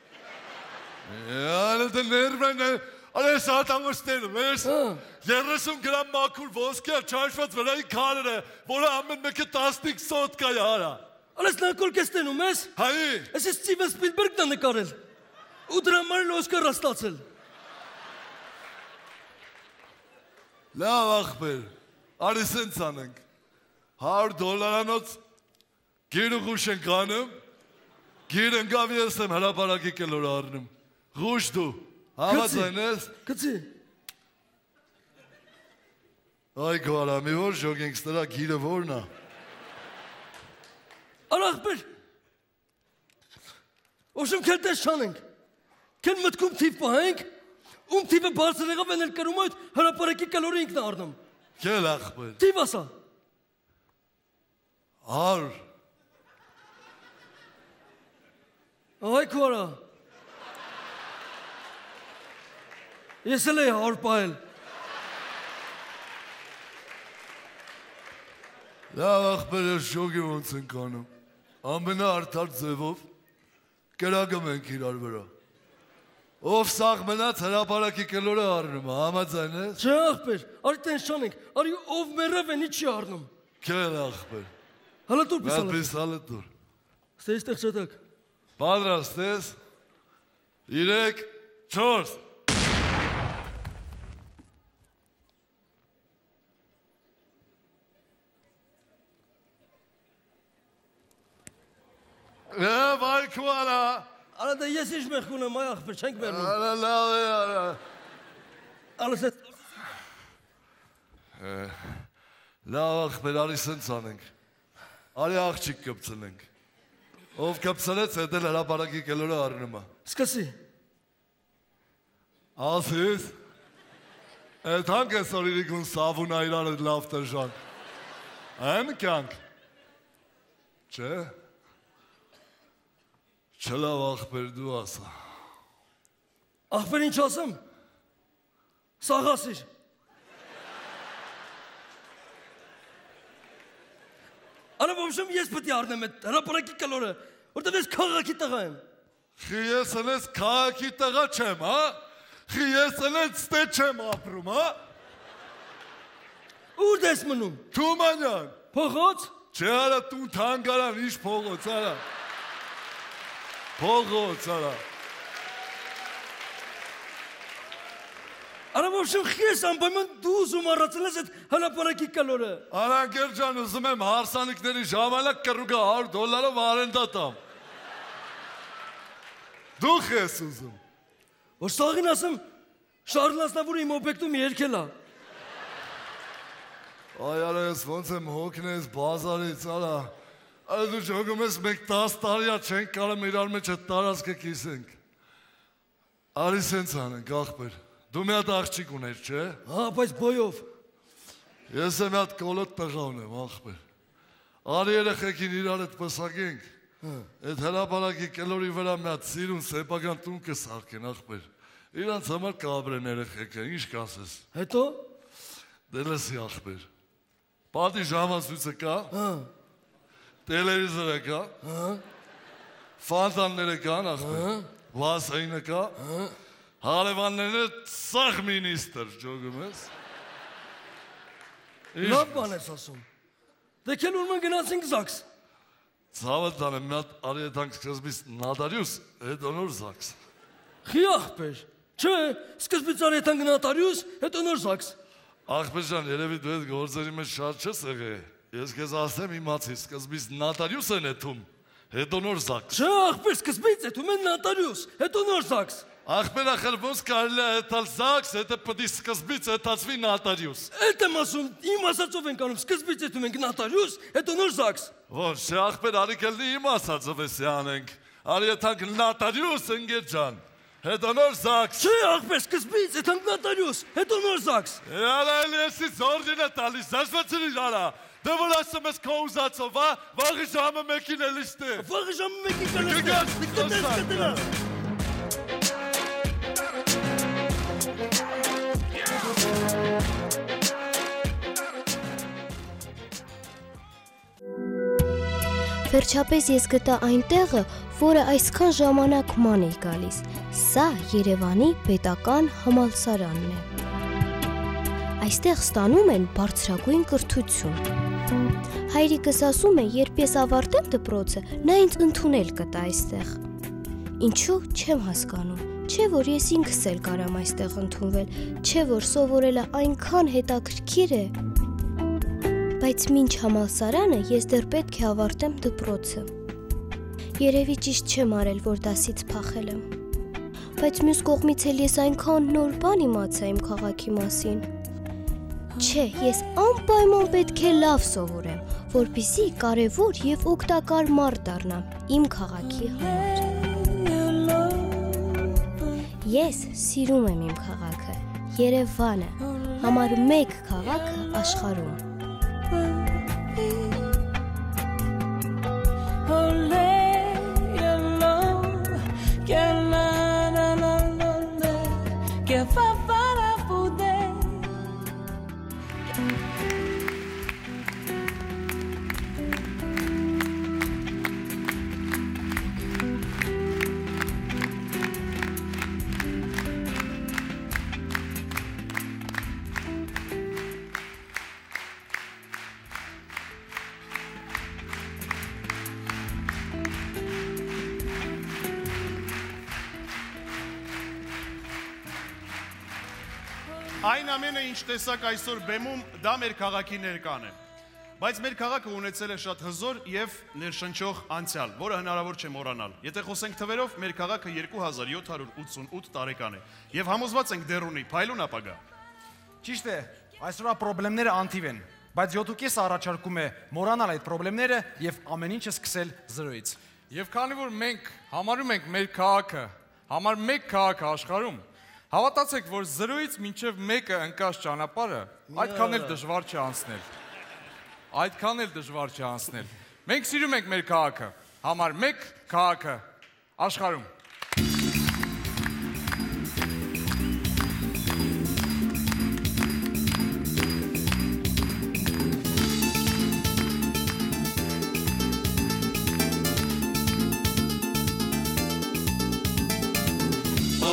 Ալը դե ներվեն է, ալը ես ատանգոստերում, ես երեսում գրամ մաքուր ոսկյա չաշված վրայի կարր է, որը ամեն մեկը տասնիկ սոտ կա յարա։ Ալը ես նարկոլ կես տենում ես։ Հայի։ Ես ես Ստիվեն Սպիլբերգն է նկարել։ Ու դրա համար էլ Օսկար ստացել։ Լավ ախպեր, արի սենց անենք։ Հարյուր դոլարանոց գիրը խուշ ենք անում, գիր ընկավ ես եմ հրապարակի կլոր առնում, խուշ դու, համաձայն ես։ Կծի։ Այ գոարա, մի որ ժոգենք ստրա գիրը որն է։ Արախբեր, ոշում կել տես չանենք, կել մտքում թիվ պահենք, ում թիվը բարձր եղավ են էլ կրում այդ հրապարակի կլորը ինքն է առնում։ Կել ախպեր։ Թիվ ասա։ Հարյուր։ Այ քորա։ Ես էլ էի հարյուր պահել։ Լավ ախպեր ես ժոգի ոնց ենք անում, ամենա արդար ձևով կրագում ենք իրար վրա։ Ով սաղ մնաց հրապարակի կլորը առնում, համաձայն ես։ Չէ ախպեր, արի տենց չանենք, արի ով մերավ են իչի առնում։ Կել ախպեր։ Հալա դուր պիսալը։ Մատ պիսալը դուր։ Ստեյս տեղ չետակ։ Պատրաստ ես։ Իրեք, չորս։ Վայ քուարա։ Արա դա ես ինչ մեղք ունեմ, այ ախպեր, չենք մերնում։ Արա լավ է, արա։ Ալս էս։ Լավ ախպեր, արի սենց անենք։ Արի աղջիկ կպցնենք։ Ով կպցնեց, հետ էլ հրապարակի կելորը առնում է։ Սկսի։ Ասիս, այդ հանք ես որ իրիկուն սավուն այրար այդ լավ տժան։ Են կյանք։ Չէ։ Չլավ ախպեր դու ասա։ Ախպեր ինչ ասեմ։ Սաղ ասիր։ Արա ոբշեմ ես պետք է առնեմ այդ հրապարակի կլորը, որտեղ ես քաղաքի տղա եմ։ Խի ես ելես քաղաքի տղա չեմ, հա։ Խի ես ելես ստե չեմ ապրում, հա։ Ուր ես մնում։ Թումանյան։ Փողոց։ Չէ, արա տուն թանգարան, ինչ փողոց, արա։ Փողոց, արա։ Արա ոբշեմ խես անպայման դու ուզում առածել ես այդ հրապարակի կլորը։ Արա ընկեր ջան, ուզում եմ հարսանիքների ժամանակ կռուգա հարյուր դոլարով արենդա տամ։ Դուք ես ուզում։ Որ սաղին ասեմ, Շարլ Ազնավուրը իմ օբյեկտում երկել է։ Այ արա ես ոնց եմ հոգնես բազարից, արա։ Արա դու ճոգում ես մեկ տաս տարիա չենք կարում իրար մեջ այդ տարածքը կիսենք։ Արի սենց անենք, աղբեր։ Դու մի հատ աղջիկ ուներ, չէ։ Հա, բայց բոյով։ Ես եմ մի հատ կոլոտ տղա ունեմ, աղբեր։ Արի երեխեքին իրար հետ պսակենք։ Այդ հրապարակի կլորի վրա մի հատ սիրուն սեփական տուն կսարքեն, աղբեր։ Իրանց համար կաբրեն երեխեքը, ինչ կասես։ Հետո։ Դե լսի, աղբեր։ Պատի ժամացույցը կա։ Հա։ Տելևիզորը կա։ Հա։ Ֆանտանները կան, աղբեր։ Վասայինը կա։ Հա։ Հարևանները սաղ մինիստր, ջոգում ես։ Լավ բան ես ասում։ Դե քեն ուրմն գնացինք զաքս։ Ցավդ դանեմ, մի հատ արի եթանք սկզբից նադարյուս, հետո նոր զաքս։ Խի աղբեր, չէ, սկզբից արի եթանք նադարյուս, հետո նոր զաքս։ Աղբեր ջան, երևի դու այդ գործերի մեջ շատ չես եղել։ Ես քեզ ասեմ իմացի, սկզբից նոտարիուս են եթում, հետո նոր զաքս։ Չէ, աղբեր, սկզբից եթում են նոտարիուս, հետո նոր զաքս։ Աղբեր ախր ոնց կարելի է հետալ զաքս, հետո պետք է սկզբից հետացվի նոտարիուս։ Էդ եմ ասում, իմ ասածով ենք անում, սկզբից եթում ենք նոտարիուս, հետո նոր զաքս։ Ոչ, չէ, աղբեր, արի կլնի իմ ասածով էսի անենք։ Արի եթանք նոտարիուս ընկեր ջան։ Հետո նոր զաքս։ Չէ, աղբեր, սկզբից եթանք նոտարիուս, հետո նոր զաքս։ Արա էլի էսի զորին է տալիս, զաշվացրին արա։ Դե որ ասում ես քո ուզածով, հա, վաղի ժամը մեկին էլ իստե։ Վաղի ժամը մեկին կլստե։ Կտես կտնա։ Վերջապես ես գտա այն տեղը, որը այսքան ժամանակ ման է գալիս։ Սա Երևանի պետական համալսարանն է։ Այստեղ ստանում են բարձրագույն կրթություն։ Հայրիկս ասում է, երբ ես ավարտեմ դպրոցը, նա ինձ ընդունել կտա այստեղ։ Ինչու չեմ հասկանում, չէ որ ես ինքս էլ կարամ այստեղ ընդունվել, չէ որ սովորելը այնքան հետաքրքիր է։ Բայց մինչ համալսարանը ես դեռ պետք է ավարտեմ դպրոցը։ Երևի ճիշտ չեմ արել, որ դասից փախել եմ։ Բայց մյուս կողմից էլ ես այնքան նոր բան իմացա իմ քաղաքի մասին։ Չէ, ես անպայման պետք է լավ սովորեմ, որպեսզի կարևոր եւ օգտակար մարդ դառնամ իմ քաղաքի համար։ Ես սիրում եմ իմ քաղաքը, Երևանը, համար մեկ քաղաքը աշխարհում։ Այն ամենը, ինչ տեսակ այսօր բեմում, դա մեր քաղաքի ներկան է։ Բայց մեր քաղաքը ունեցել է շատ հզոր եւ ներշնչող անցյալ, որը հնարավոր չէ մոռանալ։ Եթե խոսենք թվերով, մեր քաղաքը երկու հազար յոթ հարյուր ութսունութ տարեկան է եւ համոզված ենք դեռ ունի փայլուն ապագա։ Ճիշտ է, այսօրվա խնդիրները անթիվ են, բայց յոթ ու կես առաջարկում է մոռանալ այդ խնդիրները եւ ամեն ինչը սկսել զրոյից։ Եվ քանի որ մենք համարում ենք մեր քաղաքը համար մեկ քաղաք աշխարհում, հավատացեք, որ զրոյից մինչև մեկը ընկած ճանապարհը այդքան էլ դժվար չի անցնել։ Այդքան էլ դժվար չի անցնել։ Մենք սիրում ենք մեր քաղաքը, համար մեկ քաղաքը աշխարհում։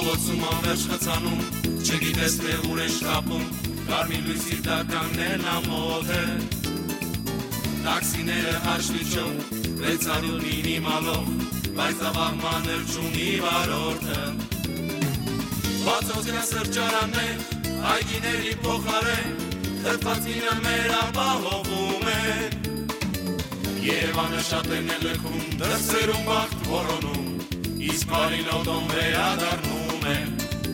Փողոցում անվերջ խցանում, չգիտես թե ուր է շտապում, կարմիր լույսի տականներն ամոթ է։ Տաքսիները հաշվիչով, վեց հարյուր մինիմալով, բայց ավաղման էլ չունի վարորդը։ Բացոց գրասրճարաններ, այգիների փոխարեն, թրծածինը մեր ապահովում է։ Երևանը շատերն է լքում, դրսերում բախտ որոնում, իսկ բարի լոտոն վերադառնում է։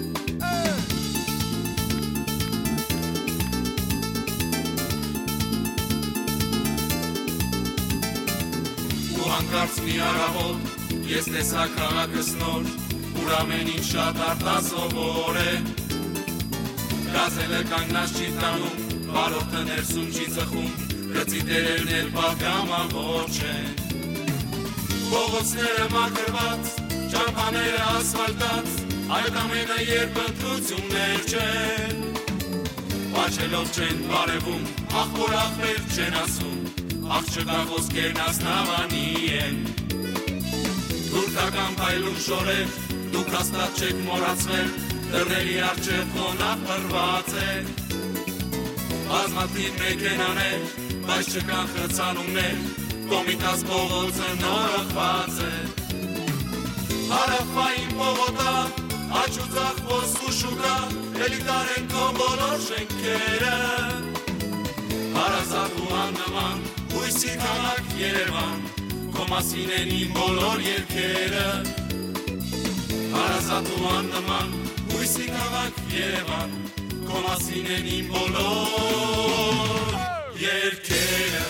Ու հանկարծ մի առավոտ, ես տեսա քաղաքս նոր, ուր ամեն ինչ շատ արտասովոր է։ Գազելը կանգնած չի տանում, վարորդը ներսում չի ծխում, գծի տերերն էլ բաղկամավոր չեն։ Փողոցները մաքրված, ճամփաները ասֆալտած, այդ ամենը երբ ընտրություններ չեն։ Պաչելով չեն բարևում, ախոր ախպեր չեն ասում, աղջկա խոսքերն ասնավանի են։ Թուրքական փայլուն շորեր, դուք հաստատ չեք մոռացվել, դռների առջև խոնավ փռված է։ Բազմաթիվ մեքենաներ, բայց չկան խցանումներ, Կոմիտաս փողոցը նորոգված է։ Հարավային պողոտա, աջ ու ձախ ոսկու շուկա, էլիտար են քո բոլոր շենքերը։ Հարազատ ու աննման, հույսի քաղաք Երևան, քո մասին են իմ բոլոր երգերը։ Հարազատ ու աննման, հույսի քաղաք Երևան, քո մասին են իմ բոլոր երգերը։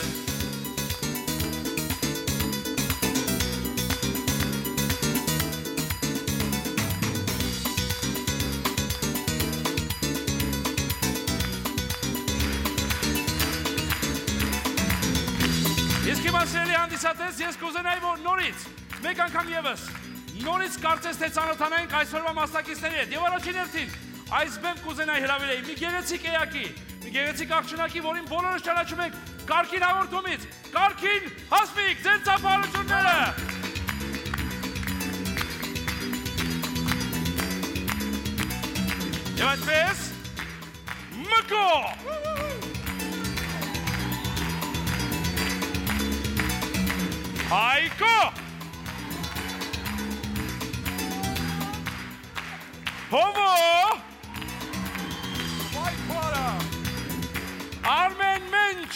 Իսկ հիմա սիրելի հանդիսատես, ես կուզենայի, որ նորից, մեկ անգամ ևս, նորից կարծես թե ծանոթանայինք այսօրվա մասնակիցների հետ եւ առաջին հերթին այս բեմ կուզենայի հրավիրեի մի գեղեցիկ էակի, մի գեղեցիկ աղջնակի, որին բոլորս ճանաչում ենք Կարգին հաղորդումից, Կարգին Հասմիկ, ձեր ծափահարությունները։ Եվ այդպես, մկո։ Հայկո։ Հովո։ Արմեն Մենչ։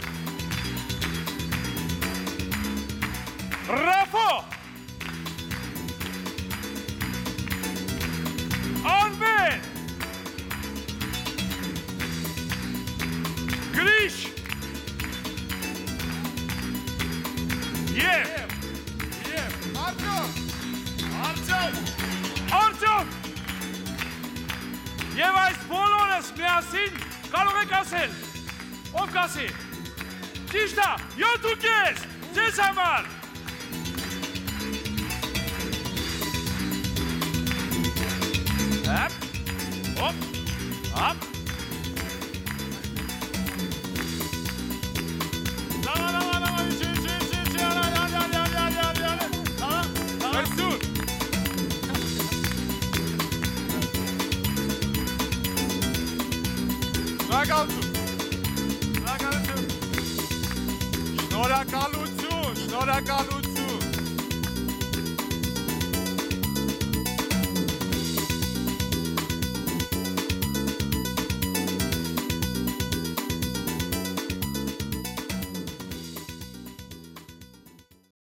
Ռաֆո։ Արմեն։ Գրիշ։ Եվ։ Եվ։ Արտյոմ։ Արտյոմ։ Արտյոմ։ Եվ այս բոլորս միասին կարող եք ասել, ով կասի, ճիշտ է, յոթ ու կես, ձեզ համար։ Հապ, հոպ, հապ։ Լավա, լավա, լավա, իչի, իչի, իչի, իչի, արա, արա, արա, արա, արա, արա, լավա, լավա։ Այսուր։ Շնորհակալություն, շնորհակալություն, շնորհակալություն։